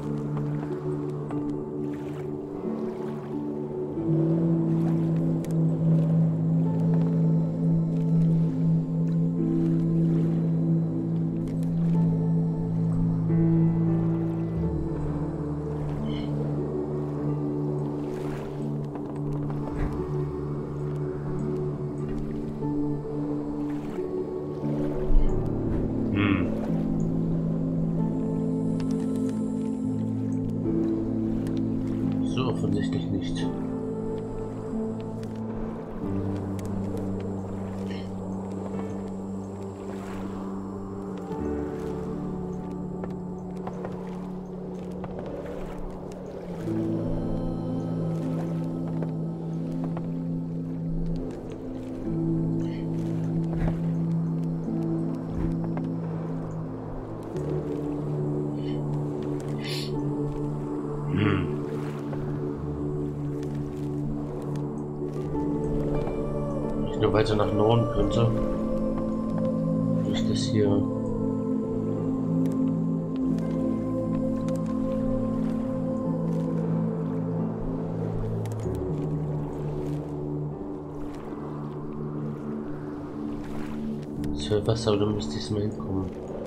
Offensichtlich nicht. Hm. Nur weiter nach Norden könnte. Durch das hier. Das wäre Wasser, oder müsste ich es mal hinkommen?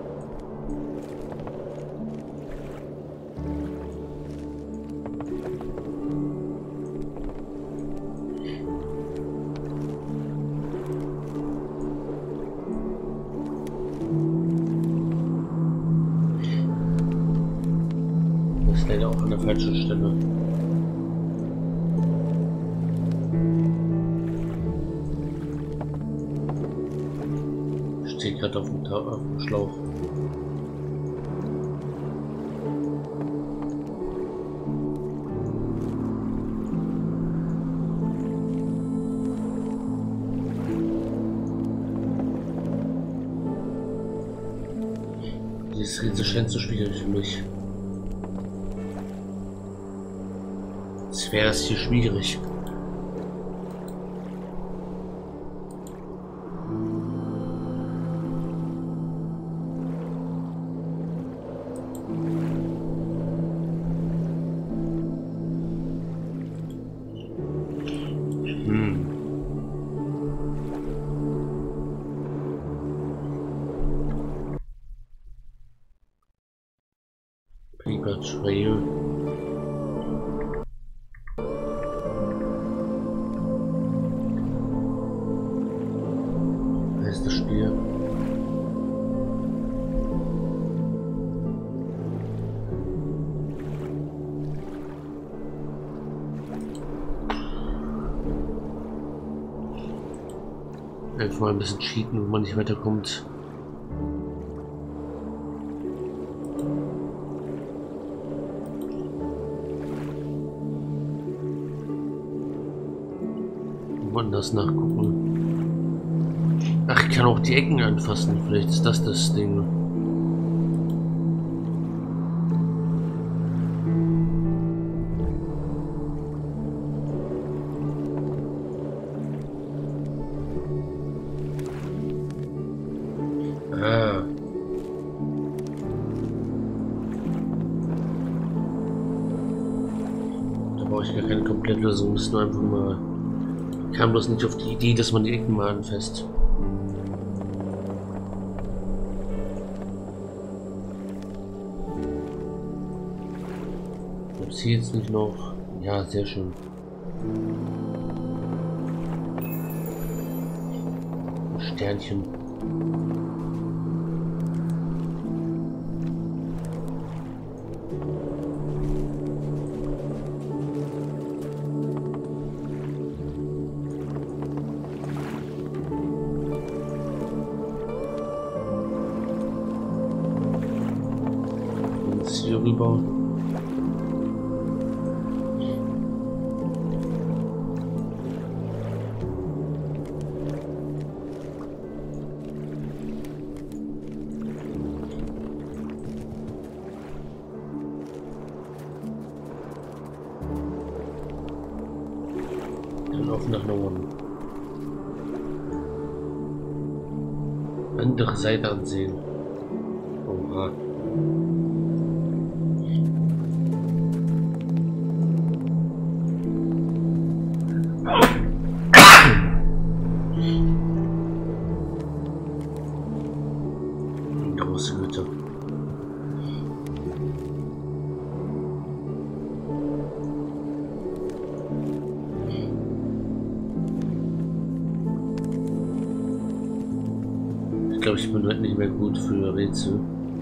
Leider auch an der falschen Stelle. Ich stehe gerade auf dem, auf dem Schlauch. Dieses Rätsel scheint so schwierig für mich. Jetzt wäre es hier schwierig. Hm. Paper Trail. Das Spiel. Einfach mal ein bisschen cheaten, wo man nicht weiterkommt. Woanders nachgucken. Ach, ich kann auch die Ecken anfassen. Vielleicht ist das das Ding. Ah. Da brauche ich gar keine Komplettlösung. Muss nur einfach mal... Ich kam bloß nicht auf die Idee, dass man die Ecken mal anfasst. Gibt's hier jetzt nicht noch? Ja, sehr schön. Sternchen. Jetzt hier rüber. Auf nach Norden. Andere Seite ansehen. Oha. Große Hütte. Ich glaube, ich bin heute nicht mehr gut für Rätsel.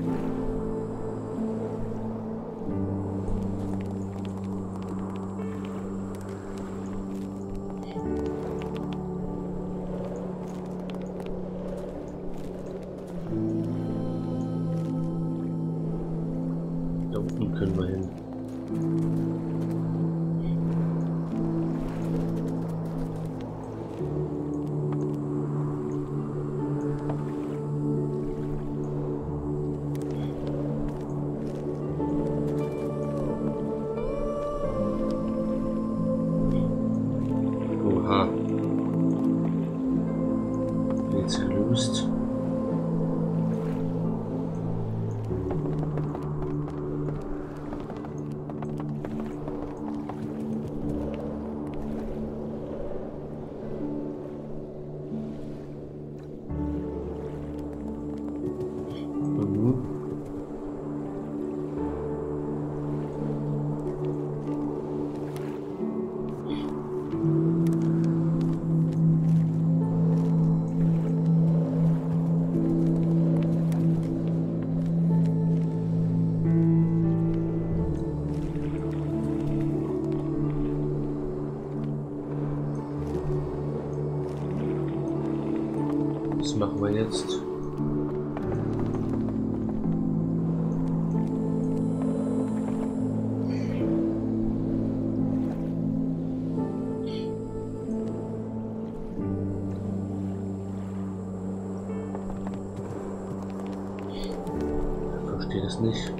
Da unten können wir hin. Oha. Jetzt gelöst. Was machen wir jetzt? Ich verstehe das nicht.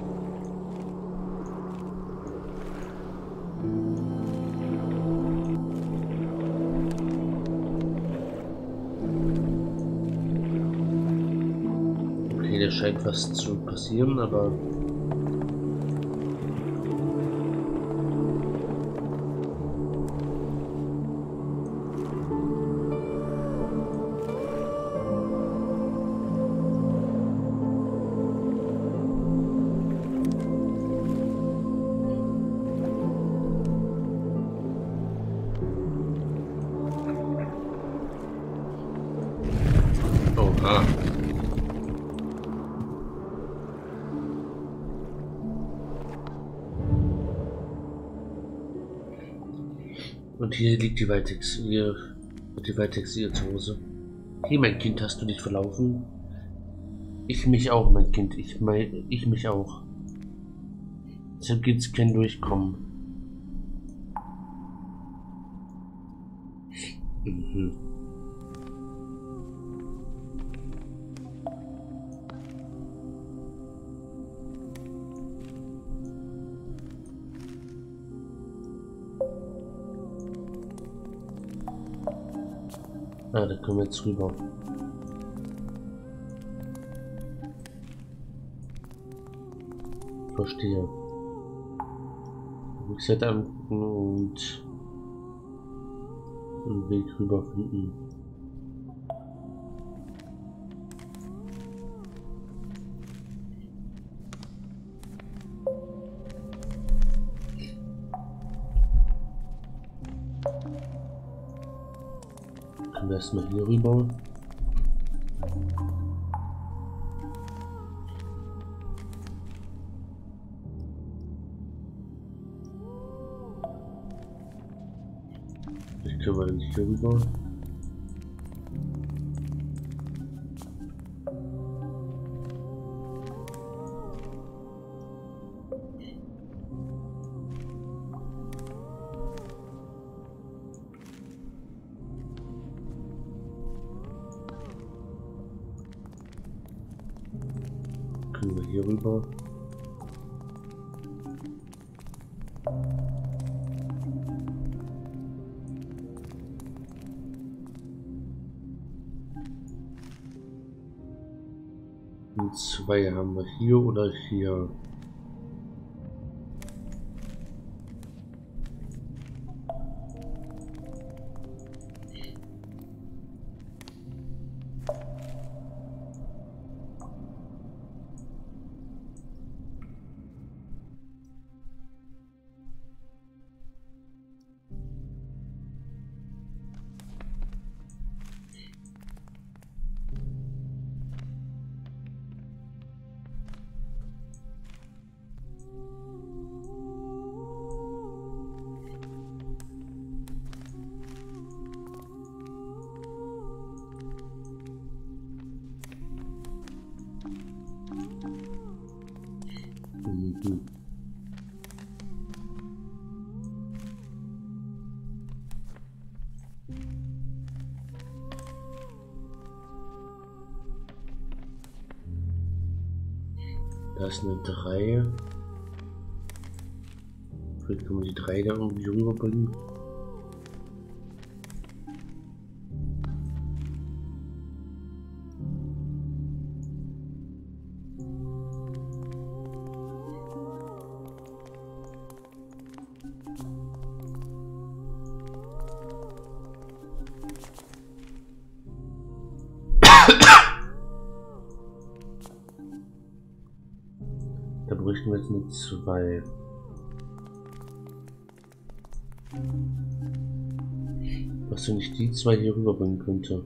Da scheint was zu passieren, aber oha. Und hier liegt die Weitex, ihr, die Weitex ihr zu Hause. Hey, mein Kind, hast du dich verlaufen? Ich mich auch, mein Kind. Ich mein, ich mich auch. Deshalb gibt's kein Durchkommen. Mhm. Ah, da können wir jetzt rüber. Verstehe. Rückseite angucken und einen Weg rüber finden. Können wir erstmal hier rüber. Vielleicht können wir dann hier rüber. Können wir hier rüber. Und zwei haben wir hier oder hier. Mhm. Da ist eine drei. Vielleicht können wir die drei da irgendwie rüberbringen. Da bräuchten wir jetzt eine zwei. Was, wenn ich die zwei hier rüberbringen könnte?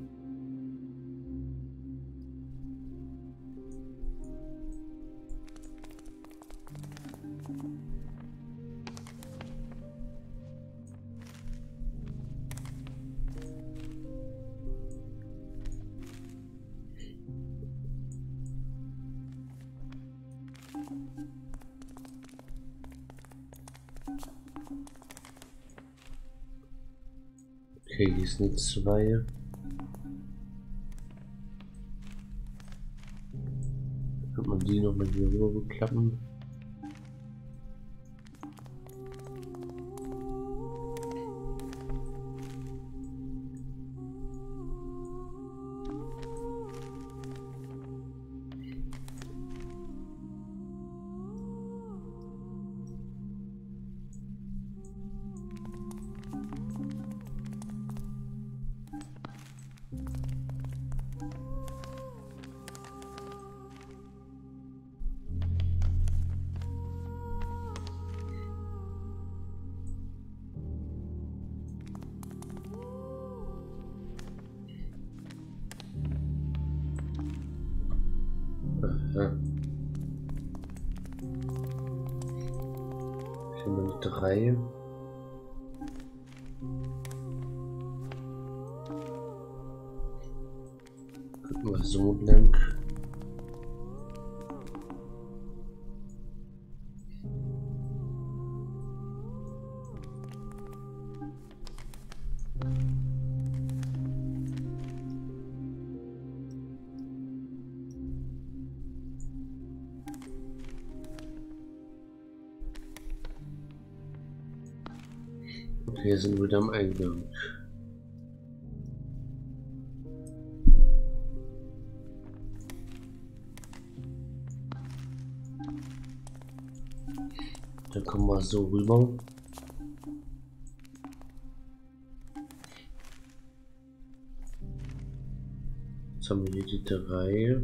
Okay, hier ist eine zwei. Kann man die nochmal hier rüber klappen? Aha. Ich habe eine drei. Gucken wir so lang. Okay, sind wir wieder am Eingang. Dann kommen wir so rüber. Jetzt haben wir hier die drei.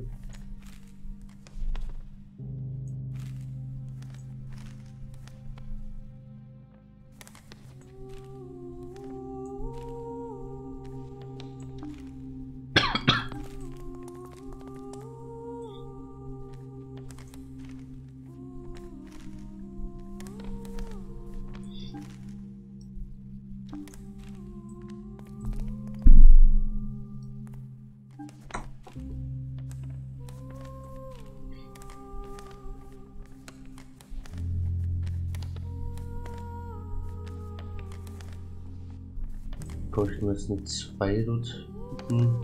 Bräuchten wir jetzt eine zwei dort. Hm.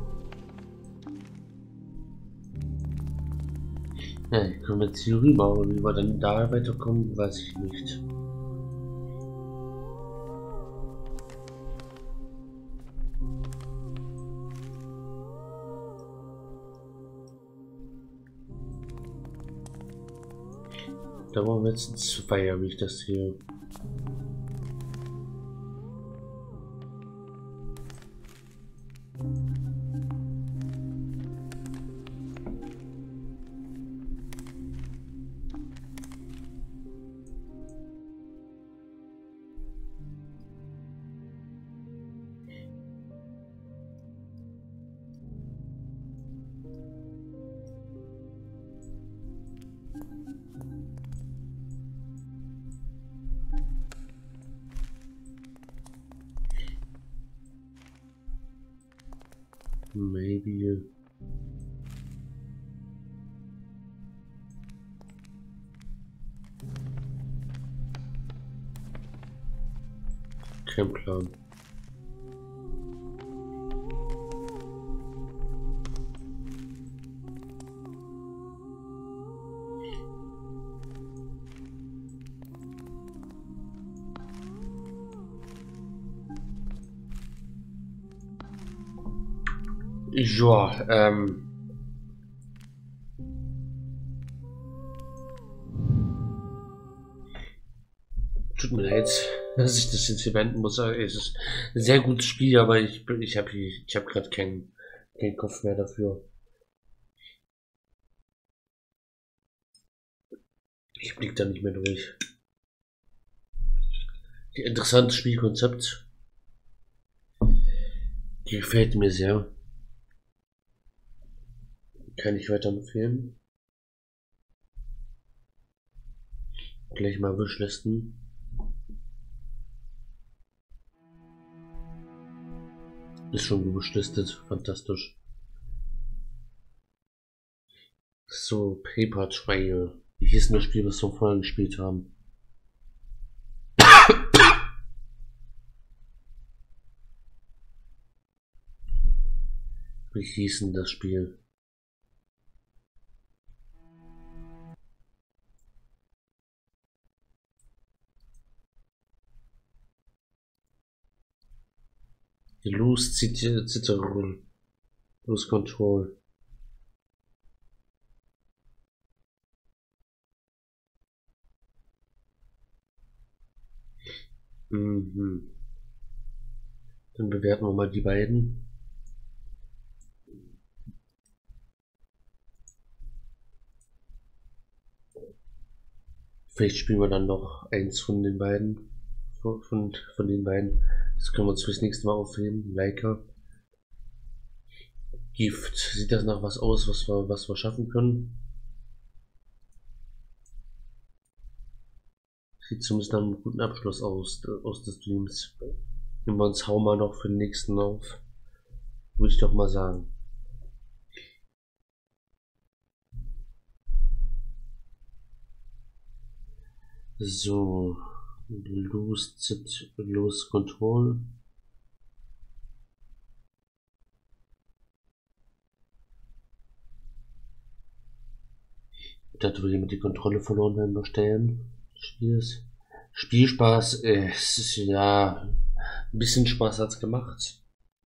Ja, ich komme jetzt hier rüber, aber wie wir dann da weiterkommen, weiß ich nicht. Da machen wir jetzt ein Zweier, wie ich das hier. Maybe. Kein Plan. Ja, ähm. Tut mir leid, dass ich das jetzt hier beenden muss. Es ist ein sehr gutes Spiel, aber ich ich habe ich habe gerade keinen keinen Kopf mehr dafür. Ich blick da nicht mehr durch. Interessantes Spielkonzept. Gefällt mir sehr. Kann ich weiterempfehlen. Gleich mal Wishlisten. Ist schon gewishlistet. Fantastisch. So, Paper Trail. Wie hieß denn das Spiel, was wir vorher gespielt haben? Wie hieß denn das Spiel? Lose Citadel. Lose Control. Mhm. Dann bewerten wir mal die beiden. Vielleicht spielen wir dann noch eins von den beiden. Von, von, von den beiden. Das können wir uns fürs nächste Mal aufheben. Leica. Gift. Sieht das nach was aus, was wir, was wir schaffen können? Sieht zumindest nach einem guten Abschluss aus, aus des Streams. Nehmen wir uns Hau mal noch für den nächsten auf. Würde ich doch mal sagen. So. Lose, lose Control. Da würde jemand die Kontrolle verloren werden noch stellen. Spiels. Spielspaß, äh, es ist ja ein bisschen Spaß hat's gemacht.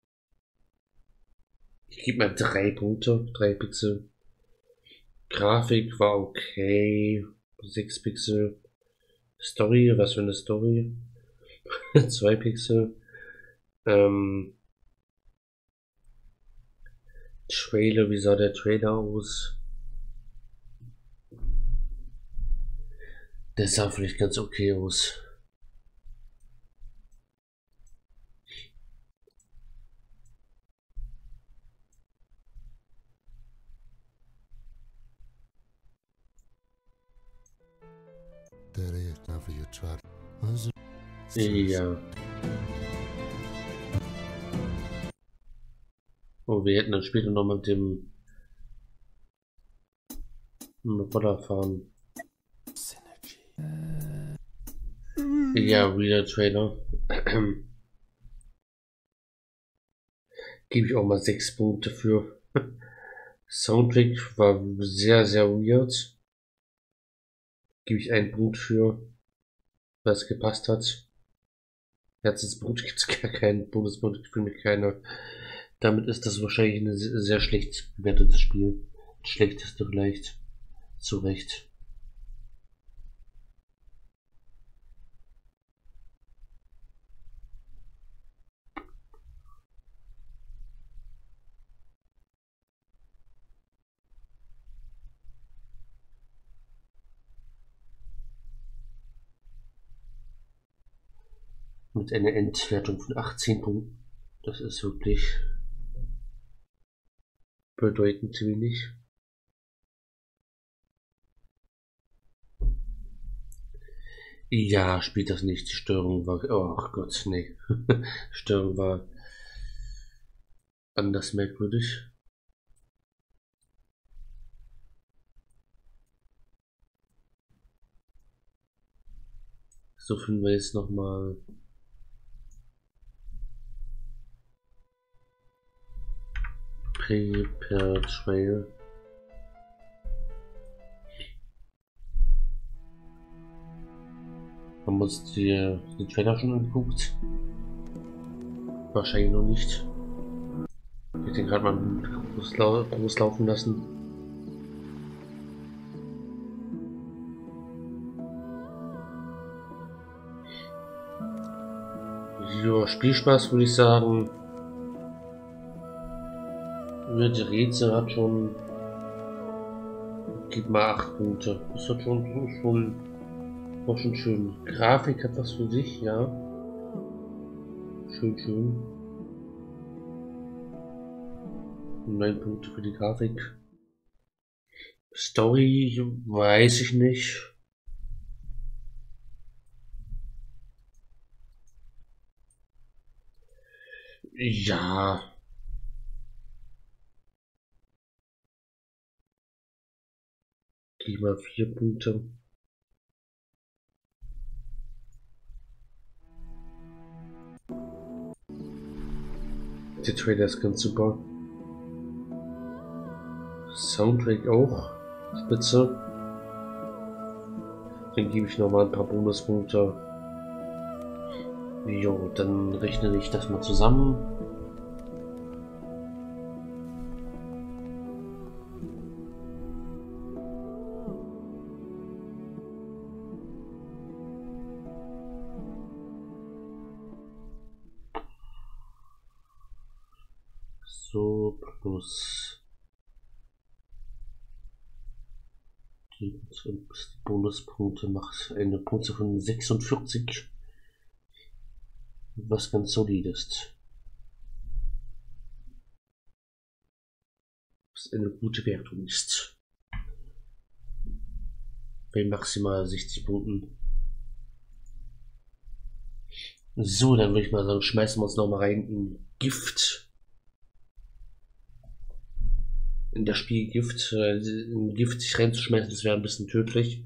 Ich gebe mal drei Punkte, drei Pixel. Grafik war okay, sechs Pixel. Story, was für eine Story? Zwei Pixel. Ähm, Trailer, wie sah der Trailer aus? Der sah vielleicht ganz okay aus. Ja. Oh, wir hätten dann später noch mit dem Roller fahren. Ja, wieder Trailer. Gebe ich auch mal sechs Punkte für. Soundtrack war sehr, sehr weird. Gebe ich einen Punkt für, weil es gepasst hat. Herzensblut gibt es gar keinen. Bonuspunkt für mich keiner. Damit ist das wahrscheinlich ein sehr schlecht bewertetes Spiel. Das schlechteste vielleicht. Zu Recht. Mit einer Endwertung von achtzehn Punkten. Das ist wirklich bedeutend wenig. Ja, spielt das nicht. Die Steuerung war... Oh Gott, nee. Steuerung war anders merkwürdig. So finden wir jetzt nochmal... Prepare Trail. Haben wir uns die, die Trailer schon angeguckt? Wahrscheinlich noch nicht. Ich hätte den gerade mal groß, groß laufen lassen. Ja, Spielspaß würde ich sagen. Die Rätsel hat schon, gib mal acht Punkte. Das hat schon, schon, auch schon schön. Grafik hat was für sich, ja. Schön, schön. neun Punkte für die Grafik. Story weiß ich nicht. Ja. Gib mal vier Punkte. Der Trailer ist ganz super. Soundtrack auch. Spitze. Dann gebe ich noch mal ein paar Bonuspunkte. Jo, dann rechne ich das mal zusammen. So, plus die Bonuspunkte macht eine Punkte von sechsundvierzig, was ganz solid ist. Was eine gute Wertung ist. Bei maximal sechzig Punkten. So, dann würde ich mal sagen, schmeißen wir uns noch mal rein in Gift. In das Spiel Gift, äh, in Gift sich reinzuschmeißen, das wäre ein bisschen tödlich.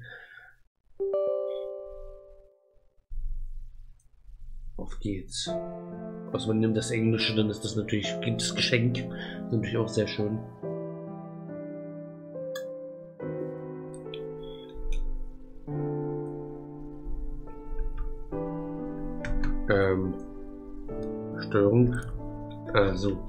Auf geht's. Also man nimmt das Englische, dann ist das natürlich das Geschenk. Das ist natürlich auch sehr schön. Ähm, Steuerung. Also.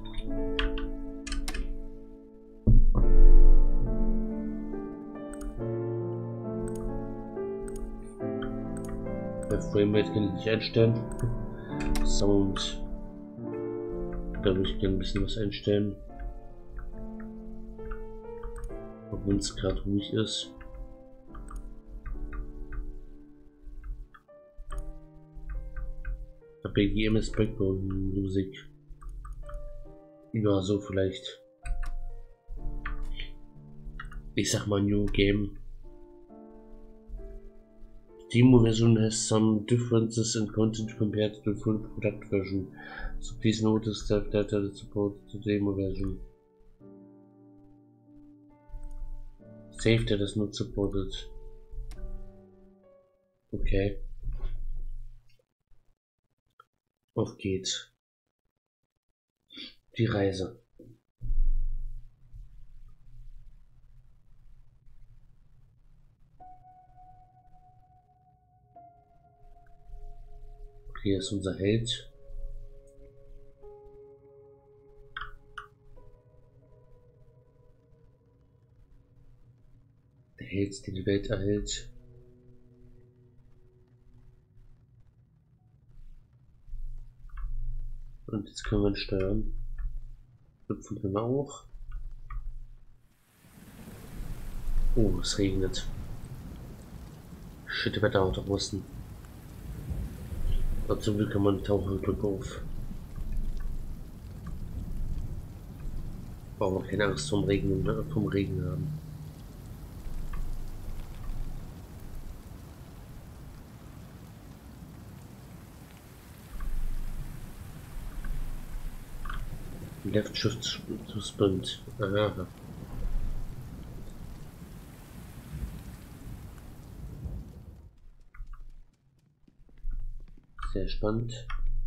Weil Framerate kann ich nicht einstellen. Sound. Da würde ich gerne ein bisschen was einstellen. Auch wenn es gerade ruhig ist. B G M ist Background Musik. Ja, so vielleicht. Ich sag mal New Game. Demo version has some differences in content compared to the full product version. So please notice that data support the demo version. Save data is not supported. Okay. Auf geht's. Die Reise. Hier ist unser Held. Der Held, der die Welt erhält. Und jetzt können wir ihn steuern. Hüpfen können wir auch. Oh, es regnet. Shit, Wetter auch draußen. Aber zum Glück kann man tauchen, Glück auf. Brauchen wir keine Angst vom Regen, vom Regen haben. Left Shift to Sprint. Aha. Sehr spannend.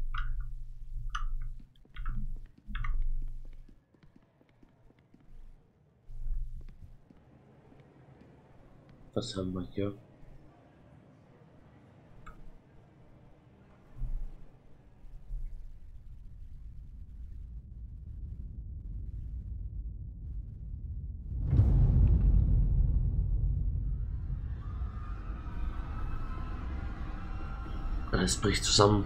Was haben wir hier? Alles bricht zusammen.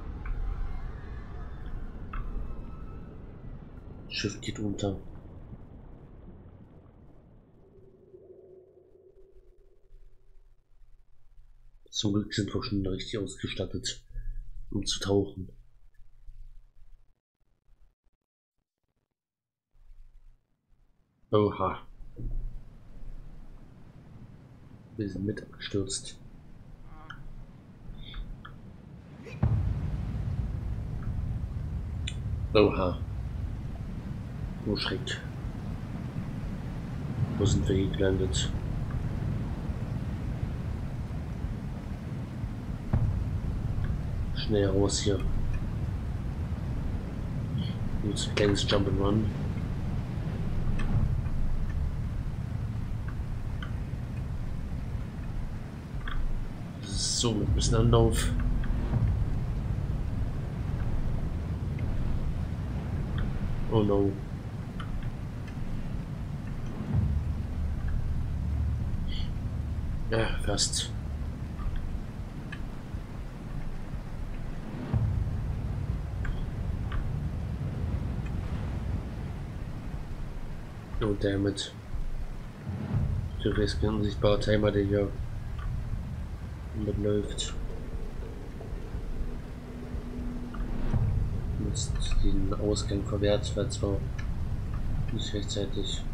Schiff geht unter. Zum Glück sind wir schon richtig ausgestattet, um zu tauchen. Oha. Wir sind mit abgestürzt. Oha. Oh Schreck. Wo sind wir hier gelandet? Schnell raus hier. Jetzt ein kleines Jump and Run. So, mit ein bisschen Anlauf. Oh no. Ja, fast. Oh damit. Du bist kein unsichtbarer Timer, der hier mitläuft. Jetzt den Ausgang verwehrt, weil zwar nicht rechtzeitig.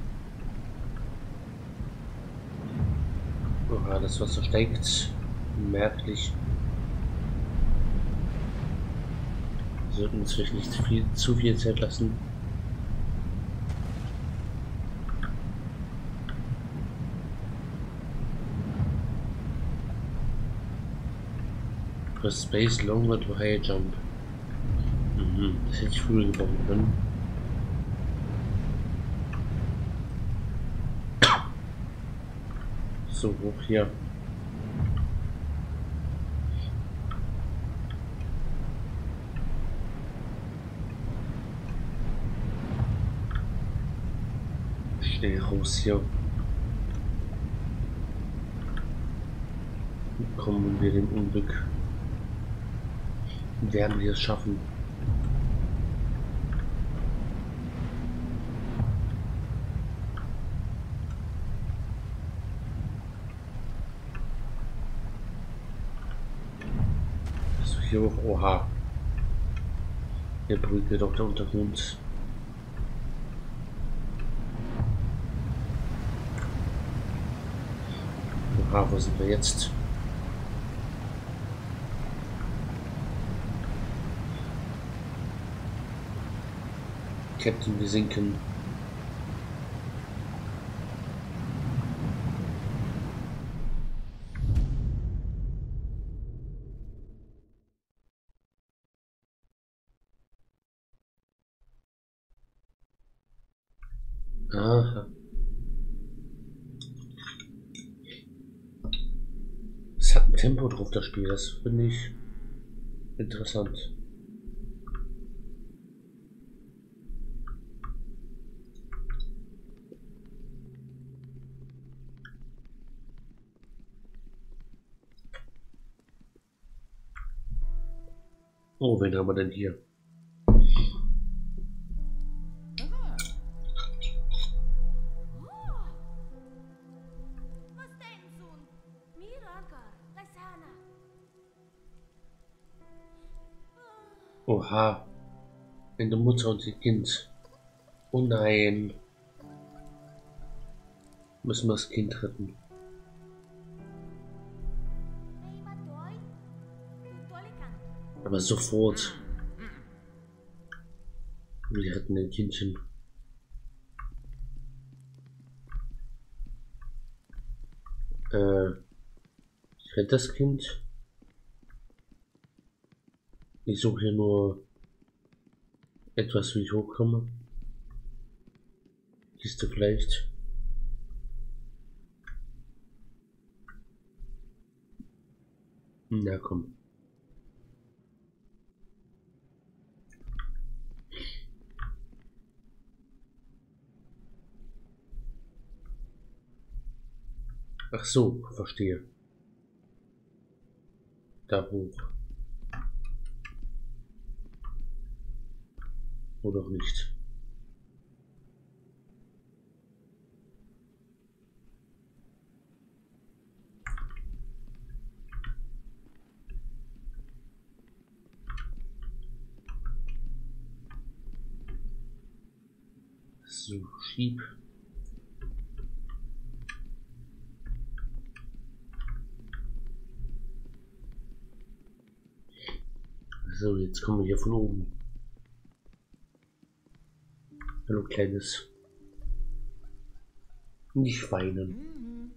Oha, das Wasser steigt merklich. Wir sollten uns vielleicht nicht zu viel, zu viel Zeit lassen. Press space longer to high jump. Mhm, das hätte ich früher gebaut können. So, hoch hier. Schnell raus hier. Kommen wir dem Unglück werden wir es schaffen. So, hier hoch. Oha. Der Brücke doch der Untergrund. Oha, wo sind wir jetzt? Captain, wir sinken. Aha. Es hat ein Tempo drauf, das Spiel. Das finde ich interessant. Oh, wen haben wir denn hier? Oha. Eine Mutter und ihr Kind. Oh nein. Müssen wir das Kind retten. Aber sofort. Wir retten ein Kindchen. Äh, ich rette das Kind. Ich suche hier nur etwas, wie ich hochkomme. Kiste vielleicht. Na komm. Ach so, verstehe. Da hoch. Oder auch nicht. So, schieb. So, jetzt kommen wir hier von oben. Hallo, Kleines. Nicht weinen.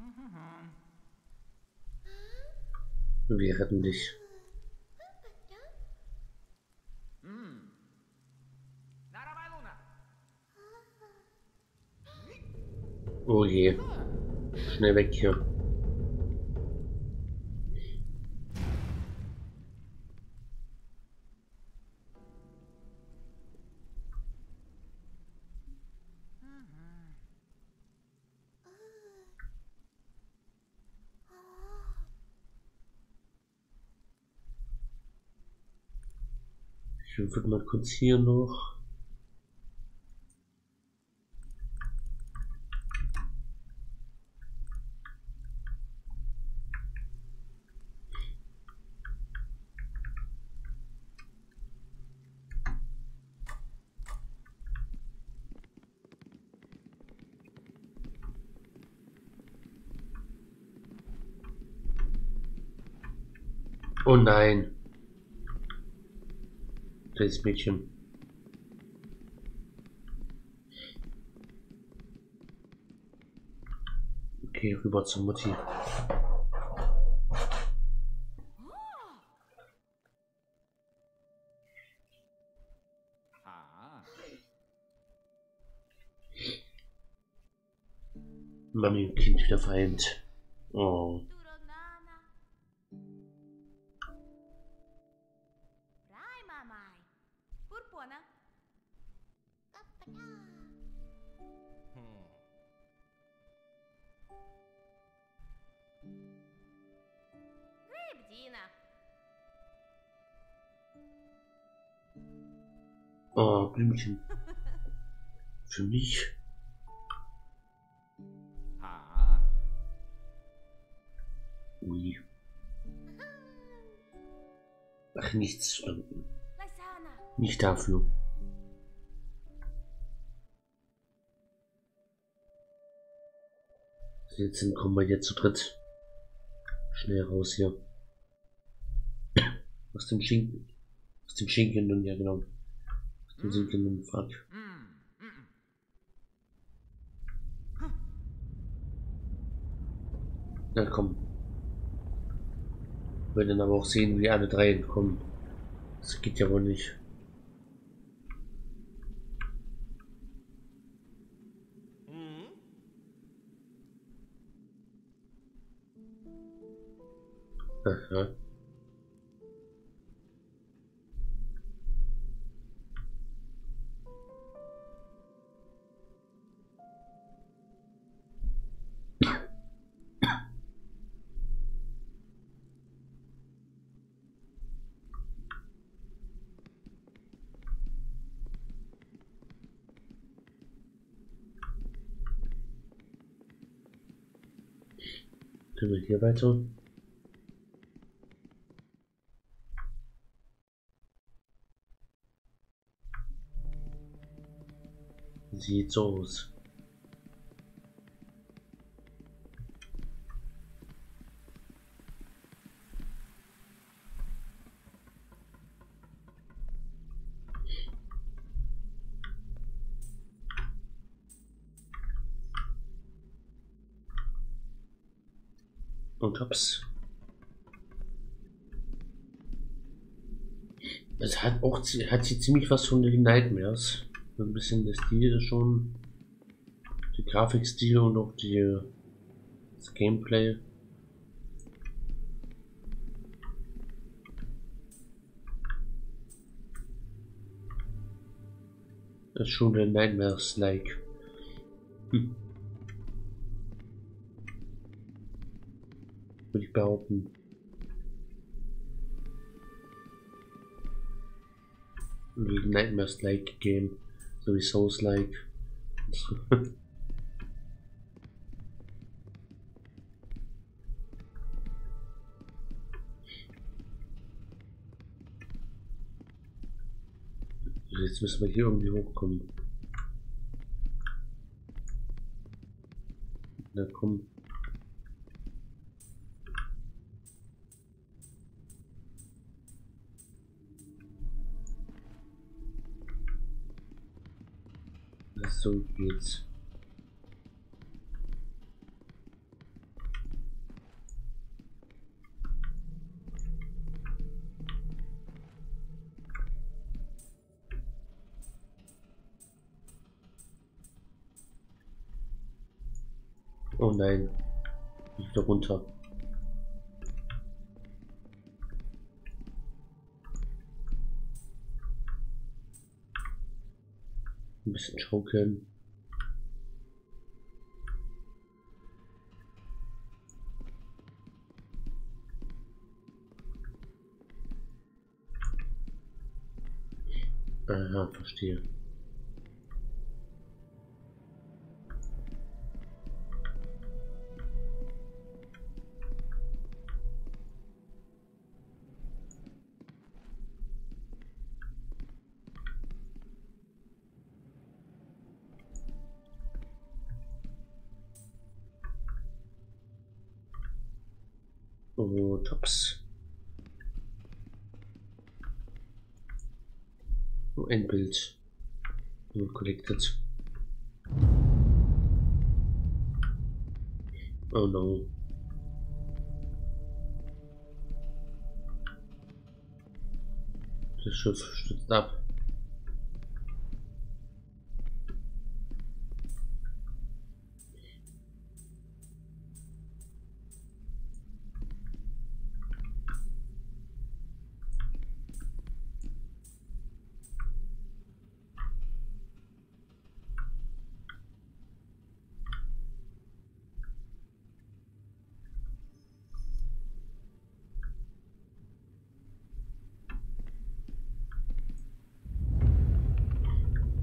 Wir retten dich. Oh je. Schnell weg hier. Ich würde mal kurz hier noch. Oh nein. Das Mädchen. Okay, rüber zur Mutti. Mami und Kind wieder vereint. Oh. Oh, Blümchen. Für mich. Ah. Ui. Ach, nichts. Nicht dafür. Jetzt kommen wir jetzt zu dritt. Schnell raus hier. Aus dem Schinken. Aus dem Schinken, ja genau. Aus dem sinkenden Pfad. Na komm. Wir werden aber auch sehen, wie alle drei entkommen. Das geht ja wohl nicht. Aha. Können wir hier weiter? Sieht so aus. Und hops. Es hat auch hat sie ziemlich was von den Nightmares. So ein bisschen der Stil ist schon. Die Grafikstil und auch die, das Gameplay. Das ist schon der Nightmares-like. Hm. Würde ich behaupten. Wie Nightmares-like Game. So wie Souls-like. Jetzt müssen wir hier irgendwie hochkommen. Na komm. So geht's. Oh nein, ich wieder runter. Ein bisschen schaukeln. Aha, verstehe. Oh, tops. Oh, ein Bild. Oh, collected. Oh no. Das Schiff stürzt ab.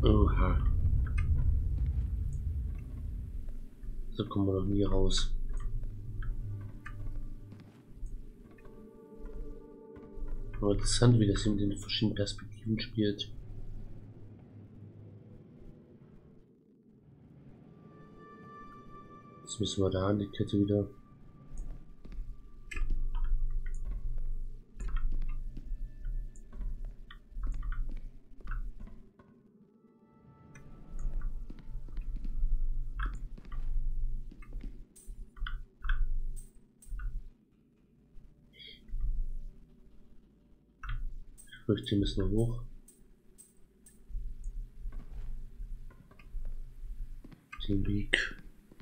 Oha. So kommen wir noch nie raus. Aber interessant, wie das hier mit den verschiedenen Perspektiven spielt. Jetzt müssen wir da an die Kette wieder. Ich fürchte, wir müssen noch hoch. Den Weg.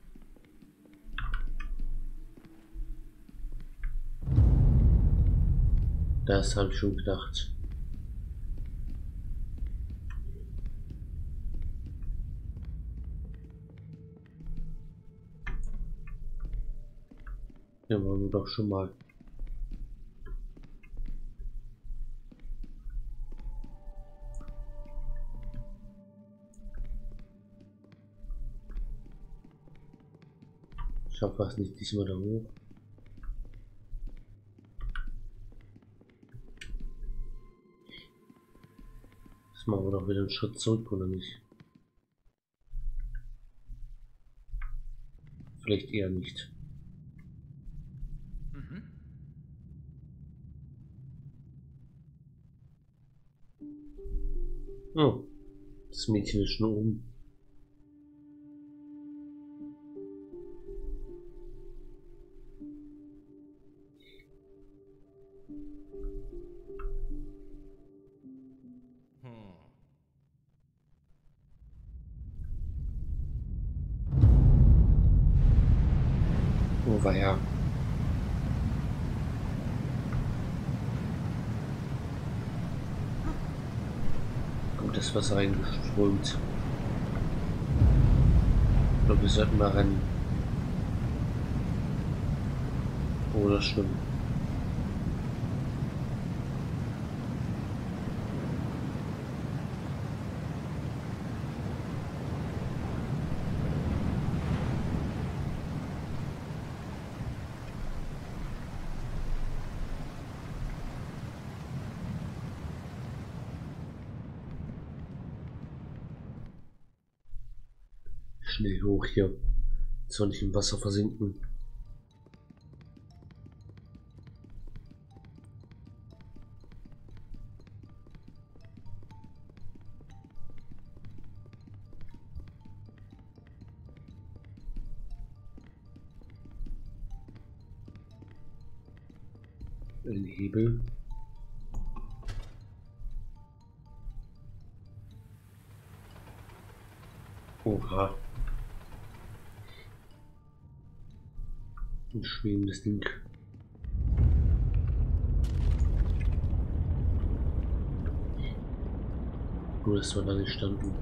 Das habe ich schon gedacht. Ja, waren wir doch schon mal. Ich schaffe fast nicht diesmal da hoch. Jetzt machen wir doch wieder einen Schritt zurück, oder nicht? Vielleicht eher nicht. Mhm. Oh, das Mädchen ist schon oben. Oh, war ja. Gut, das Wasser eingeströmt. Ich glaube, wir sollten mal rennen. Oh, das stimmt. Schnell hoch hier. Soll nicht im Wasser versinken. Ein Hebel. Oha. Ein schwebendes Ding. Nur, dass wir da nicht standen.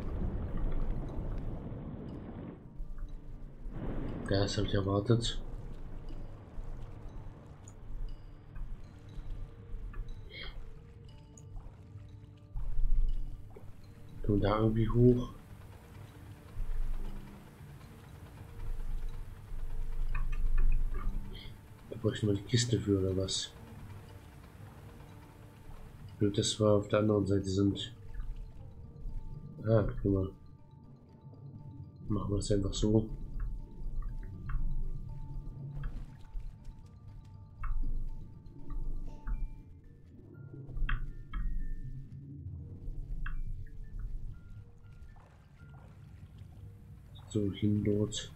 Das habe ich erwartet. Und da irgendwie hoch. Da bräuchten wir die Kiste für oder was? Blöd, dass wir auf der anderen Seite sind. Ah, guck mal. Machen wir das einfach so. So, hin dort.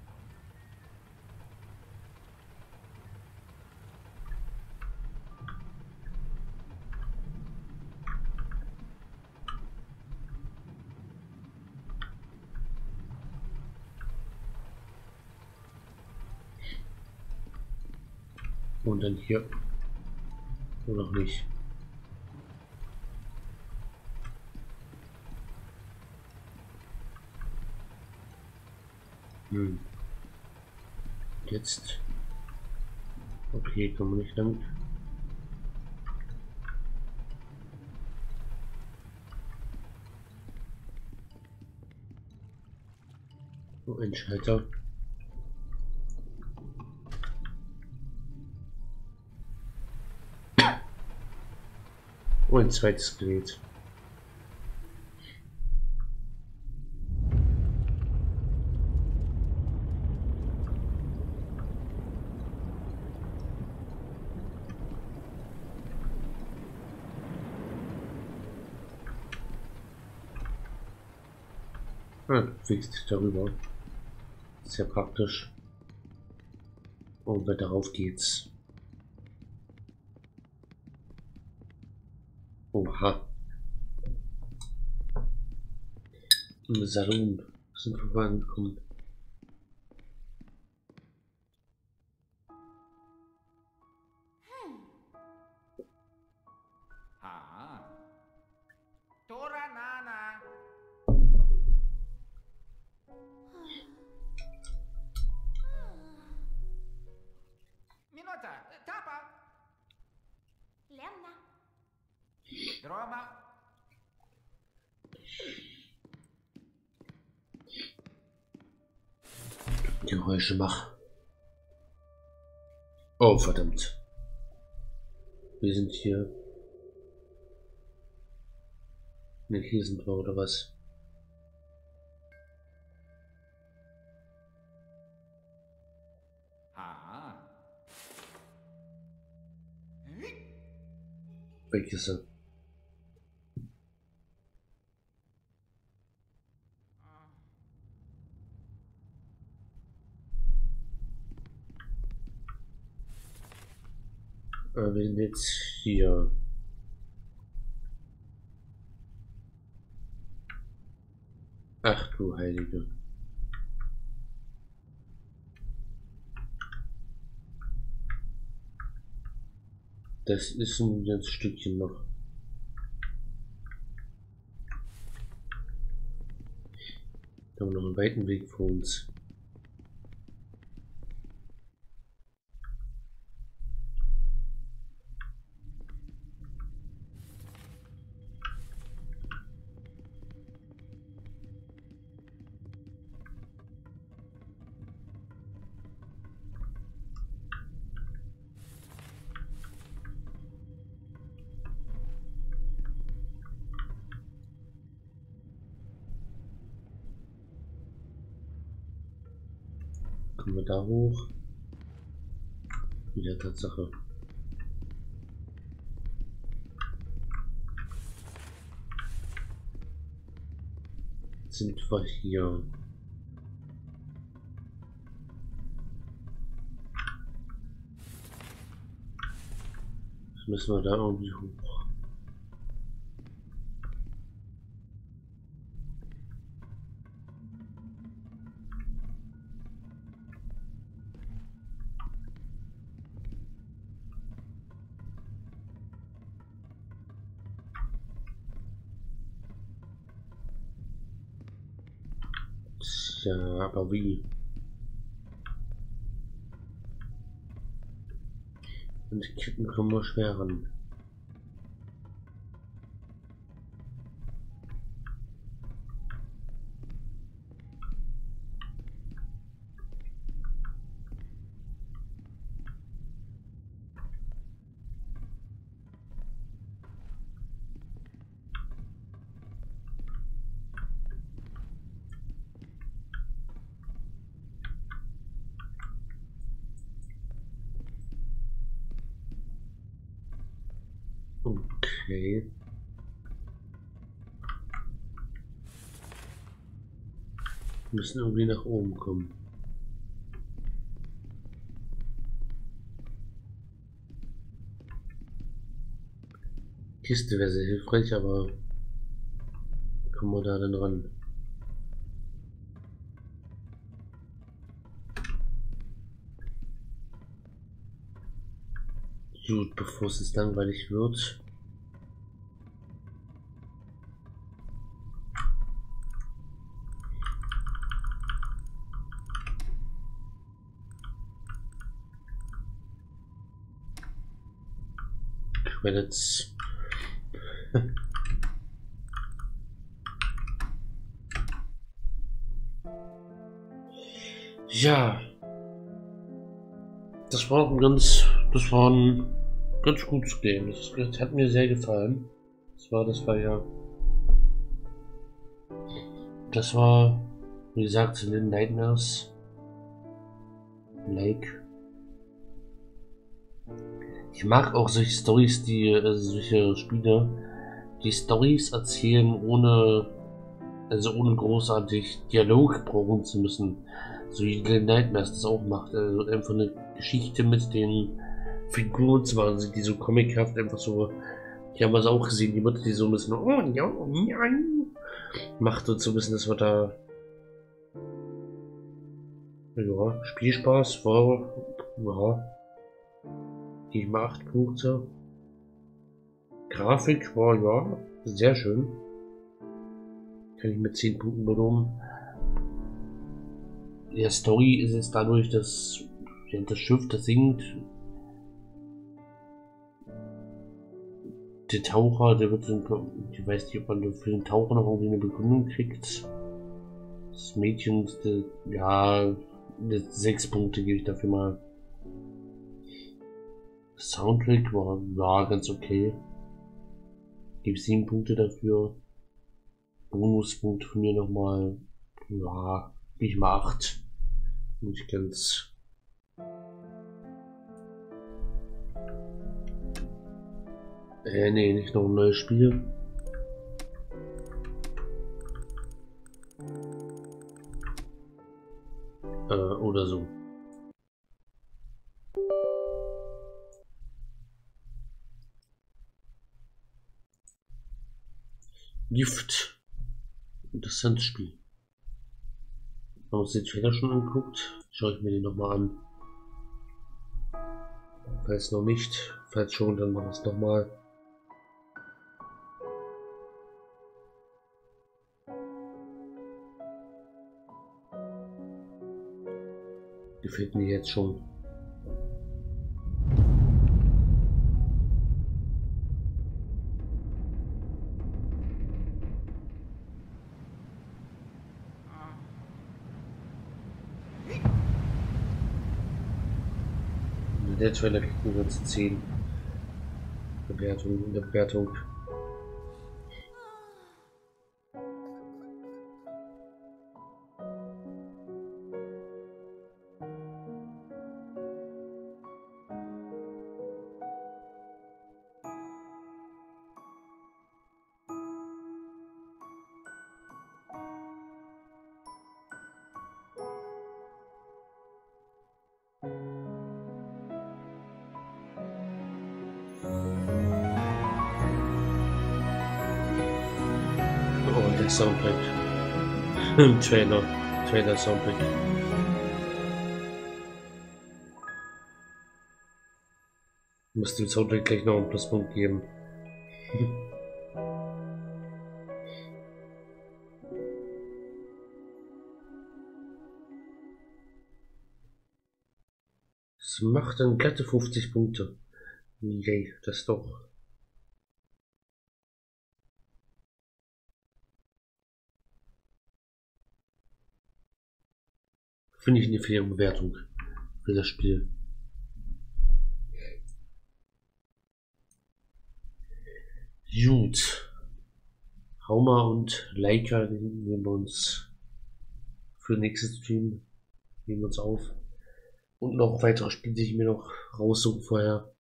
Und dann hier. Oder noch nicht. Hm. Jetzt. Okay, kommen wir nicht lang. Oh, ein Schalter. Oh, ein zweites Gerät. Ah, fliegst dich darüber. Sehr praktisch. Und weiter darauf geht's. Oha. Im Salon sind wir vorangekommen. Ah. Tora Nana. Minuta, Tapa. Lemna. Droma. Geräusche mach. Oh, verdammt. Wir sind hier. Ne, hier sind wir, oder was? Ah. Weg ist er. Äh, wir sind jetzt hier. Ach du Heilige. Das ist ein ganzes Stückchen noch. Da haben wir noch einen weiten Weg vor uns. Kommen wir da hoch? Wieder Tatsache. Jetzt sind wir hier. Jetzt müssen wir da irgendwie hoch. Ja, aber wie? Und die Ketten kommen wir schwer ran. Okay. Wir müssen irgendwie nach oben kommen. Kiste wäre sehr hilfreich, aber wie kommen wir da denn ran? Gut, bevor es jetzt langweilig wird. Credits. Ja. Das war ein ganz, das war ein ganz gutes Game. Das, das hat mir sehr gefallen. Das war, das war ja, das war, wie gesagt, in den Nightmares Lake. Ich mag auch solche Stories, die, also solche Spiele, die Stories erzählen ohne, also ohne großartig Dialog brauchen zu müssen. So wie Little Nightmares das auch macht. Also einfach eine Geschichte mit den Figuren zu machen, die so comichaft einfach so, die haben wir es auch gesehen, die Mutter, die so ein bisschen, oh ja, ja, macht und so ein bisschen, dass wir da, ja, Spielspaß war, ja, ich mal acht Punkte. Grafik war, ja, sehr schön. Kann ich mit zehn Punkten belohnen. Der Story ist es dadurch, dass ja, das Schiff, das sinkt. Der Taucher, der wird, ich weiß nicht, ob man für den Taucher noch irgendwie eine Begründung kriegt. Das Mädchen, der, ja, sechs Punkte gebe ich dafür mal. Soundtrack war, ja, ganz okay. Gebe sieben Punkte dafür. Bonuspunkte von mir nochmal, ja, gebe ich mal acht. Nicht ganz. Äh, nee, nicht noch ein neues Spiel. Äh, oder so. Gift. Interessantes Spiel. Haben wir uns den Trailer schon angeguckt? Schaue ich mir den nochmal an. Falls noch nicht, falls schon, dann machen wir es nochmal. Gefällt mir jetzt schon. Der Trailer kriegt eine ganze zehn Bewertung in der Bewertung. Soundtrack. Trailer. Trailer Soundtrack. Ich muss dem Soundtrack gleich noch einen Pluspunkt geben. Das macht dann glatte fünfzig Punkte. Yay, das doch. Finde ich eine faire Bewertung für das Spiel. Gut. Hauma und Leica nehmen wir uns für nächstes Stream nehmen wir uns auf. Und noch weitere Spiele, die ich mir noch raussuche vorher.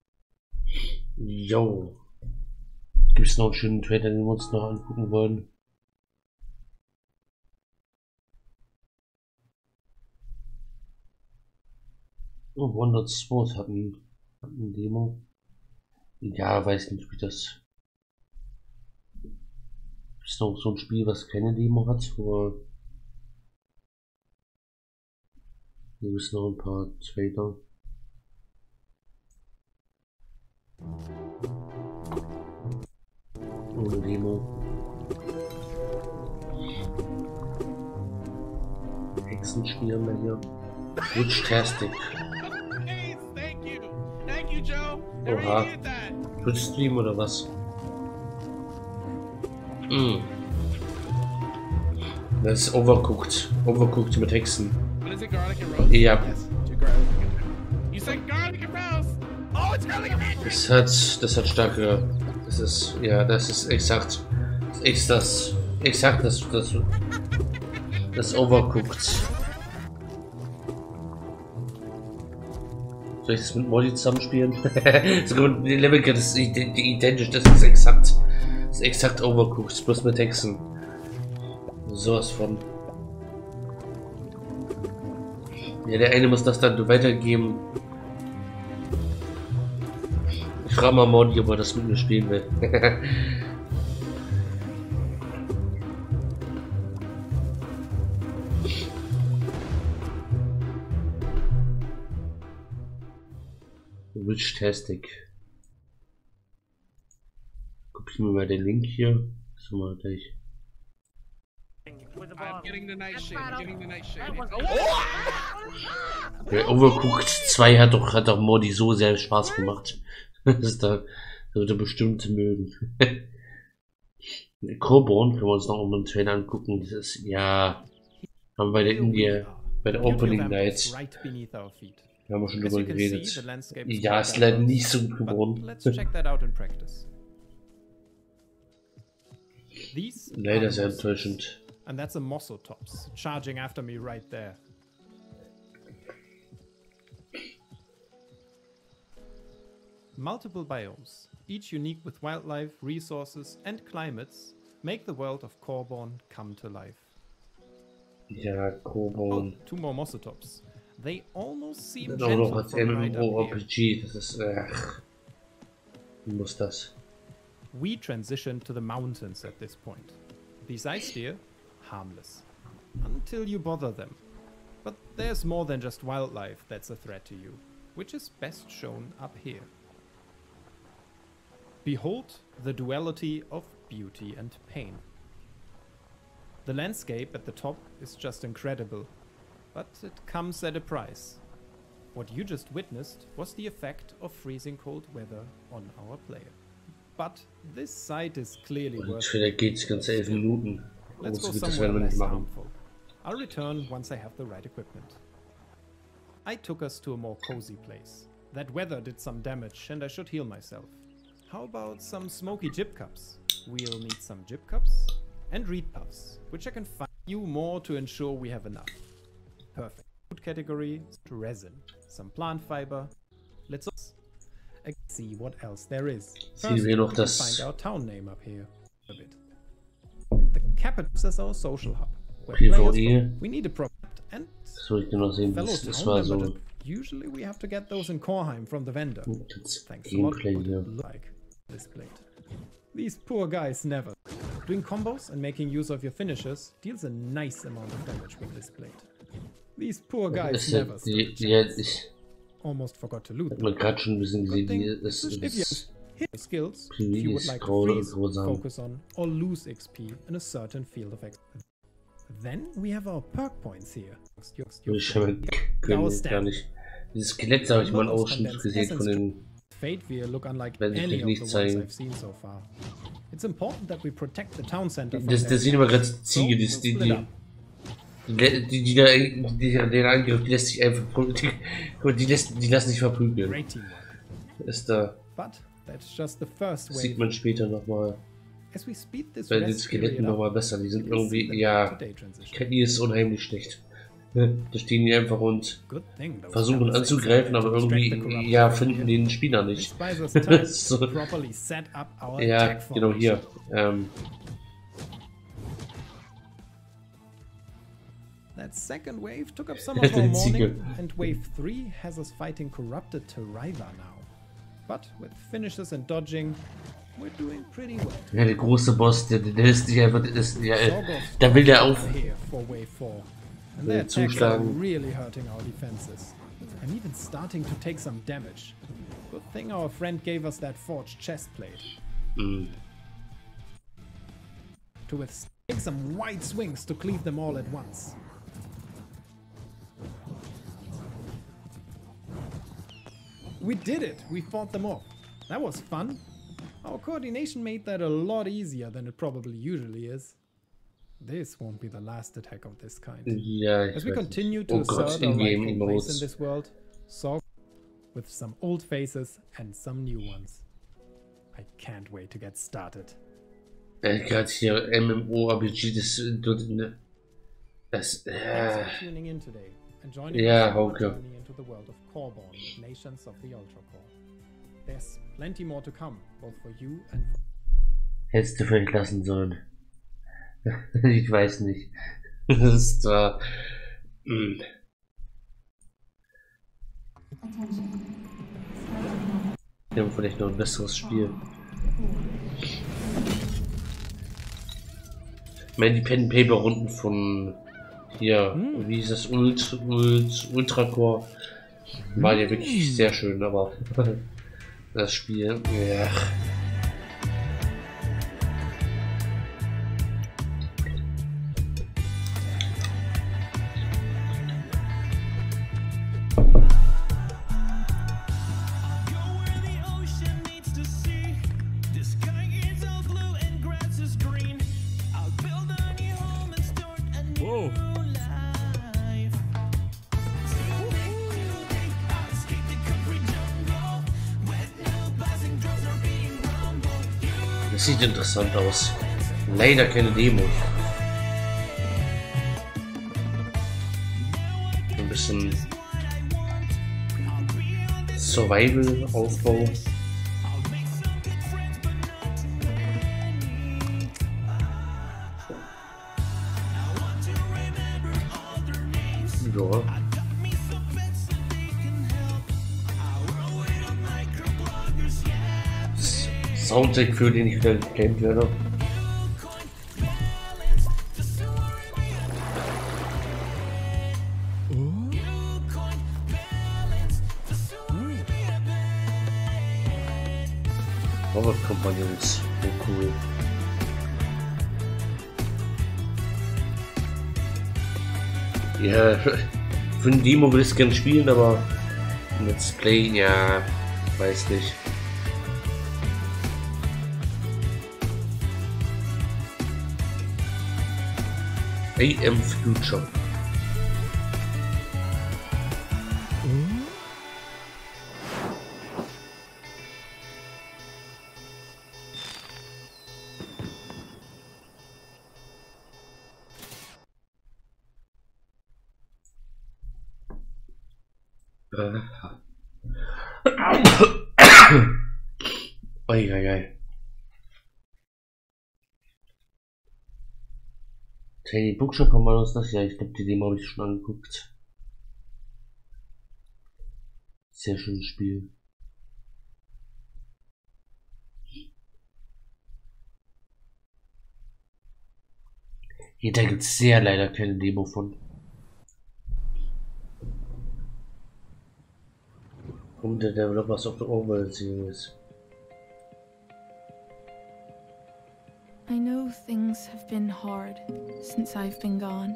Jo. Gibt es noch einen schönen Trailer, den wir uns noch angucken wollen? Oh, Wonder Sports hat ein, hat ein Demo. Ja, weiß nicht, wie das. Ist noch so ein Spiel, was keine Demo hat, aber hier ist noch ein paar Trailer. Ohne Demo. Hexenspiel haben wir hier. Witch-tastic. Oha. Twitch-Stream oder was? Mm. Das ist Overcooked. Overcooked mit Hexen. What is it it garlic and rose? Ja. Yes, to garlic and You said garlic and rose. Oh, it's garlic and rose. Das hat, das hat starke, das ist, ja, das ist exakt, ist das, exakt das, das, das Overcooked. Soll ich das mit Molly zusammenspielen? Die Level ist identisch, das ist exakt, das ist exakt Overcooked, bloß mit Hexen. Sowas von. Ja, der eine muss das dann weitergeben. Ich frage mal Morty, ob er das mit mir spielen will. Witch-Tastic. Kopieren wir mal den Link hier. So mal gleich. I'm getting the night shade. I'm getting the night shade. Der Overcooked zwei hat doch, hat doch Morty so sehr Spaß gemacht. Das ist da, das wird er bestimmt mögen. Coburn können wir uns noch um den Trailer angucken. Das ist, ja, haben wir bei der Indie, bei der Opening Night. Da haben wir schon drüber geredet. Ja, ist leider nicht so gut geworden. Leider sehr enttäuschend. And that's a Mossotops charging after me right there. Multiple biomes, each unique with wildlife, resources, and climates, make the world of Coburn come to life. Ja, Coburn. Oh, two more Mossotops. They almost seem Das auch noch gentle als from right up MMORPG. Das ist, ach, wie muss das? We transition to the mountains at this point. These ice deer, harmless. Until you bother them. But there's more than just wildlife that's a threat to you, which is best shown up here. Behold the duality of beauty and pain. The landscape at the top is just incredible, but it comes at a price. What you just witnessed was the effect of freezing cold weather on our player. But this site is clearly worth Vielleicht geht's ganz elf Minuten. Let's go Das somewhere werden wir nicht less machen. harmful. I'll return once I have the right equipment. I took us to a more cozy place. That weather did some damage and I should heal myself. How about some smoky jib cups? We'll need some jib cups and reed puffs, which I can find you more to ensure we have enough. Perfect. Food category, resin, some plant fiber. Let's see what else there is. Sehen First, wir noch we can das- find our town name up here a bit. The capital is our social hub. Where PvE. players go. We need a product and Das wollte ich noch sehen. fellow Das, das town war so. member. Usually we have to get those in Korheim from the vendor. Das Thanks a lot. Gameplay Would hier. it look like this plate. These poor guys never. Doing combos and making use of your finishers deals a nice amount of damage with this plate. These poor guys Ist ja, never. stood a die, ja, chance. ich Almost forgot to loot. hat man gerade schon ein bisschen gesehen, Good die thing, das, if you das hit your skills, P V if you would ist like to grau- freeze, grausam. focus on, or lose X P in a certain field of X P. Then we have our perk points here. Ich können gar nicht. Dieses Skelett habe ich mal einen Ausschnitt gesehen von den. Fadevere look unlike Werden sie any vielleicht of nicht the ones zeigen. I've seen so far. It's important that we protect the town center from Das, das sind immer ganz Ziege, die, die, die, die, die, die, da, die, die, den Angriff, die lässt sich einfach, die, die, lässt, die lassen sich verprügeln. Great teamwork. Ist da, But that's just the first das wave. sieht man später nochmal. As we speed this Bei den rest Skeletten period up, nochmal besser, die sind we will see irgendwie, the ja, today transition. K I ist unheimlich schlecht. Da stehen die einfach und Good thing those versuchen fellas anzugreifen, excited aber to distract the irgendwie, corrupt ja, player finden here. den Spieler nicht. This buys us time So, to properly set up our ja, attack genau hier. formation. Ähm, That second wave took up some of our Die Ziege. morning, and wave three has us fighting corrupted Teraiva now. But with finishes and dodging, we're doing pretty well. ja, der große Boss, der, der ist nicht einfach, der ist, ja, da will der auf. Here for wave four. And Will their attacks are zuschlagen. really hurting our defenses. I'm even starting to take some damage. Good thing our friend gave us that forged chest plate. Mm. To withstand take some wide swings to cleave them all at once. We did it! We fought them off. That was fun. Our coordination made that a lot easier than it probably usually is. this won't be the last attack of this kind. Ja, ich As we weiß continue nicht. to Oh Gott, assert our in-game rightful place in Emotes. this world, so with some old faces and some new ones. I can't wait to get started. Äh, gerade hier MMORPG, das, das, Thanks äh, for tuning in today and joining Ja, us on our Hauke. journey into the world of Corborn, Nations of the Ultracore. There's plenty more to come, both for you and for hättest du vielleicht lassen sollen. Ich weiß nicht. Das ist zwar, mh. Wir haben vielleicht noch ein besseres Spiel. Ich meine, die Pen Paper Runden von hier, wie hieß das, Ult, Ult, Ultracore, war ja wirklich sehr schön, aber das Spiel, ja. Whoa. Das sieht interessant aus. Leider keine Demo. Ein bisschen Survival-Aufbau. Ja. Soundtrack, für den ich wieder geclaimt werde. Robot Companions, oh cool. Ja, für ein Demo will ich es gerne spielen, aber ein Let's Play, ja, weiß nicht. A M Future. Eieiei. Tiny Bookshop haben wir uns das, ja, ich glaube, die Demo habe ich schon angeguckt. Sehr schönes Spiel. Hier, da gibt es sehr leider keine Demo von. From the developers of the Overworld series. I know things have been hard since I've been gone.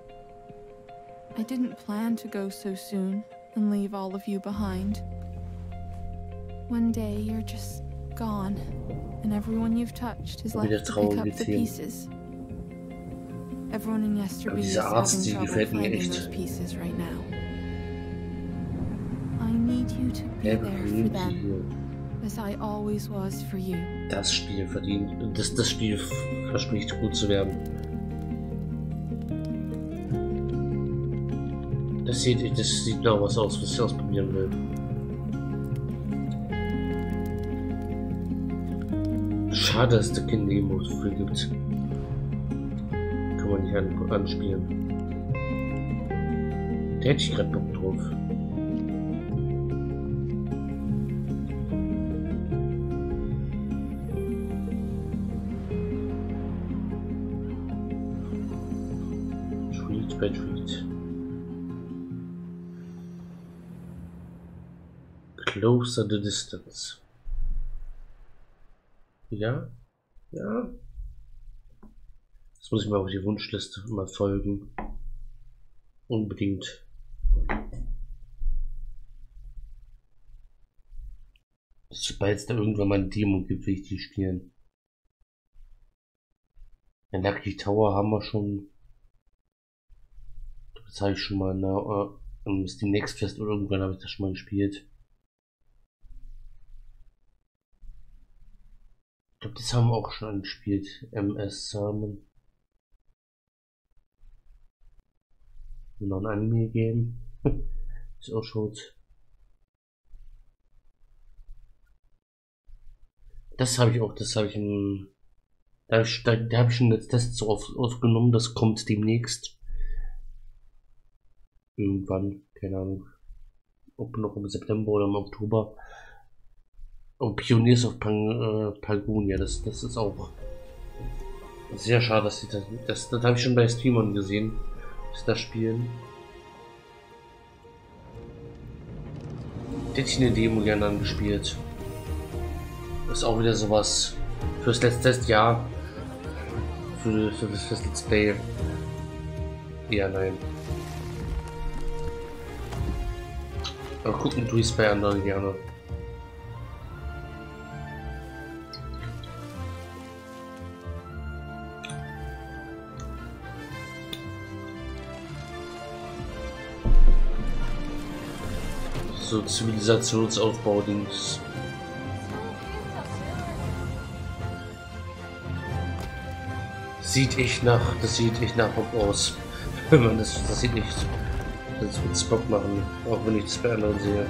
I didn't plan to go so soon and leave all of you behind. One day you're just gone, and everyone you've touched is left to pick up the pieces. Everyone in Yesterby is having trouble finding those pieces right now. I need you to be there for them. As I always was for you. Das Spiel verdient, das, das Spiel verspricht gut zu werden. Das sieht, das sieht nach was aus, was ich ausprobieren will. Schade, dass es da keine Demo für gibt. Kann man nicht an, anspielen. Da hätte ich gerade Bock drauf. Treat. Closer the distance. Ja? Ja? Das muss ich mal auf die Wunschliste mal folgen. Unbedingt. Sobald es da irgendwann mal eine Demo gibt, will ich die spielen. Den Lucky Tower haben wir schon. Das habe ich schon mal, na, äh, ist die Next Fest oder irgendwann habe ich das schon mal gespielt. Ich glaube, das haben wir auch schon angespielt. M S Salmon. Noch ein Anime Game. Ist auch schon. Das habe ich auch, das habe ich in. Da habe ich, da, da hab ich schon das Test so auf, aufgenommen, das kommt demnächst. Irgendwann, keine Ahnung. Ob noch im September oder im Oktober. Und Pioneers of Pang, äh, Palgunia, das, das ist auch sehr schade, dass sie das. Das, das habe ich schon bei Streamern gesehen, dass sie das spielen. Hätte ich eine Demo gerne angespielt. Ist auch wieder sowas fürs letzte Jahr. Für, für, für das Let's Play. Ja, nein. Aber gucken tue ich es bei anderen gerne. So Zivilisationsaufbau-Dings. Sieht echt nach, das sieht echt nach Bock aus. Wenn man das, das sieht nicht, das wird Bock machen, auch wenn ich das bei anderen sehe.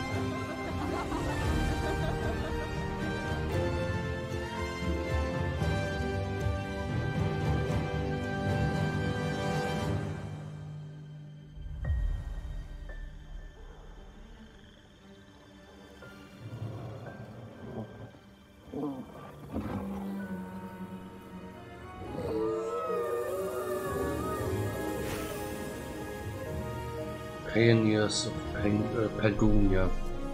Pioneers of Pang, äh, Palgunia.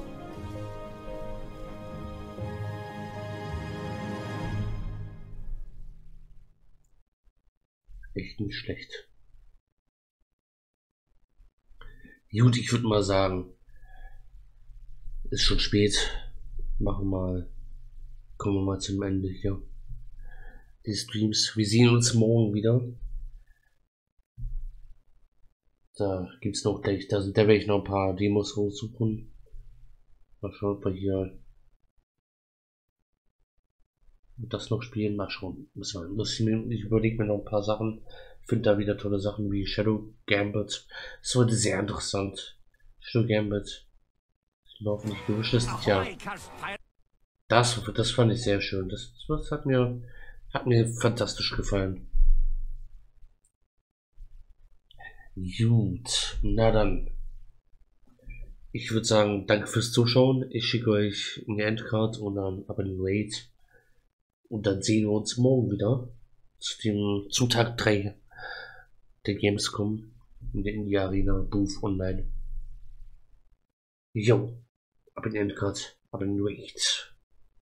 Echt nicht schlecht. Gut, ich würde mal sagen, ist schon spät. Machen wir mal, kommen wir mal zum Ende hier. Die Streams. Wir sehen uns morgen wieder. Da gibt es noch gleich, da, da werde ich noch ein paar Demos raussuchen. Mal schauen, ob wir hier das noch spielen. Mal schauen. Muss man, muss ich ich überlege mir noch ein paar Sachen. Ich finde da wieder tolle Sachen wie Shadow Gambit. Das wurde sehr interessant. Shadow Gambit. Ich laufe nicht gewischt. Ja. Das, das fand ich sehr schön. Das, das hat mir, hat mir fantastisch gefallen. Gut, na dann. Ich würde sagen, danke fürs Zuschauen. Ich schicke euch eine Endcard und dann aber einen Raid. Und dann sehen wir uns morgen wieder zu dem zu Tag drei der Gamescom in der Indie Arena Booth Online. Jo, aber eine Endcard, aber einen Raid.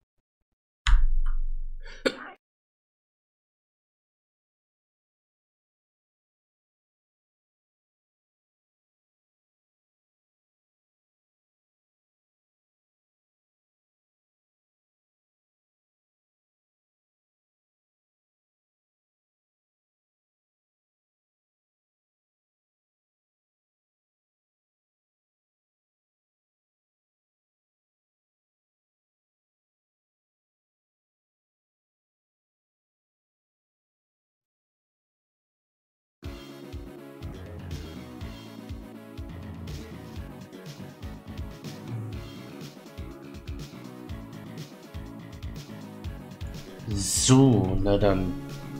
So, na dann.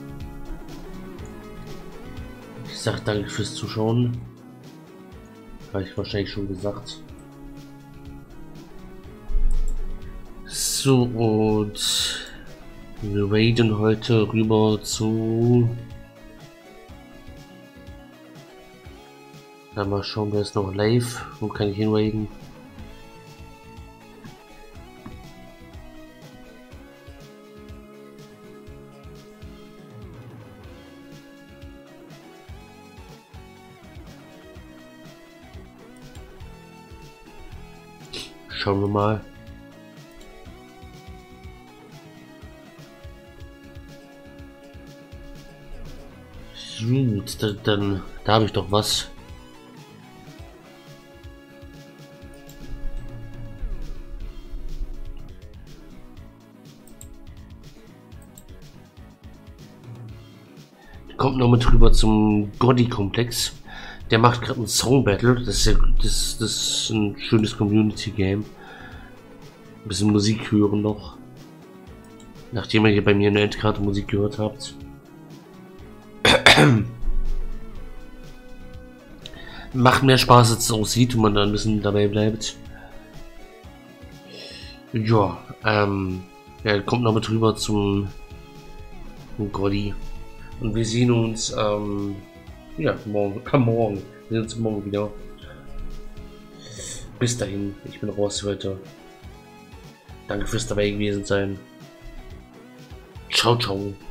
Ich sag danke fürs Zuschauen. Habe ich wahrscheinlich schon gesagt. So, und wir raiden heute rüber zu... Dann mal schauen, wer ist noch live. Wo kann ich hinraiden? Schauen wir mal. Gut, dann, dann da habe ich doch was. Kommt noch mit rüber zum Goddy-Komplex. Der macht gerade ein Song Battle. Das ist, ja, das, das ist ein schönes Community-Game. Ein bisschen Musik hören noch. Nachdem ihr hier bei mir in der Endkarte Musik gehört habt. Macht mehr Spaß, als es aussieht, und man da ein bisschen dabei bleibt. Ja, ähm, ja, kommt noch mit rüber zum Goddy. Und wir sehen uns, ähm, ja, morgen, äh, morgen. Wir sehen uns morgen wieder. Bis dahin, ich bin raus heute. Danke fürs dabei gewesen sein. Ciao, ciao.